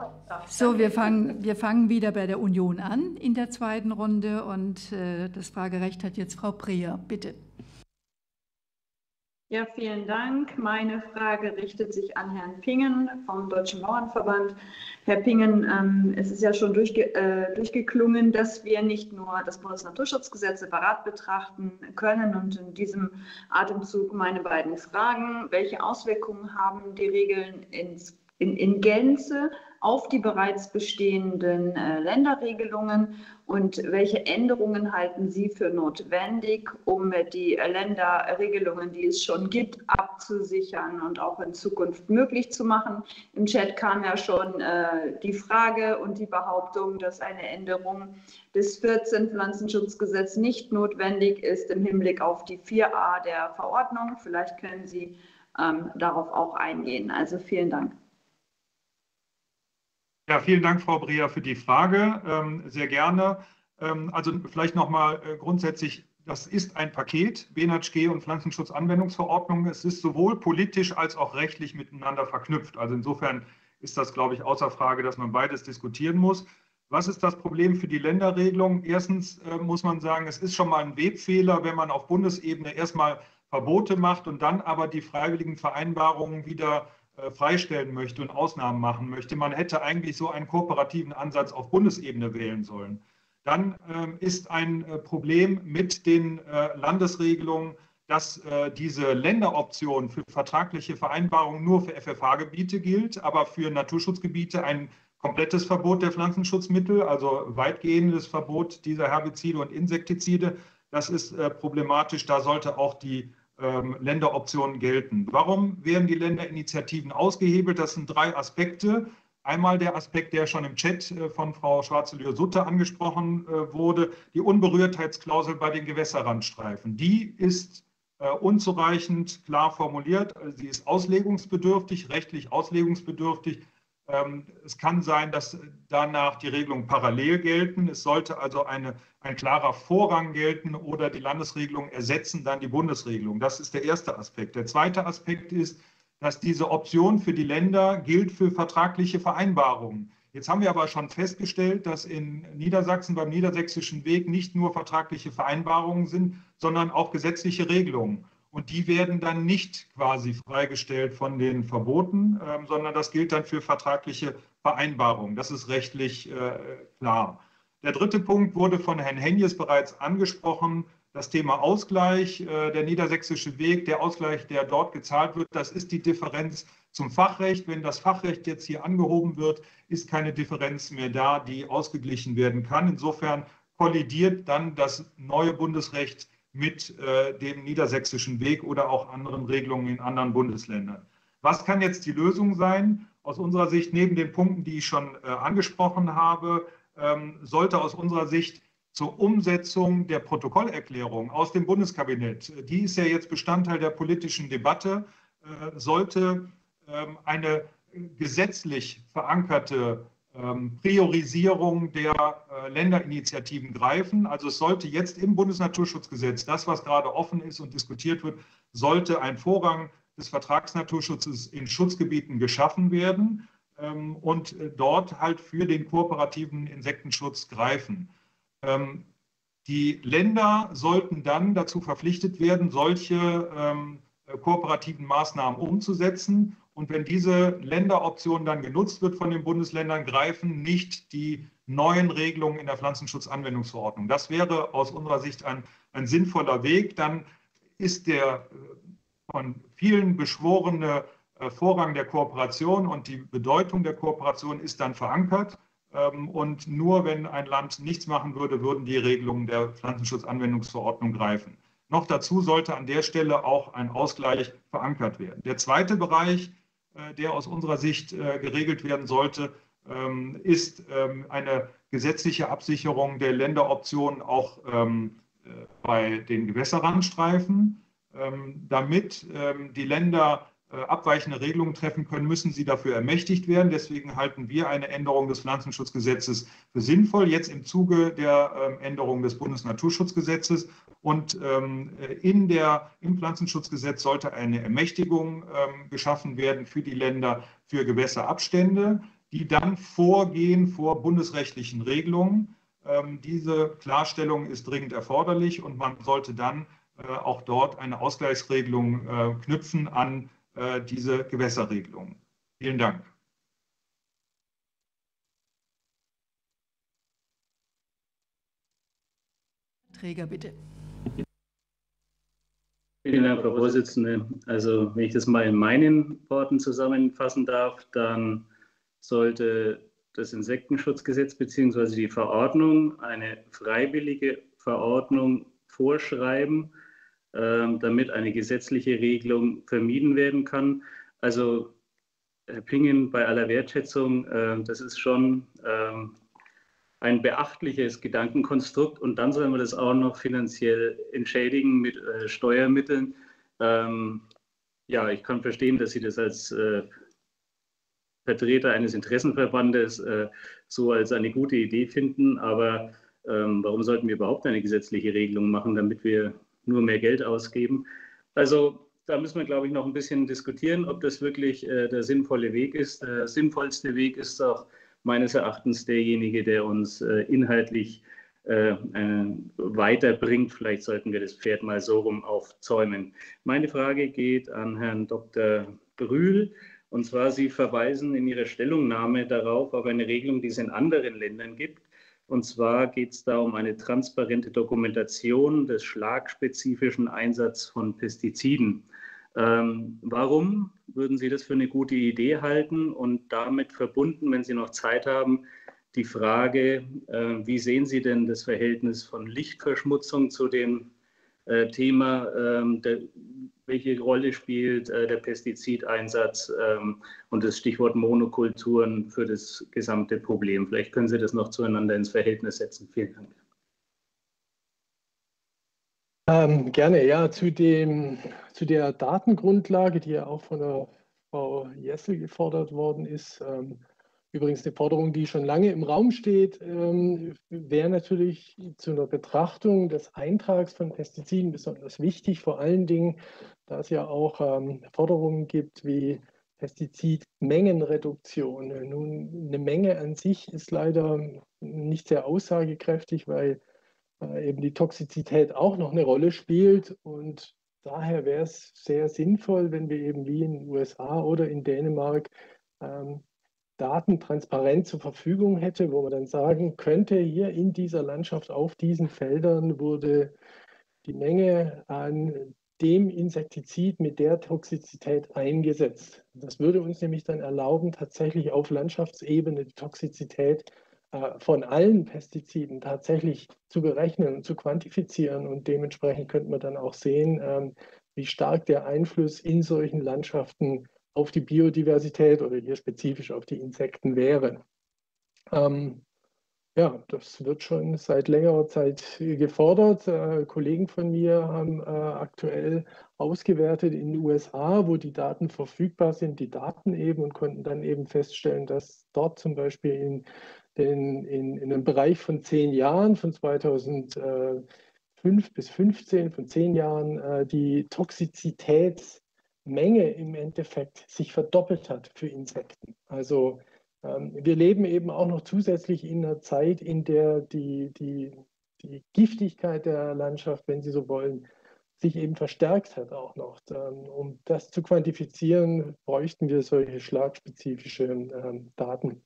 So, wir fangen, wir fangen wieder bei der Union an in der zweiten Runde und äh, das Fragerecht hat jetzt Frau Preher. Bitte. Ja, vielen Dank. Meine Frage richtet sich an Herrn Pingen vom Deutschen Bauernverband. Herr Pingen, ähm, es ist ja schon durchge äh, durchgeklungen, dass wir nicht nur das Bundesnaturschutzgesetz separat betrachten können. Und in diesem Atemzug meine beiden Fragen. Welche Auswirkungen haben die Regeln ins In, in Gänze auf die bereits bestehenden äh, Länderregelungen und welche Änderungen halten Sie für notwendig, um die äh, Länderregelungen, die es schon gibt, abzusichern und auch in Zukunft möglich zu machen? Im Chat kam ja schon äh, die Frage und die Behauptung, dass eine Änderung des vierzehnten Pflanzenschutzgesetzes nicht notwendig ist im Hinblick auf die vier a der Verordnung. Vielleicht können Sie ähm, darauf auch eingehen. Also vielen Dank. Ja, vielen Dank, Frau Breher, für die Frage. Ähm, sehr gerne. Ähm, also vielleicht nochmal äh, grundsätzlich, das ist ein Paket, B N H G und Pflanzenschutzanwendungsverordnung. Es ist sowohl politisch als auch rechtlich miteinander verknüpft. Also insofern ist das, glaube ich, außer Frage, dass man beides diskutieren muss. Was ist das Problem für die Länderregelung? Erstens äh, muss man sagen, es ist schon mal ein Webfehler, wenn man auf Bundesebene erstmal Verbote macht und dann aber die freiwilligen Vereinbarungen wieder freistellen möchte und Ausnahmen machen möchte. Man hätte eigentlich so einen kooperativen Ansatz auf Bundesebene wählen sollen. Dann ähm, ist ein äh, Problem mit den äh, Landesregelungen, dass äh, diese Länderoption für vertragliche Vereinbarungen nur für F F H-Gebiete gilt, aber für Naturschutzgebiete ein komplettes Verbot der Pflanzenschutzmittel, also weitgehendes Verbot dieser Herbizide und Insektizide. Das ist äh, problematisch. Da sollte auch die Länderoptionen gelten. Warum werden die Länderinitiativen ausgehebelt? Das sind drei Aspekte. Einmal der Aspekt, der schon im Chat von Frau Schwarzelür-Sutter angesprochen wurde, die Unberührtheitsklausel bei den Gewässerrandstreifen. Die ist unzureichend klar formuliert. Sie ist auslegungsbedürftig, rechtlich auslegungsbedürftig. Es kann sein, dass danach die Regelungen parallel gelten. Es sollte also eine, ein klarer Vorrang gelten oder die Landesregelungen ersetzen dann die Bundesregelung. Das ist der erste Aspekt. Der zweite Aspekt ist, dass diese Option für die Länder gilt für vertragliche Vereinbarungen. Jetzt haben wir aber schon festgestellt, dass in Niedersachsen beim Niedersächsischen Weg nicht nur vertragliche Vereinbarungen sind, sondern auch gesetzliche Regelungen. Und die werden dann nicht quasi freigestellt von den Verboten, äh, sondern das gilt dann für vertragliche Vereinbarungen. Das ist rechtlich äh, klar. Der dritte Punkt wurde von Herrn Henjes bereits angesprochen. Das Thema Ausgleich, äh, der Niedersächsische Weg, der Ausgleich, der dort gezahlt wird, das ist die Differenz zum Fachrecht. Wenn das Fachrecht jetzt hier angehoben wird, ist keine Differenz mehr da, die ausgeglichen werden kann. Insofern kollidiert dann das neue Bundesrecht mit äh, dem Niedersächsischen Weg oder auch anderen Regelungen in anderen Bundesländern. Was kann jetzt die Lösung sein? Aus unserer Sicht, neben den Punkten, die ich schon äh, angesprochen habe, ähm, sollte aus unserer Sicht zur Umsetzung der Protokollerklärung aus dem Bundeskabinett, die ist ja jetzt Bestandteil der politischen Debatte, äh, sollte ähm, eine gesetzlich verankerte ähm, Priorisierung der äh, Länderinitiativen greifen. Also es sollte jetzt im Bundesnaturschutzgesetz, das, was gerade offen ist und diskutiert wird, sollte ein Vorrang des Vertragsnaturschutzes in Schutzgebieten geschaffen werden ähm, und äh, dort halt für den kooperativen Insektenschutz greifen. Die Länder sollten dann dazu verpflichtet werden, solche ähm, kooperativen Maßnahmen umzusetzen. Und wenn diese Länderoption dann genutzt wird von den Bundesländern, greifen nicht die neuen Regelungen in der Pflanzenschutzanwendungsverordnung. Das wäre aus unserer Sicht ein, ein sinnvoller Weg. Dann ist der von vielen beschworene Vorrang der Kooperation und die Bedeutung der Kooperation ist dann verankert. Und nur wenn ein Land nichts machen würde, würden die Regelungen der Pflanzenschutzanwendungsverordnung greifen. Noch dazu sollte an der Stelle auch ein Ausgleich verankert werden. Der zweite Bereich, der aus unserer Sicht geregelt werden sollte, ist eine gesetzliche Absicherung der Länderoptionen auch bei den Gewässerrandstreifen. Damit die Länder abweichende Regelungen treffen können, müssen sie dafür ermächtigt werden. Deswegen halten wir eine Änderung des Pflanzenschutzgesetzes für sinnvoll, jetzt im Zuge der Änderung des Bundesnaturschutzgesetzes. Und in der, im Pflanzenschutzgesetz sollte eine Ermächtigung geschaffen werden für die Länder für Gewässerabstände, die dann vorgehen vor bundesrechtlichen Regelungen. Diese Klarstellung ist dringend erforderlich und man sollte dann auch dort eine Ausgleichsregelung knüpfen an diese Gewässerregelung. Vielen Dank. Träger, bitte. Vielen Dank, Frau Vorsitzende. Also, wenn ich das mal in meinen Worten zusammenfassen darf, dann sollte das Insektenschutzgesetz bzw. die Verordnung eine freiwillige Verordnung vorschreiben, damit eine gesetzliche Regelung vermieden werden kann. Also Herr Pingen, bei aller Wertschätzung, das ist schon ein beachtliches Gedankenkonstrukt und dann sollen wir das auch noch finanziell entschädigen mit Steuermitteln. Ja, ich kann verstehen, dass Sie das als Vertreter eines Interessenverbandes so als eine gute Idee finden, aber warum sollten wir überhaupt eine gesetzliche Regelung machen, damit wir nur mehr Geld ausgeben? Also da müssen wir, glaube ich, noch ein bisschen diskutieren, ob das wirklich äh, der sinnvolle Weg ist. Der sinnvollste Weg ist auch meines Erachtens derjenige, der uns äh, inhaltlich äh, äh, weiterbringt. Vielleicht sollten wir das Pferd mal so rum aufzäumen. Meine Frage geht an Herrn Doktor Brühl. Und zwar, Sie verweisen in Ihrer Stellungnahme darauf, auf eine Regelung, die es in anderen Ländern gibt. Und zwar geht es da um eine transparente Dokumentation des schlagspezifischen Einsatzes von Pestiziden. Ähm, warum würden Sie das für eine gute Idee halten? Und damit verbunden, wenn Sie noch Zeit haben, die Frage, äh, wie sehen Sie denn das Verhältnis von Lichtverschmutzung zu dem äh, Thema, äh, der, welche Rolle spielt äh, der Pestizideinsatz ähm, und das Stichwort Monokulturen für das gesamte Problem? Vielleicht können Sie das noch zueinander ins Verhältnis setzen. Vielen Dank. Ähm, gerne, ja, zu, dem, zu der Datengrundlage, die ja auch von der Frau Jessel gefordert worden ist. Ähm, übrigens eine Forderung, die schon lange im Raum steht, ähm, wäre natürlich zu einer Betrachtung des Eintrags von Pestiziden besonders wichtig, vor allen Dingen, da es ja auch ähm, Forderungen gibt wie Pestizidmengenreduktion. Nun, eine Menge an sich ist leider nicht sehr aussagekräftig, weil äh, eben die Toxizität auch noch eine Rolle spielt, und daher wäre es sehr sinnvoll, wenn wir eben wie in den U S A oder in Dänemark ähm, Daten transparent zur Verfügung hätte, wo man dann sagen könnte, hier in dieser Landschaft auf diesen Feldern wurde die Menge an dem Insektizid mit der Toxizität eingesetzt. Das würde uns nämlich dann erlauben, tatsächlich auf Landschaftsebene die Toxizität äh, von allen Pestiziden tatsächlich zu berechnen und zu quantifizieren, und dementsprechend könnte man dann auch sehen, ähm, wie stark der Einfluss in solchen Landschaften auf die Biodiversität oder hier spezifisch auf die Insekten wäre. Ähm, ja, das wird schon seit längerer Zeit gefordert. Äh, Kollegen von mir haben äh, aktuell ausgewertet in den U S A, wo die Daten verfügbar sind, die Daten eben, und konnten dann eben feststellen, dass dort zum Beispiel in, den, in, in einem Bereich von zehn Jahren, von zweitausendfünf bis fünfzehn, von zehn Jahren, äh, die Toxizität Menge im Endeffekt sich verdoppelt hat für Insekten. Also ähm, wir leben eben auch noch zusätzlich in einer Zeit, in der die, die, die Giftigkeit der Landschaft, wenn Sie so wollen, sich eben verstärkt hat auch noch. Ähm, um das zu quantifizieren, bräuchten wir solche schlagspezifische ähm, Daten.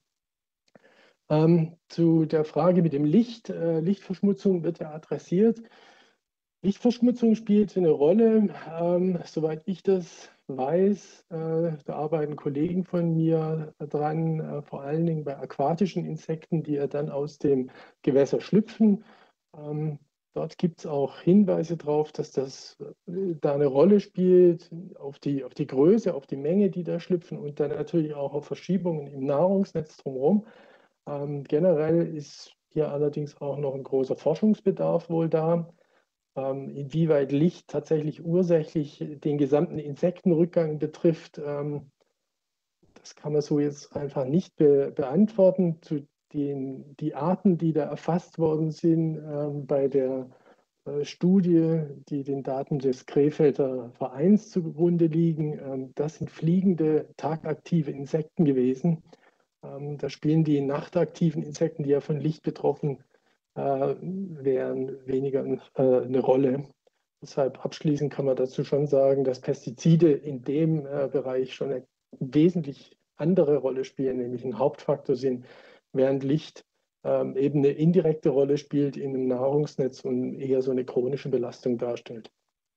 Ähm, zu der Frage mit dem Licht. Äh, Lichtverschmutzung wird ja adressiert. Lichtverschmutzung spielt eine Rolle, ähm, soweit ich das weiß, äh, da arbeiten Kollegen von mir dran, äh, vor allen Dingen bei aquatischen Insekten, die ja dann aus dem Gewässer schlüpfen. Ähm, dort gibt es auch Hinweise darauf, dass das äh, da eine Rolle spielt, auf die, auf die Größe, auf die Menge, die da schlüpfen, und dann natürlich auch auf Verschiebungen im Nahrungsnetz drumherum. Ähm, generell ist hier allerdings auch noch ein großer Forschungsbedarf wohl da. Ähm, inwieweit Licht tatsächlich ursächlich den gesamten Insektenrückgang betrifft, ähm, das kann man so jetzt einfach nicht be beantworten. Zu den die Arten, die da erfasst worden sind ähm, bei der äh, Studie, die den Daten des Krefelder Vereins zugrunde liegen, ähm, das sind fliegende, tagaktive Insekten gewesen. Ähm, da spielen die nachtaktiven Insekten, die ja von Licht betroffen sind, Äh, wären weniger äh, eine Rolle. Deshalb abschließend kann man dazu schon sagen, dass Pestizide in dem äh, Bereich schon eine wesentlich andere Rolle spielen, nämlich ein Hauptfaktor sind, während Licht ähm, eben eine indirekte Rolle spielt in einem Nahrungsnetz und eher so eine chronische Belastung darstellt.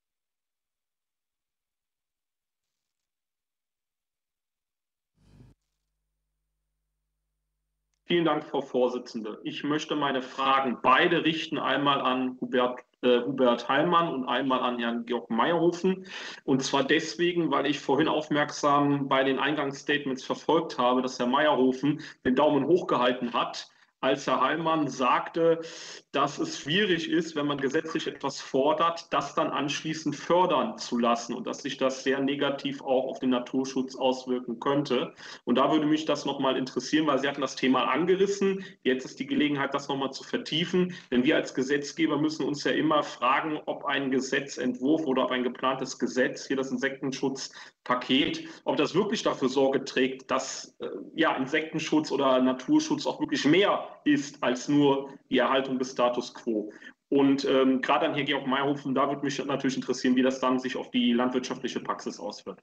Vielen Dank, Frau Vorsitzende. Ich möchte meine Fragen beide richten, einmal an Hubert, äh, Hubert Heilmann und einmal an Herrn Georg Meyerhofen. Und zwar deswegen, weil ich vorhin aufmerksam bei den Eingangsstatements verfolgt habe, dass Herr Meyerhofen den Daumen hoch gehalten hat, als Herr Heilmann sagte, dass es schwierig ist, wenn man gesetzlich etwas fordert, das dann anschließend fördern zu lassen und dass sich das sehr negativ auch auf den Naturschutz auswirken könnte. Und da würde mich das nochmal interessieren, weil Sie hatten das Thema angerissen. Jetzt ist die Gelegenheit, das nochmal zu vertiefen. Denn wir als Gesetzgeber müssen uns ja immer fragen, ob ein Gesetzentwurf oder ob ein geplantes Gesetz, hier das Insektenschutzpaket, ob das wirklich dafür Sorge trägt, dass äh, ja, Insektenschutz oder Naturschutz auch wirklich mehr ist als nur die Erhaltung des Status quo. Und ähm, gerade an Herrn Georg Meyerhofen, da würde mich natürlich interessieren, wie das dann sich auf die landwirtschaftliche Praxis auswirkt.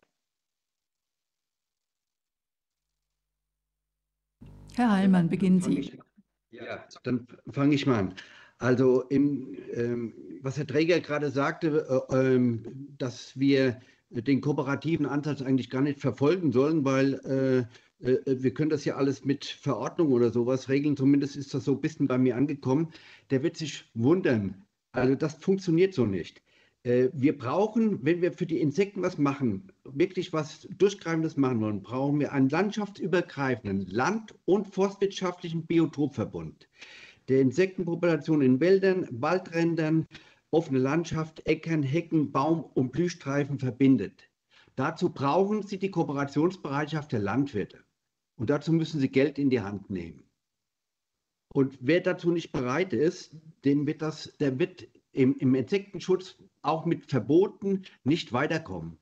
Herr Heilmann, beginnen Sie. Ja, dann fange ich mal an. Also, im, ähm, was Herr Träger gerade sagte, äh, ähm, dass wir den kooperativen Ansatz eigentlich gar nicht verfolgen sollen, weil äh, wir können das ja alles mit Verordnung oder sowas regeln, zumindest ist das so ein bisschen bei mir angekommen. Der wird sich wundern. Also das funktioniert so nicht. Wir brauchen, wenn wir für die Insekten was machen, wirklich was Durchgreifendes machen wollen, brauchen wir einen landschaftsübergreifenden land- und forstwirtschaftlichen Biotopverbund, der Insektenpopulation in Wäldern, Waldrändern, offene Landschaft, Äckern, Hecken, Baum- und Blühstreifen verbindet. Dazu brauchen Sie die Kooperationsbereitschaft der Landwirte. Und dazu müssen Sie Geld in die Hand nehmen. Und wer dazu nicht bereit ist, den wird das, der wird im, im Insektenschutz auch mit Verboten nicht weiterkommen.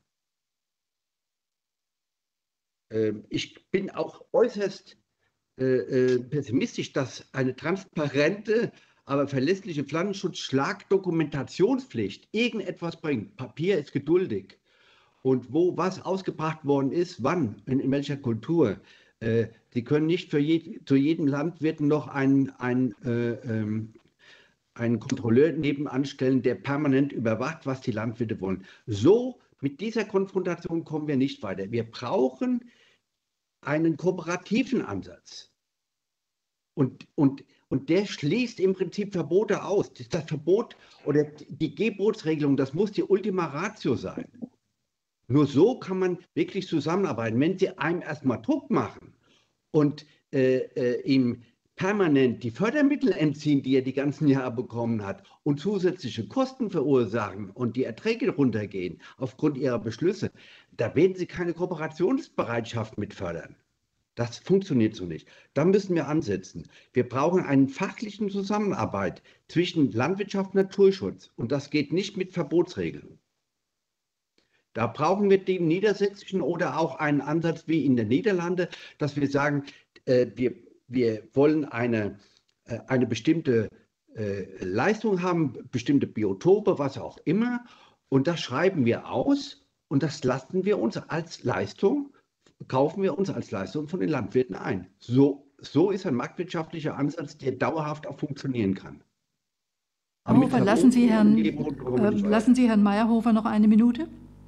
Ähm, ich bin auch äußerst äh, äh, pessimistisch, dass eine transparente, aber verlässliche Pflanzenschutz-Schlagdokumentationspflicht irgendetwas bringt. Papier ist geduldig. Und wo was ausgebracht worden ist, wann, in, in welcher Kultur. Äh, Sie können nicht für je, zu jedem Landwirt noch einen, einen, äh, ähm, einen Kontrolleur nebenan stellen, der permanent überwacht, was die Landwirte wollen. So, mit dieser Konfrontation kommen wir nicht weiter. Wir brauchen einen kooperativen Ansatz. Und, und, und der schließt im Prinzip Verbote aus. Das Verbot oder die Gebotsregelung, das muss die Ultima Ratio sein. Nur so kann man wirklich zusammenarbeiten. Wenn Sie einem erstmal Druck machen und äh, äh, ihm permanent die Fördermittel entziehen, die er die ganzen Jahre bekommen hat, und zusätzliche Kosten verursachen und die Erträge runtergehen aufgrund ihrer Beschlüsse, da werden Sie keine Kooperationsbereitschaft mit fördern. Das funktioniert so nicht. Da müssen wir ansetzen. Wir brauchen eine fachliche Zusammenarbeit zwischen Landwirtschaft und Naturschutz. Und das geht nicht mit Verbotsregeln. Da brauchen wir den niedersächsischen oder auch einen Ansatz wie in den Niederlanden, dass wir sagen, äh, wir, wir wollen eine, äh, eine bestimmte äh, Leistung haben, bestimmte Biotope, was auch immer. Und das schreiben wir aus und das lassen wir uns als Leistung, kaufen wir uns als Leistung von den Landwirten ein. So, so ist ein marktwirtschaftlicher Ansatz, der dauerhaft auch funktionieren kann. Herr Hofer, lassen Sie Herrn, äh, lassen Sie Herrn Meyerhofer noch eine Minute?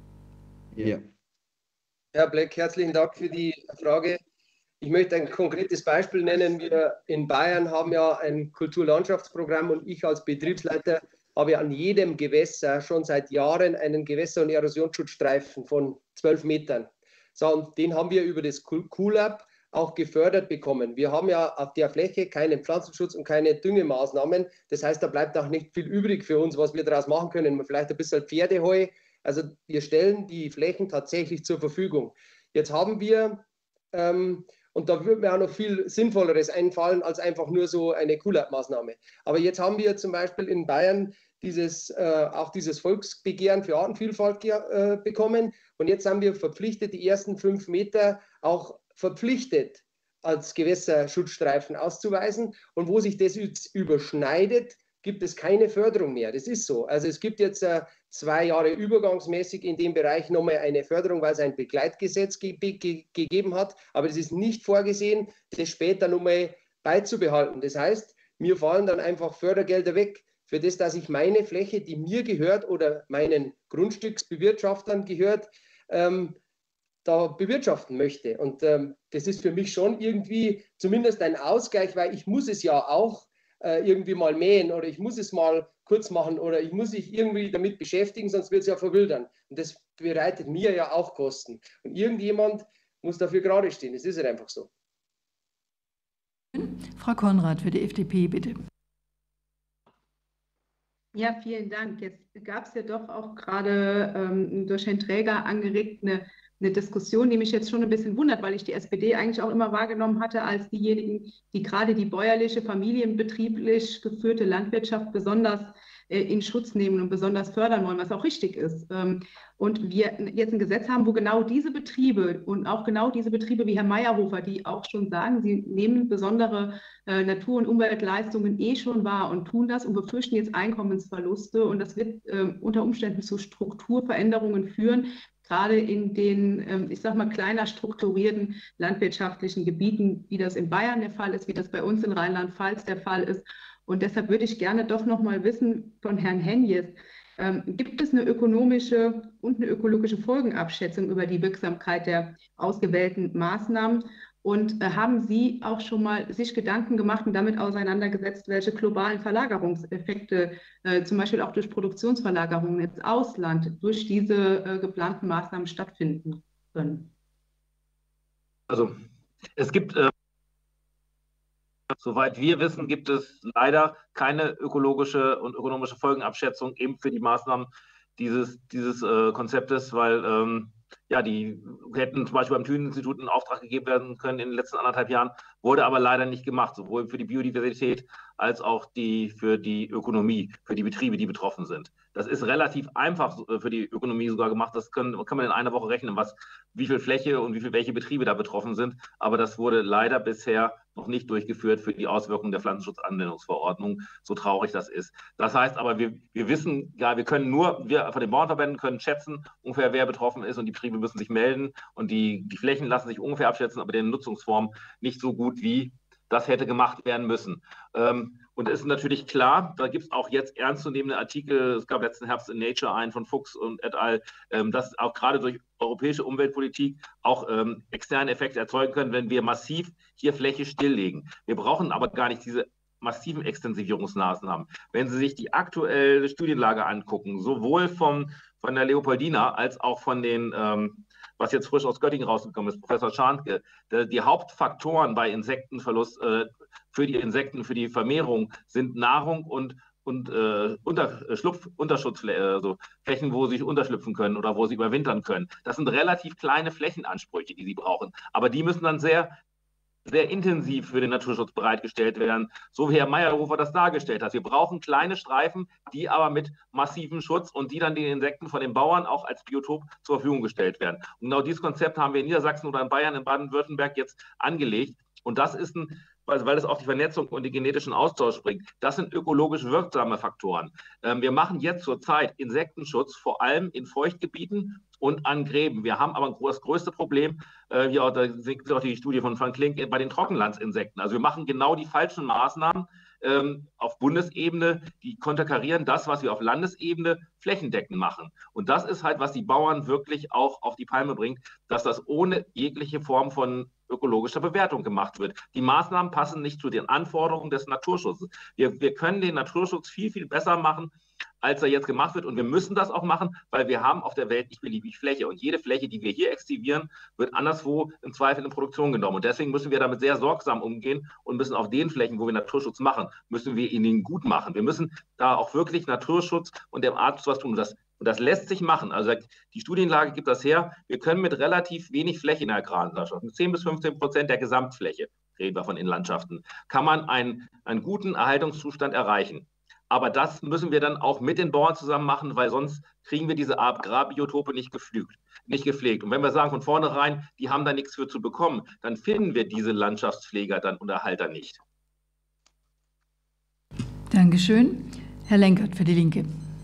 Ja. Herr Bleck, herzlichen Dank für die Frage. Ich möchte ein konkretes Beispiel nennen. Wir in Bayern haben ja ein Kulturlandschaftsprogramm und ich als Betriebsleiter habe an jedem Gewässer schon seit Jahren einen Gewässer- und Erosionsschutzstreifen von zwölf Metern. So, und den haben wir über das Q-Lab auch gefördert bekommen. Wir haben ja auf der Fläche keinen Pflanzenschutz und keine Düngemaßnahmen. Das heißt, da bleibt auch nicht viel übrig für uns, was wir daraus machen können. Vielleicht ein bisschen Pferdeheu. Also wir stellen die Flächen tatsächlich zur Verfügung. Jetzt haben wir, ähm, und da würde mir auch noch viel Sinnvolleres einfallen, als einfach nur so eine Q-Lab-Maßnahme. Aber jetzt haben wir zum Beispiel in Bayern dieses, äh, auch dieses Volksbegehren für Artenvielfalt äh, bekommen. Und jetzt haben wir verpflichtet, die ersten fünf Meter auch verpflichtet als Gewässerschutzstreifen auszuweisen. Und wo sich das überschneidet, gibt es keine Förderung mehr. Das ist so. Also es gibt jetzt äh, zwei Jahre übergangsmäßig in dem Bereich nochmal eine Förderung, weil es ein Begleitgesetz ge ge gegeben hat. Aber es ist nicht vorgesehen, das später nochmal beizubehalten. Das heißt, mir fallen dann einfach Fördergelder weg für das, dass ich meine Fläche, die mir gehört oder meinen Grundstücksbewirtschaftern gehört, ähm, da bewirtschaften möchte. Und ähm, das ist für mich schon irgendwie zumindest ein Ausgleich, weil ich muss es ja auch irgendwie mal mähen oder ich muss es mal kurz machen oder ich muss mich irgendwie damit beschäftigen, sonst wird es ja verwildern. Und das bereitet mir ja auch Kosten. Und irgendjemand muss dafür gerade stehen. Das ist halt einfach so. Frau Konrad für die F D P, bitte. Ja, vielen Dank. Jetzt gab es ja doch auch gerade ähm, durch Herrn Träger angeregt eine eine Diskussion, die mich jetzt schon ein bisschen wundert, weil ich die S P D eigentlich auch immer wahrgenommen hatte als diejenigen, die gerade die bäuerliche, familienbetrieblich geführte Landwirtschaft besonders äh, in Schutz nehmen und besonders fördern wollen, was auch richtig ist. Ähm, und wir jetzt ein Gesetz haben, wo genau diese Betriebe und auch genau diese Betriebe wie Herr Meyerhofer, die auch schon sagen, sie nehmen besondere äh, Natur- und Umweltleistungen eh schon wahr und tun das und befürchten jetzt Einkommensverluste. Und das wird äh, unter Umständen zu Strukturveränderungen führen, gerade in den, ich sag mal, kleiner strukturierten landwirtschaftlichen Gebieten, wie das in Bayern der Fall ist, wie das bei uns in Rheinland-Pfalz der Fall ist. Und deshalb würde ich gerne doch noch mal wissen von Herrn Henjes, ähm, gibt es eine ökonomische und eine ökologische Folgenabschätzung über die Wirksamkeit der ausgewählten Maßnahmen? Und äh, haben Sie auch schon mal sich Gedanken gemacht und damit auseinandergesetzt, welche globalen Verlagerungseffekte, äh, zum Beispiel auch durch Produktionsverlagerungen ins Ausland, durch diese äh, geplanten Maßnahmen stattfinden können? Also es gibt, äh, soweit wir wissen, gibt es leider keine ökologische und ökonomische Folgenabschätzung eben für die Maßnahmen dieses, dieses äh, Konzeptes, weil ähm, ja, die hätten zum Beispiel beim Thünen-Institut in Auftrag gegeben werden können in den letzten anderthalb Jahren, wurde aber leider nicht gemacht, sowohl für die Biodiversität als auch die, für die Ökonomie, für die Betriebe, die betroffen sind. Das ist relativ einfach für die Ökonomie sogar gemacht. Das können, kann man in einer Woche rechnen, was, wie viel Fläche und wie viel, welche Betriebe da betroffen sind. Aber das wurde leider bisher noch nicht durchgeführt für die Auswirkungen der Pflanzenschutzanwendungsverordnung, so traurig das ist. Das heißt aber, wir, wir wissen, ja, wir können nur, wir von den Bauernverbänden können schätzen, ungefähr wer betroffen ist und die Betriebe müssen sich melden und die, die Flächen lassen sich ungefähr abschätzen, aber deren Nutzungsform nicht so gut, wie das hätte gemacht werden müssen. Ähm, und es ist natürlich klar, da gibt es auch jetzt ernstzunehmende Artikel, es gab letzten Herbst in Nature einen von Fuchs und et al., ähm, dass auch gerade durch europäische Umweltpolitik auch ähm, externe Effekte erzeugen können, wenn wir massiv hier Fläche stilllegen. Wir brauchen aber gar nicht diese massiven Extensivierungsmaßnahmen. Wenn Sie sich die aktuelle Studienlage angucken, sowohl vom, von der Leopoldina als auch von den ähm, was jetzt frisch aus Göttingen rausgekommen ist, Professor Scharnke, die Hauptfaktoren bei Insektenverlust äh, für die Insekten, für die Vermehrung sind Nahrung und, und äh, Unterschlupf, Unterschutzflächen, also Flächen, wo sie unterschlüpfen können oder wo sie überwintern können. Das sind relativ kleine Flächenansprüche, die sie brauchen. Aber die müssen dann sehr sehr intensiv für den Naturschutz bereitgestellt werden, so wie Herr Meyerhofer das dargestellt hat. Wir brauchen kleine Streifen, die aber mit massivem Schutz und die dann den Insekten von den Bauern auch als Biotop zur Verfügung gestellt werden. Und genau dieses Konzept haben wir in Niedersachsen oder in Bayern, in Baden-Württemberg jetzt angelegt. Und das ist ein, weil es auf die Vernetzung und den genetischen Austausch bringt. Das sind ökologisch wirksame Faktoren. Ähm, wir machen jetzt zurzeit Insektenschutz vor allem in Feuchtgebieten und an Gräben. Wir haben aber das größte Problem, äh, hier auch, da gibt es auch die Studie von Frank Klink, bei den Trockenlandsinsekten. Also wir machen genau die falschen Maßnahmen ähm, auf Bundesebene, die konterkarieren das, was wir auf Landesebene flächendeckend machen. Und das ist halt, was die Bauern wirklich auch auf die Palme bringt, dass das ohne jegliche Form von ökologischer Bewertung gemacht wird. Die Maßnahmen passen nicht zu den Anforderungen des Naturschutzes. Wir, wir können den Naturschutz viel, viel besser machen, als er jetzt gemacht wird. Und wir müssen das auch machen, weil wir haben auf der Welt nicht beliebig Fläche. Und jede Fläche, die wir hier extivieren, wird anderswo im Zweifel in Produktion genommen. Und deswegen müssen wir damit sehr sorgsam umgehen und müssen auf den Flächen, wo wir Naturschutz machen, müssen wir ihn gut machen. Wir müssen da auch wirklich Naturschutz und dem Artenschutz was tun. Und das, und das lässt sich machen. Also die Studienlage gibt das her. Wir können mit relativ wenig Fläche in der Agrarlandschaft, mit zehn bis fünfzehn Prozent der Gesamtfläche, reden wir von Inlandschaften, kann man einen, einen guten Erhaltungszustand erreichen. Aber das müssen wir dann auch mit den Bauern zusammen machen, weil sonst kriegen wir diese Agrarbiotope nicht gepflegt, nicht gepflegt. Und wenn wir sagen von vornherein, die haben da nichts für zu bekommen, dann finden wir diese Landschaftspfleger dann und Erhalter nicht. Dankeschön. Herr Lenkert für die Linke.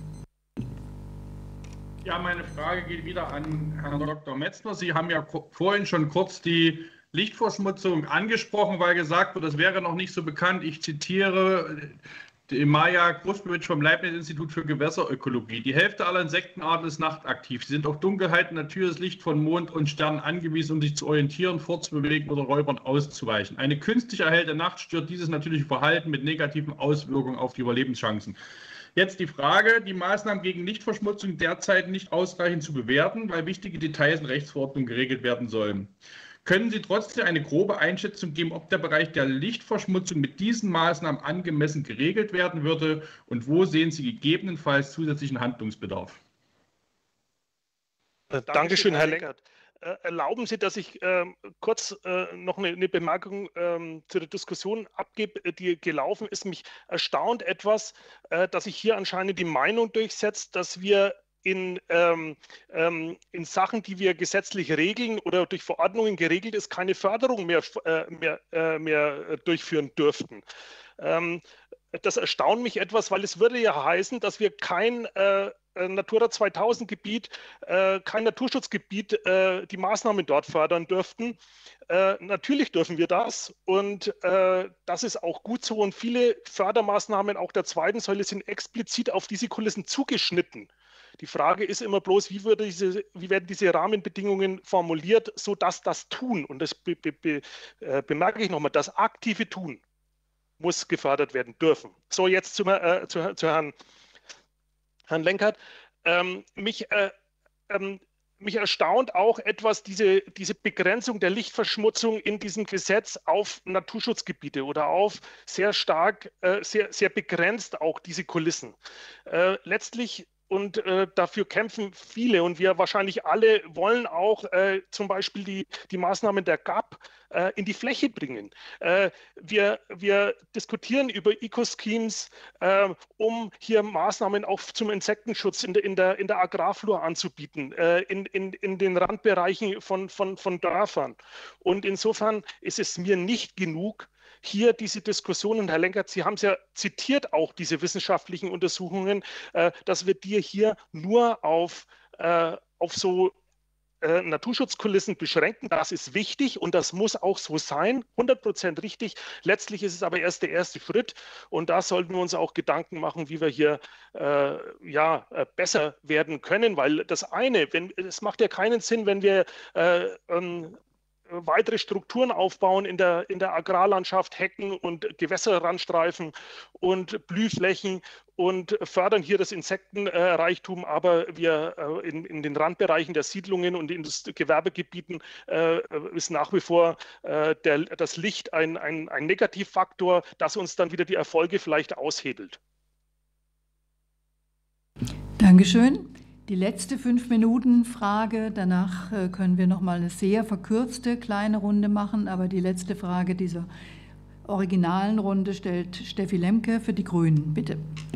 Ja, meine Frage geht wieder an Herrn Doktor Metzner. Sie haben ja vorhin schon kurz die Lichtverschmutzung angesprochen, weil gesagt wird, das wäre noch nicht so bekannt. Ich zitiere Maja Großbewitsch vom Leibniz-Institut für Gewässerökologie. Die Hälfte aller Insektenarten ist nachtaktiv. Sie sind auf Dunkelheit und natürliches Licht von Mond und Sternen angewiesen, um sich zu orientieren, fortzubewegen oder Räubern auszuweichen. Eine künstlich erhellte Nacht stört dieses natürliche Verhalten mit negativen Auswirkungen auf die Überlebenschancen. Jetzt die Frage, die Maßnahmen gegen Lichtverschmutzung derzeit nicht ausreichend zu bewerten, weil wichtige Details in Rechtsverordnungen geregelt werden sollen. Können Sie trotzdem eine grobe Einschätzung geben, ob der Bereich der Lichtverschmutzung mit diesen Maßnahmen angemessen geregelt werden würde und wo sehen Sie gegebenenfalls zusätzlichen Handlungsbedarf? Dankeschön, Herr Lenkert. Erlauben Sie, dass ich äh, kurz äh, noch eine, eine Bemerkung äh, zu der Diskussion abgebe, die gelaufen ist. Mich erstaunt etwas, äh, dass sich hier anscheinend die Meinung durchsetzt, dass wir in, ähm, ähm, in Sachen, die wir gesetzlich regeln oder durch Verordnungen geregelt ist, keine Förderung mehr, äh, mehr, äh, mehr durchführen dürften. Ähm, das erstaunt mich etwas, weil es würde ja heißen, dass wir kein äh, Natura zweitausend Gebiet, äh, kein Naturschutzgebiet, äh, die Maßnahmen dort fördern dürften, Äh, natürlich dürfen wir das und äh, das ist auch gut so. Und viele Fördermaßnahmen auch der zweiten Säule sind explizit auf diese Kulissen zugeschnitten. Die Frage ist immer bloß, wie, würde diese, wie werden diese Rahmenbedingungen formuliert, sodass das Tun, und das be, be, be, äh, bemerke ich nochmal, das aktive Tun muss gefördert werden dürfen. So, jetzt zu, äh, zu, zu Herrn, Herrn Lenkert. Ähm, mich, äh, ähm, mich erstaunt auch etwas diese, diese Begrenzung der Lichtverschmutzung in diesem Gesetz auf Naturschutzgebiete oder auf sehr stark, äh, sehr, sehr begrenzt auch diese Kulissen. Äh, letztlich Und äh, dafür kämpfen viele und wir wahrscheinlich alle wollen auch äh, zum Beispiel die, die Maßnahmen der G A P äh, in die Fläche bringen. Äh, wir, wir diskutieren über Eco-Schemes, äh, um hier Maßnahmen auch zum Insektenschutz in der, in der, in der Agrarflur anzubieten, äh, in, in, in den Randbereichen von, von, von Dörfern. Und insofern ist es mir nicht genug, hier diese Diskussionen, Herr Lenkert, Sie haben es ja zitiert, auch diese wissenschaftlichen Untersuchungen, äh, dass wir die hier nur auf, äh, auf so äh, Naturschutzkulissen beschränken. Das ist wichtig und das muss auch so sein, hundert Prozent richtig. Letztlich ist es aber erst der erste Schritt und da sollten wir uns auch Gedanken machen, wie wir hier äh, ja, äh, besser werden können, weil das eine, wenn, es macht ja keinen Sinn, wenn wir äh, ähm, weitere Strukturen aufbauen in der, in der Agrarlandschaft, Hecken und Gewässerrandstreifen und Blühflächen und fördern hier das Insektenreichtum, aber wir äh, in, in den Randbereichen der Siedlungen und in den Gewerbegebieten äh, ist nach wie vor äh, der, das Licht ein, ein, ein Negativfaktor, das uns dann wieder die Erfolge vielleicht aushebelt. Dankeschön. Die letzte Fünf-Minuten-Frage, danach äh, können wir noch mal eine sehr verkürzte kleine Runde machen, aber die letzte Frage dieser originalen Runde stellt Steffi Lemke für die Grünen. Bitte.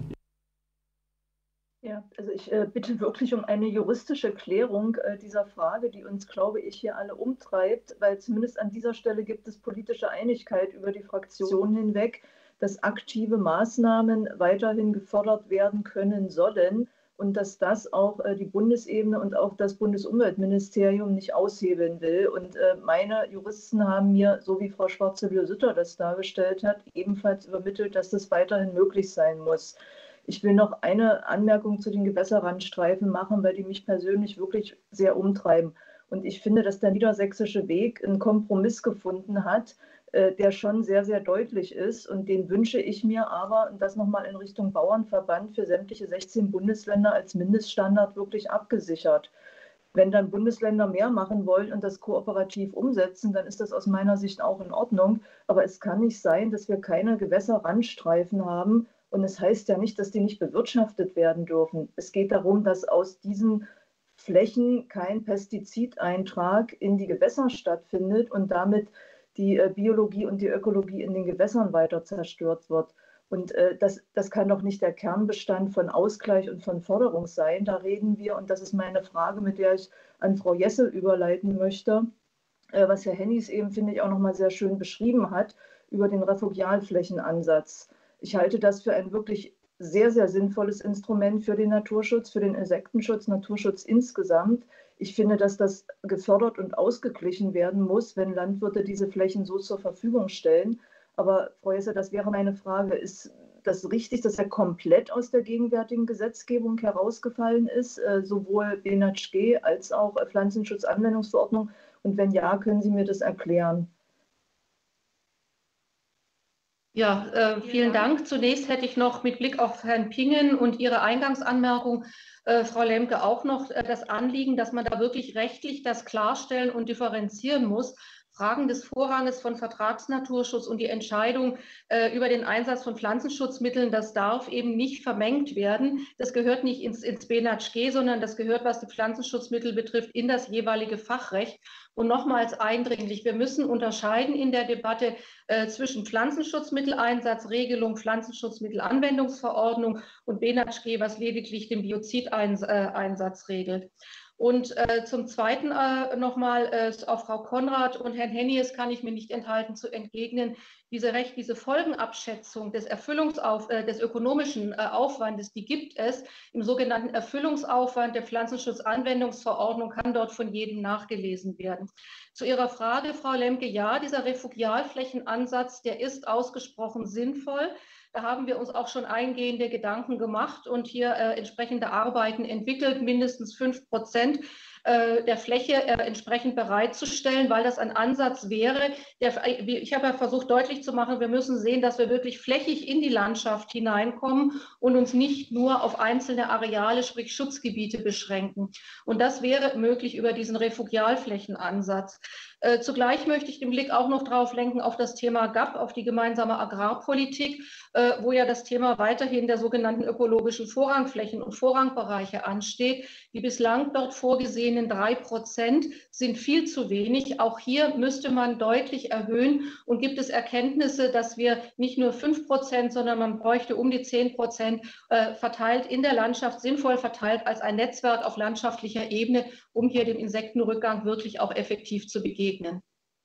Ja, also ich äh, bitte wirklich um eine juristische Klärung äh, dieser Frage, die uns, glaube ich, hier alle umtreibt, weil zumindest an dieser Stelle gibt es politische Einigkeit über die Fraktionen hinweg, dass aktive Maßnahmen weiterhin gefördert werden können sollen. Und dass das auch äh, die Bundesebene und auch das Bundesumweltministerium nicht aushebeln will. Und äh, meine Juristen haben mir, so wie Frau Schwarze-Lühr-Sütter das dargestellt hat, ebenfalls übermittelt, dass das weiterhin möglich sein muss. Ich will noch eine Anmerkung zu den Gewässerrandstreifen machen, weil die mich persönlich wirklich sehr umtreiben. Und ich finde, dass der niedersächsische Weg einen Kompromiss gefunden hat, der schon sehr, sehr deutlich ist. Und den wünsche ich mir aber, und das nochmal in Richtung Bauernverband, für sämtliche sechzehn Bundesländer als Mindeststandard wirklich abgesichert. Wenn dann Bundesländer mehr machen wollen und das kooperativ umsetzen, dann ist das aus meiner Sicht auch in Ordnung. Aber es kann nicht sein, dass wir keine Gewässerrandstreifen haben. Und es heißt ja nicht, dass die nicht bewirtschaftet werden dürfen. Es geht darum, dass aus diesen Flächen kein Pestizideintrag in die Gewässer stattfindet und damit die äh, Biologie und die Ökologie in den Gewässern weiter zerstört wird. Und äh, das, das kann doch nicht der Kernbestand von Ausgleich und von Förderung sein. Da reden wir, und das ist meine Frage, mit der ich an Frau Jesse überleiten möchte, äh, was Herr Hennies eben, finde ich, auch nochmal sehr schön beschrieben hat, über den Refugialflächenansatz. Ich halte das für ein wirklich sehr, sehr sinnvolles Instrument für den Naturschutz, für den Insektenschutz, Naturschutz insgesamt. Ich finde, dass das gefördert und ausgeglichen werden muss, wenn Landwirte diese Flächen so zur Verfügung stellen. Aber Frau Jesse, das wäre meine Frage, ist das richtig, dass er komplett aus der gegenwärtigen Gesetzgebung herausgefallen ist, sowohl B N H G als auch Pflanzenschutzanwendungsverordnung? Und wenn ja, können Sie mir das erklären? Ja, äh, vielen Dank. Zunächst hätte ich noch mit Blick auf Herrn Pingen und Ihre Eingangsanmerkung, äh, Frau Lemke, auch noch äh, das Anliegen, dass man da wirklich rechtlich das klarstellen und differenzieren muss. Fragen des Vorranges von Vertragsnaturschutz und die Entscheidung äh, über den Einsatz von Pflanzenschutzmitteln, das darf eben nicht vermengt werden. Das gehört nicht ins, ins B N H G, sondern das gehört, was die Pflanzenschutzmittel betrifft, in das jeweilige Fachrecht. Und nochmals eindringlich, wir müssen unterscheiden in der Debatte äh, zwischen Pflanzenschutzmitteleinsatzregelung, Pflanzenschutzmittelanwendungsverordnung und B N H G, was lediglich den Biozideinsatz regelt. Und äh, zum Zweiten äh, nochmal äh, auf Frau Konrad und Herrn Hennies kann ich mir nicht enthalten zu entgegnen, diese, Recht, diese Folgenabschätzung des, Erfüllungsauf, äh, des ökonomischen äh, Aufwandes, die gibt es im sogenannten Erfüllungsaufwand der Pflanzenschutzanwendungsverordnung, kann dort von jedem nachgelesen werden. Zu Ihrer Frage, Frau Lemke, ja, dieser Refugialflächenansatz, der ist ausgesprochen sinnvoll. Da haben wir uns auch schon eingehende Gedanken gemacht und hier äh, entsprechende Arbeiten entwickelt, mindestens fünf Prozent äh, der Fläche äh, entsprechend bereitzustellen, weil das ein Ansatz wäre. Der, ich habe ja versucht deutlich zu machen, wir müssen sehen, dass wir wirklich flächig in die Landschaft hineinkommen und uns nicht nur auf einzelne Areale, sprich Schutzgebiete beschränken. Und das wäre möglich über diesen Refugialflächenansatz. Äh, zugleich möchte ich den Blick auch noch darauf lenken, auf das Thema G A P, auf die gemeinsame Agrarpolitik, äh, wo ja das Thema weiterhin der sogenannten ökologischen Vorrangflächen und Vorrangbereiche ansteht. Die bislang dort vorgesehenen drei Prozent sind viel zu wenig. Auch hier müsste man deutlich erhöhen und gibt es Erkenntnisse, dass wir nicht nur fünf Prozent, sondern man bräuchte um die zehn Prozent äh, verteilt in der Landschaft, sinnvoll verteilt als ein Netzwerk auf landschaftlicher Ebene, um hier dem Insektenrückgang wirklich auch effektiv zu begegnen.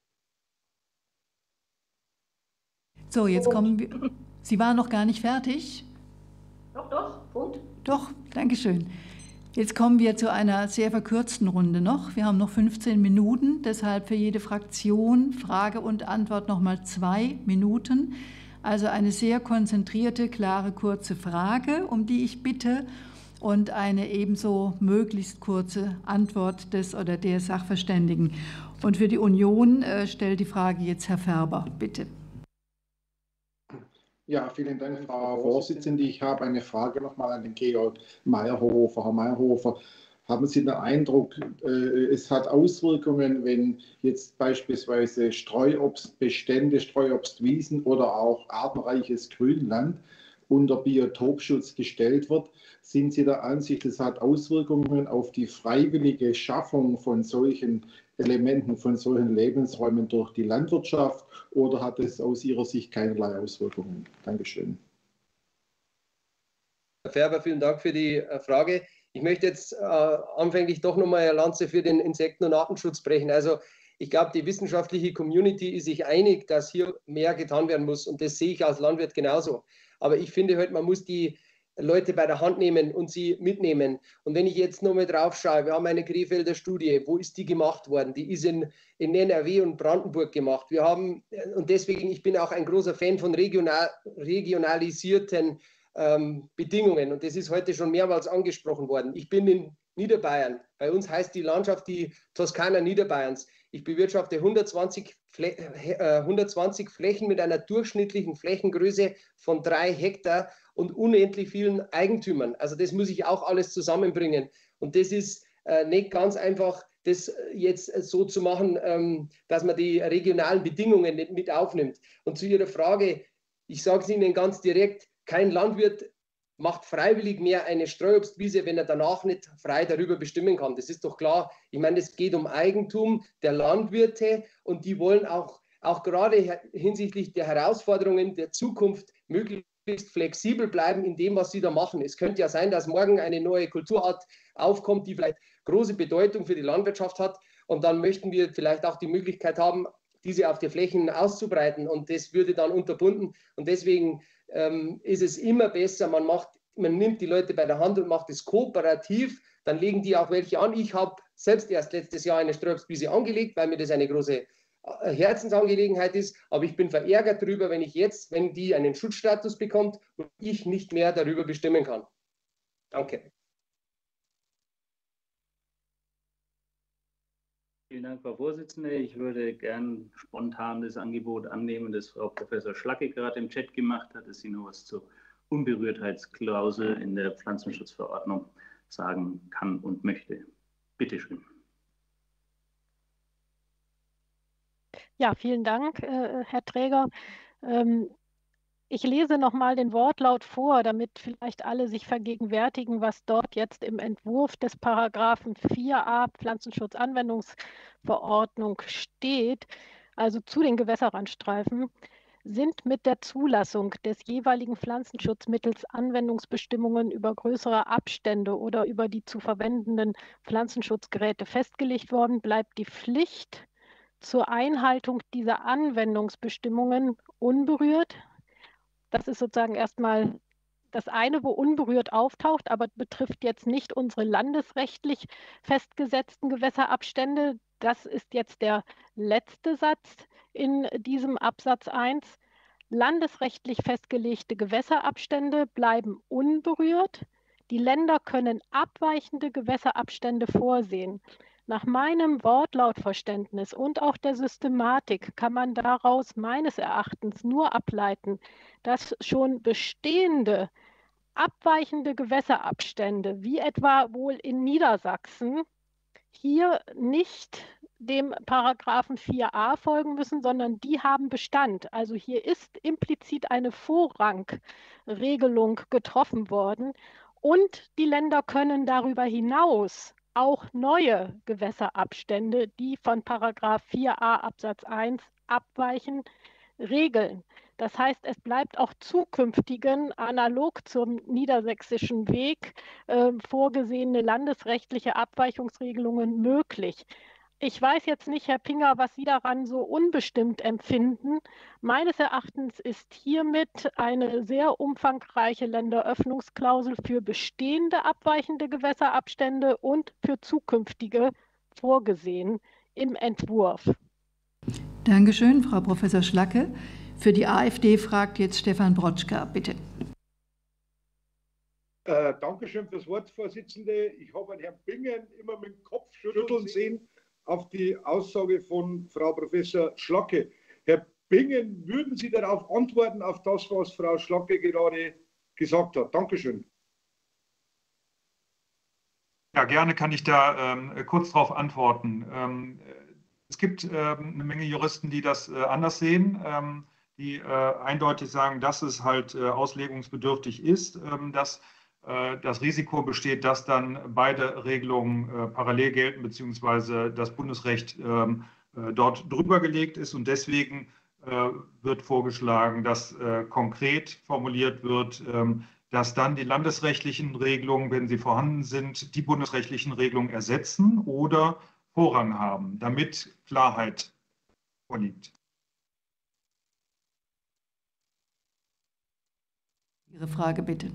So, jetzt kommen wir. Sie waren noch gar nicht fertig? Doch, doch, Punkt. Doch, danke schön. Jetzt kommen wir zu einer sehr verkürzten Runde noch. Wir haben noch fünfzehn Minuten, deshalb für jede Fraktion Frage und Antwort noch mal zwei Minuten. Also eine sehr konzentrierte, klare, kurze Frage, um die ich bitte, und eine ebenso möglichst kurze Antwort des oder der Sachverständigen. Und für die Union äh, stellt die Frage jetzt Herr Färber, bitte. Ja, vielen Dank, Frau Vorsitzende. Ich habe eine Frage nochmal an den Georg Mayerhofer. Herr Mayerhofer, haben Sie den Eindruck, es hat Auswirkungen, wenn jetzt beispielsweise Streuobstbestände, Streuobstwiesen oder auch artenreiches Grünland unter Biotopschutz gestellt wird? Sind Sie der Ansicht, es hat Auswirkungen auf die freiwillige Schaffung von solchen Elementen, von solchen Lebensräumen durch die Landwirtschaft, oder hat es aus Ihrer Sicht keinerlei Auswirkungen? Dankeschön. Herr Färber, vielen Dank für die Frage. Ich möchte jetzt äh, anfänglich doch nochmal eine Lanze für den Insekten- und Artenschutz brechen. Also ich glaube, die wissenschaftliche Community ist sich einig, dass hier mehr getan werden muss, und das sehe ich als Landwirt genauso. Aber ich finde halt, man muss die Leute bei der Hand nehmen und sie mitnehmen. Und wenn ich jetzt nochmal drauf schaue, wir haben eine Krefelder Studie, wo ist die gemacht worden? Die ist in, in N R W und Brandenburg gemacht. Wir haben, und deswegen, ich bin auch ein großer Fan von regional, regionalisierten ähm, Bedingungen. Und das ist heute schon mehrmals angesprochen worden. Ich bin in Niederbayern. Bei uns heißt die Landschaft die Toskana Niederbayerns. Ich bewirtschafte hundertzwanzig, Flä äh, hundertzwanzig Flächen mit einer durchschnittlichen Flächengröße von drei Hektar und unendlich vielen Eigentümern. Also das muss ich auch alles zusammenbringen. Und das ist äh, nicht ganz einfach, das jetzt so zu machen, ähm, dass man die regionalen Bedingungen nicht mit aufnimmt. Und zu Ihrer Frage, ich sage es Ihnen ganz direkt, kein Landwirt macht freiwillig mehr eine Streuobstwiese, wenn er danach nicht frei darüber bestimmen kann. Das ist doch klar. Ich meine, es geht um Eigentum der Landwirte, und die wollen auch, auch gerade hinsichtlich der Herausforderungen der Zukunft möglichst flexibel bleiben in dem, was sie da machen. Es könnte ja sein, dass morgen eine neue Kulturart aufkommt, die vielleicht große Bedeutung für die Landwirtschaft hat, und dann möchten wir vielleicht auch die Möglichkeit haben, diese auf die Flächen auszubreiten, und das würde dann unterbunden. Und deswegen ähm, ist es immer besser, man macht, man nimmt die Leute bei der Hand und macht es kooperativ, dann legen die auch welche an. Ich habe selbst erst letztes Jahr eine Streuobstwiese angelegt, weil mir das eine große Herzensangelegenheit ist, aber ich bin verärgert darüber, wenn ich jetzt, wenn die einen Schutzstatus bekommt und ich nicht mehr darüber bestimmen kann. Danke. Vielen Dank, Frau Vorsitzende. Ich würde gern spontan das Angebot annehmen, das Frau Professor Schlacke gerade im Chat gemacht hat, dass sie noch was zur Unberührtheitsklausel in der Pflanzenschutzverordnung sagen kann und möchte. Bitte schön. Ja, vielen Dank, äh, Herr Träger. Ähm, ich lese nochmal den Wortlaut vor, damit vielleicht alle sich vergegenwärtigen, was dort jetzt im Entwurf des Paragraphen vier a Pflanzenschutzanwendungsverordnung steht, also zu den Gewässerrandstreifen. sind mit der Zulassung des jeweiligen Pflanzenschutzmittels Anwendungsbestimmungen über größere Abstände oder über die zu verwendenden Pflanzenschutzgeräte festgelegt worden, bleibt die Pflicht zur Einhaltung dieser Anwendungsbestimmungen unberührt. Das ist sozusagen erstmal das eine, wo unberührt auftaucht, aber betrifft jetzt nicht unsere landesrechtlich festgesetzten Gewässerabstände. Das ist jetzt der letzte Satz in diesem Absatz eins. Landesrechtlich festgelegte Gewässerabstände bleiben unberührt. Die Länder können abweichende Gewässerabstände vorsehen. Nach meinem Wortlautverständnis und auch der Systematik kann man daraus meines Erachtens nur ableiten, dass schon bestehende abweichende Gewässerabstände, wie etwa wohl in Niedersachsen, hier nicht dem Paragraphen vier a folgen müssen, sondern die haben Bestand. Also hier ist implizit eine Vorrangregelung getroffen worden und die Länder können darüber hinaus auch neue Gewässerabstände, die von Paragraph vier a Absatz eins abweichen, regeln. Das heißt, es bleibt auch zukünftigen, analog zum niedersächsischen Weg, äh, vorgesehene landesrechtliche Abweichungsregelungen möglich. Ich weiß jetzt nicht, Herr Pinger, was Sie daran so unbestimmt empfinden. Meines Erachtens ist hiermit eine sehr umfangreiche Länderöffnungsklausel für bestehende abweichende Gewässerabstände und für zukünftige vorgesehen im Entwurf. Dankeschön, Frau Professor Schlacke. Für die AfD fragt jetzt Stefan Brotschka, bitte. Äh, Dankeschön fürs Wort, Vorsitzende. Ich habe Herrn Bingen immer mit dem Kopf schütteln sehen auf die Aussage von Frau Professor Schlacke. Herr Bingen, würden Sie darauf antworten, auf das, was Frau Schlacke gerade gesagt hat? Dankeschön. Ja, gerne kann ich da ähm, kurz darauf antworten. Ähm, es gibt ähm, eine Menge Juristen, die das äh, anders sehen, ähm, die äh, eindeutig sagen, dass es halt äh, auslegungsbedürftig ist, ähm, dass das Risiko besteht, dass dann beide Regelungen äh, parallel gelten, beziehungsweise das Bundesrecht ähm, äh, dort drüber gelegt ist. Und deswegen äh, wird vorgeschlagen, dass äh, konkret formuliert wird, ähm, dass dann die landesrechtlichen Regelungen, wenn sie vorhanden sind, die bundesrechtlichen Regelungen ersetzen oder Vorrang haben, damit Klarheit vorliegt. Ihre Frage bitte.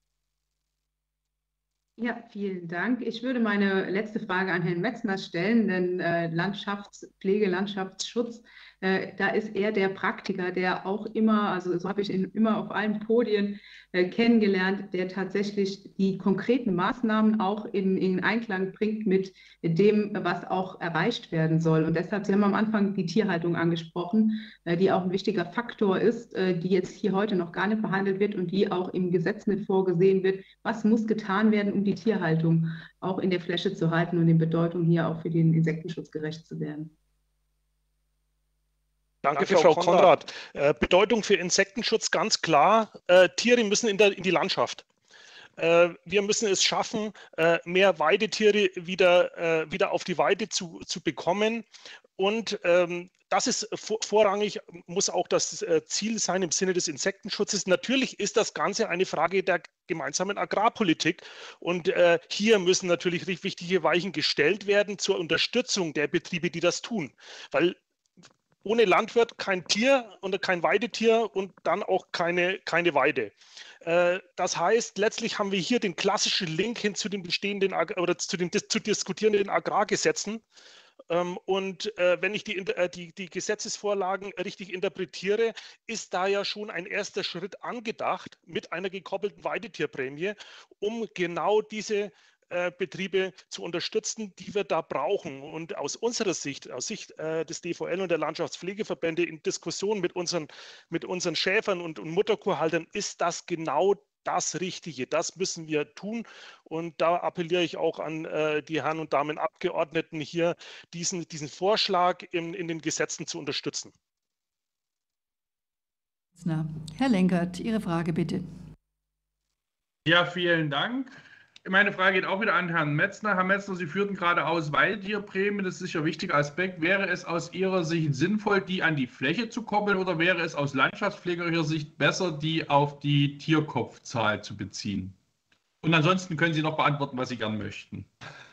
Ja, vielen Dank. Ich würde meine letzte Frage an Herrn Metzner stellen, denn äh, Landschaftspflege, Landschaftsschutz, äh, da ist er der Praktiker, der auch immer, also so habe ich ihn immer auf allen Podien äh, kennengelernt, der tatsächlich die konkreten Maßnahmen auch in, in Einklang bringt mit dem, was auch erreicht werden soll. Und deshalb, Sie haben am Anfang die Tierhaltung angesprochen, äh, die auch ein wichtiger Faktor ist, äh, die jetzt hier heute noch gar nicht behandelt wird und die auch im Gesetz mit vorgesehen wird. Was muss getan werden, um die Tierhaltung auch in der Fläche zu halten und in Bedeutung hier auch für den Insektenschutz gerecht zu werden? Danke, Danke Frau Konrad. Äh, Bedeutung für Insektenschutz ganz klar, äh, Tiere müssen in, der, in die Landschaft. Äh, wir müssen es schaffen, äh, mehr Weidetiere wieder, äh, wieder auf die Weide zu, zu bekommen. Und ähm, das ist vor, vorrangig, muss auch das äh, Ziel sein im Sinne des Insektenschutzes. Natürlich ist das Ganze eine Frage der gemeinsamen Agrarpolitik. Und äh, hier müssen natürlich wichtige Weichen gestellt werden zur Unterstützung der Betriebe, die das tun. Weil ohne Landwirt kein Tier und kein Weidetier und dann auch keine, keine Weide. Äh, das heißt, letztlich haben wir hier den klassischen Link hin zu den bestehenden oder zu den zu diskutierenden Agrargesetzen. Ähm, und äh, wenn ich die, äh, die, die Gesetzesvorlagen richtig interpretiere, ist da ja schon ein erster Schritt angedacht mit einer gekoppelten Weidetierprämie, um genau diese äh, Betriebe zu unterstützen, die wir da brauchen. Und aus unserer Sicht, aus Sicht äh, des D V L und der Landschaftspflegeverbände in Diskussion mit unseren, mit unseren Schäfern und, und Mutterkuhhaltern ist das genau das Richtige. Das müssen wir tun. Und da appelliere ich auch an äh, die Herren und Damen Abgeordneten hier, diesen, diesen Vorschlag in, in den Gesetzen zu unterstützen. Herr Lenkert, Ihre Frage bitte. Ja, vielen Dank. meine Frage geht auch wieder an Herrn Metzner. Herr Metzner, Sie führten gerade aus Weidtierprämien, das ist sicher ein wichtiger Aspekt. Wäre es aus Ihrer Sicht sinnvoll, die an die Fläche zu koppeln, oder wäre es aus landschaftspflegerischer Sicht besser, die auf die Tierkopfzahl zu beziehen? Und ansonsten können Sie noch beantworten, was Sie gern möchten.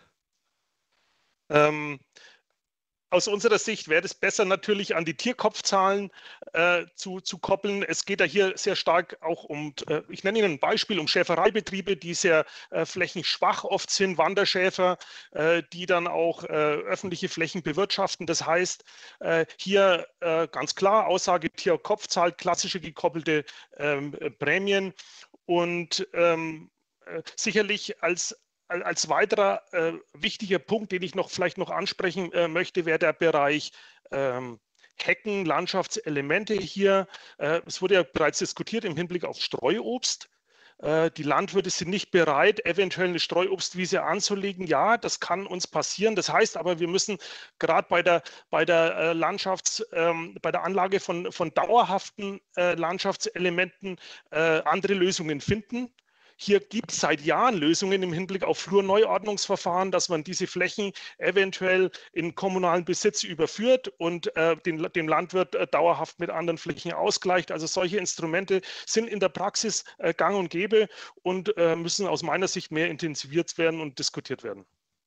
Ähm, aus unserer Sicht wäre es besser, natürlich an die Tierkopfzahlen äh, zu, zu koppeln. Es geht ja hier sehr stark auch um, äh, ich nenne Ihnen ein Beispiel, um Schäfereibetriebe, die sehr äh, flächenschwach oft sind, Wanderschäfer, äh, die dann auch äh, öffentliche Flächen bewirtschaften. Das heißt, äh, hier äh, ganz klar Aussage Tierkopfzahl, klassische gekoppelte ähm, Prämien und ähm, äh, sicherlich als Als weiterer äh, wichtiger Punkt, den ich noch vielleicht noch ansprechen äh, möchte, wäre der Bereich ähm, Hecken, Landschaftselemente hier. Äh, es wurde ja bereits diskutiert im Hinblick auf Streuobst. Äh, die Landwirte sind nicht bereit, eventuell eine Streuobstwiese anzulegen. Ja, das kann uns passieren. Das heißt aber, wir müssen gerade bei der, bei der äh, Landschafts-, ähm, bei der Anlage von, von dauerhaften äh, Landschaftselementen äh, andere Lösungen finden. Hier gibt es seit Jahren Lösungen im Hinblick auf Flurneuordnungsverfahren, dass man diese Flächen eventuell in kommunalen Besitz überführt und äh, den, dem Landwirt äh, dauerhaft mit anderen Flächen ausgleicht. Also solche Instrumente sind in der Praxis äh, gang und gäbe und äh, müssen aus meiner Sicht mehr intensiviert werden und diskutiert werden.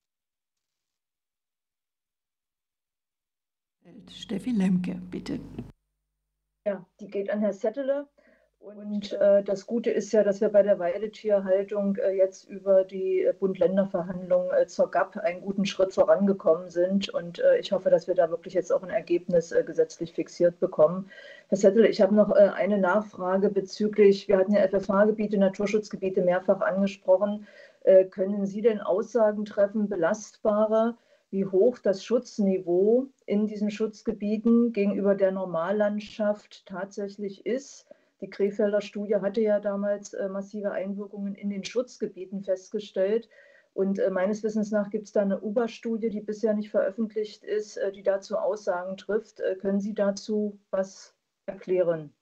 Steffi Lemke, bitte. Ja, die geht an Herrn Settele. Und äh, das Gute ist ja, dass wir bei der Weidetierhaltung äh, jetzt über die Bund-Länder-Verhandlungen äh, zur G A P einen guten Schritt vorangekommen sind. Und äh, ich hoffe, dass wir da wirklich jetzt auch ein Ergebnis äh, gesetzlich fixiert bekommen. Herr Settel, ich habe noch äh, eine Nachfrage bezüglich, wir hatten ja F F H-Gebiete, Naturschutzgebiete mehrfach angesprochen. Äh, können Sie denn Aussagen treffen, belastbare, wie hoch das Schutzniveau in diesen Schutzgebieten gegenüber der Normallandschaft tatsächlich ist? Die Krefelder Studie hatte ja damals äh, massive Einwirkungen in den Schutzgebieten festgestellt. Und äh, meines Wissens nach gibt es da eine U B A-Studie, die bisher nicht veröffentlicht ist, äh, die dazu Aussagen trifft. Äh, können Sie dazu was erklären?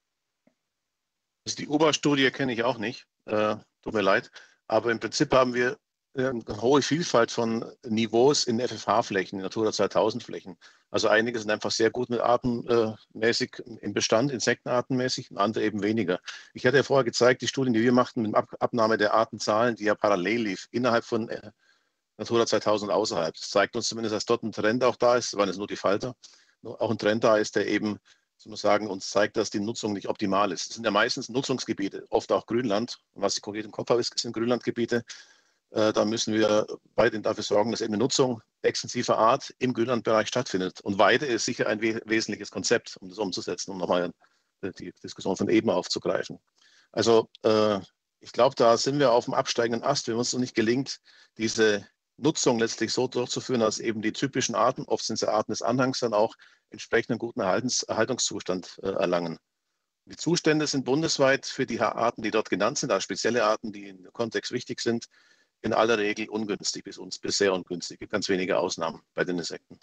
Die U B A-Studie kenne ich auch nicht, äh, tut mir leid. Aber im Prinzip haben wir äh, eine hohe Vielfalt von Niveaus in F F H-Flächen, in Natura zweitausend-Flächen. Also einige sind einfach sehr gut mit artenmäßig äh, im Bestand, insektenartenmäßig, und andere eben weniger. Ich hatte ja vorher gezeigt, die Studien, die wir machten mit Ab Abnahme der Artenzahlen, die ja parallel lief, innerhalb von äh, Natura zweitausend außerhalb. Das zeigt uns zumindest, dass dort ein Trend auch da ist, das waren jetzt nur die Falter, auch ein Trend da ist, der eben, so muss sagen, uns zeigt, dass die Nutzung nicht optimal ist. Es sind ja meistens Nutzungsgebiete, oft auch Grünland. Und was ich konkret im Kopf habe, sind Grünlandgebiete. Da müssen wir weiterhin dafür sorgen, dass eben eine Nutzung extensiver Art im Grünlandbereich stattfindet. Und Weide ist sicher ein we wesentliches Konzept, um das umzusetzen, um nochmal die Diskussion von eben aufzugreifen. Also äh, ich glaube, da sind wir auf dem absteigenden Ast, wenn uns noch nicht gelingt, diese Nutzung letztlich so durchzuführen, dass eben die typischen Arten, oft sind es Arten des Anhangs, dann auch entsprechend einen guten Erhaltens Erhaltungszustand äh, erlangen. Die Zustände sind bundesweit für die Arten, die dort genannt sind, also spezielle Arten, die im Kontext wichtig sind, in aller Regel ungünstig bis uns, bis sehr ungünstig. Es gibt ganz wenige Ausnahmen bei den Insekten.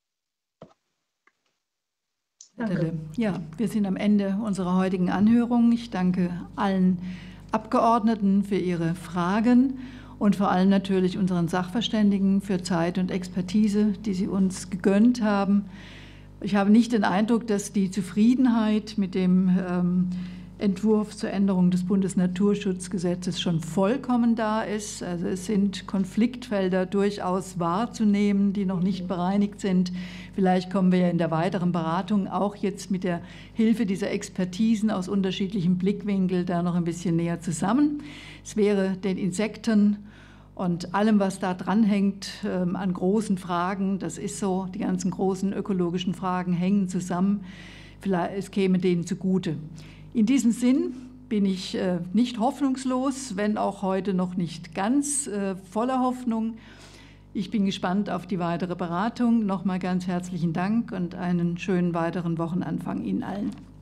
Danke. Ja, wir sind am Ende unserer heutigen Anhörung. Ich danke allen Abgeordneten für ihre Fragen und vor allem natürlich unseren Sachverständigen für Zeit und Expertise, die sie uns gegönnt haben. Ich habe nicht den Eindruck, dass die Zufriedenheit mit dem ähm, Entwurf zur Änderung des Bundesnaturschutzgesetzes schon vollkommen da ist. Also es sind Konfliktfelder durchaus wahrzunehmen, die noch nicht bereinigt sind. Vielleicht kommen wir ja in der weiteren Beratung auch jetzt mit der Hilfe dieser Expertisen aus unterschiedlichen Blickwinkeln da noch ein bisschen näher zusammen. Es wäre den Insekten und allem, was da dranhängt ähm, an großen Fragen, das ist so, die ganzen großen ökologischen Fragen hängen zusammen, vielleicht es käme denen zugute. In diesem Sinn bin ich äh, nicht hoffnungslos, wenn auch heute noch nicht ganz äh, voller Hoffnung. Ich bin gespannt auf die weitere Beratung. Nochmal ganz herzlichen Dank und einen schönen weiteren Wochenanfang Ihnen allen.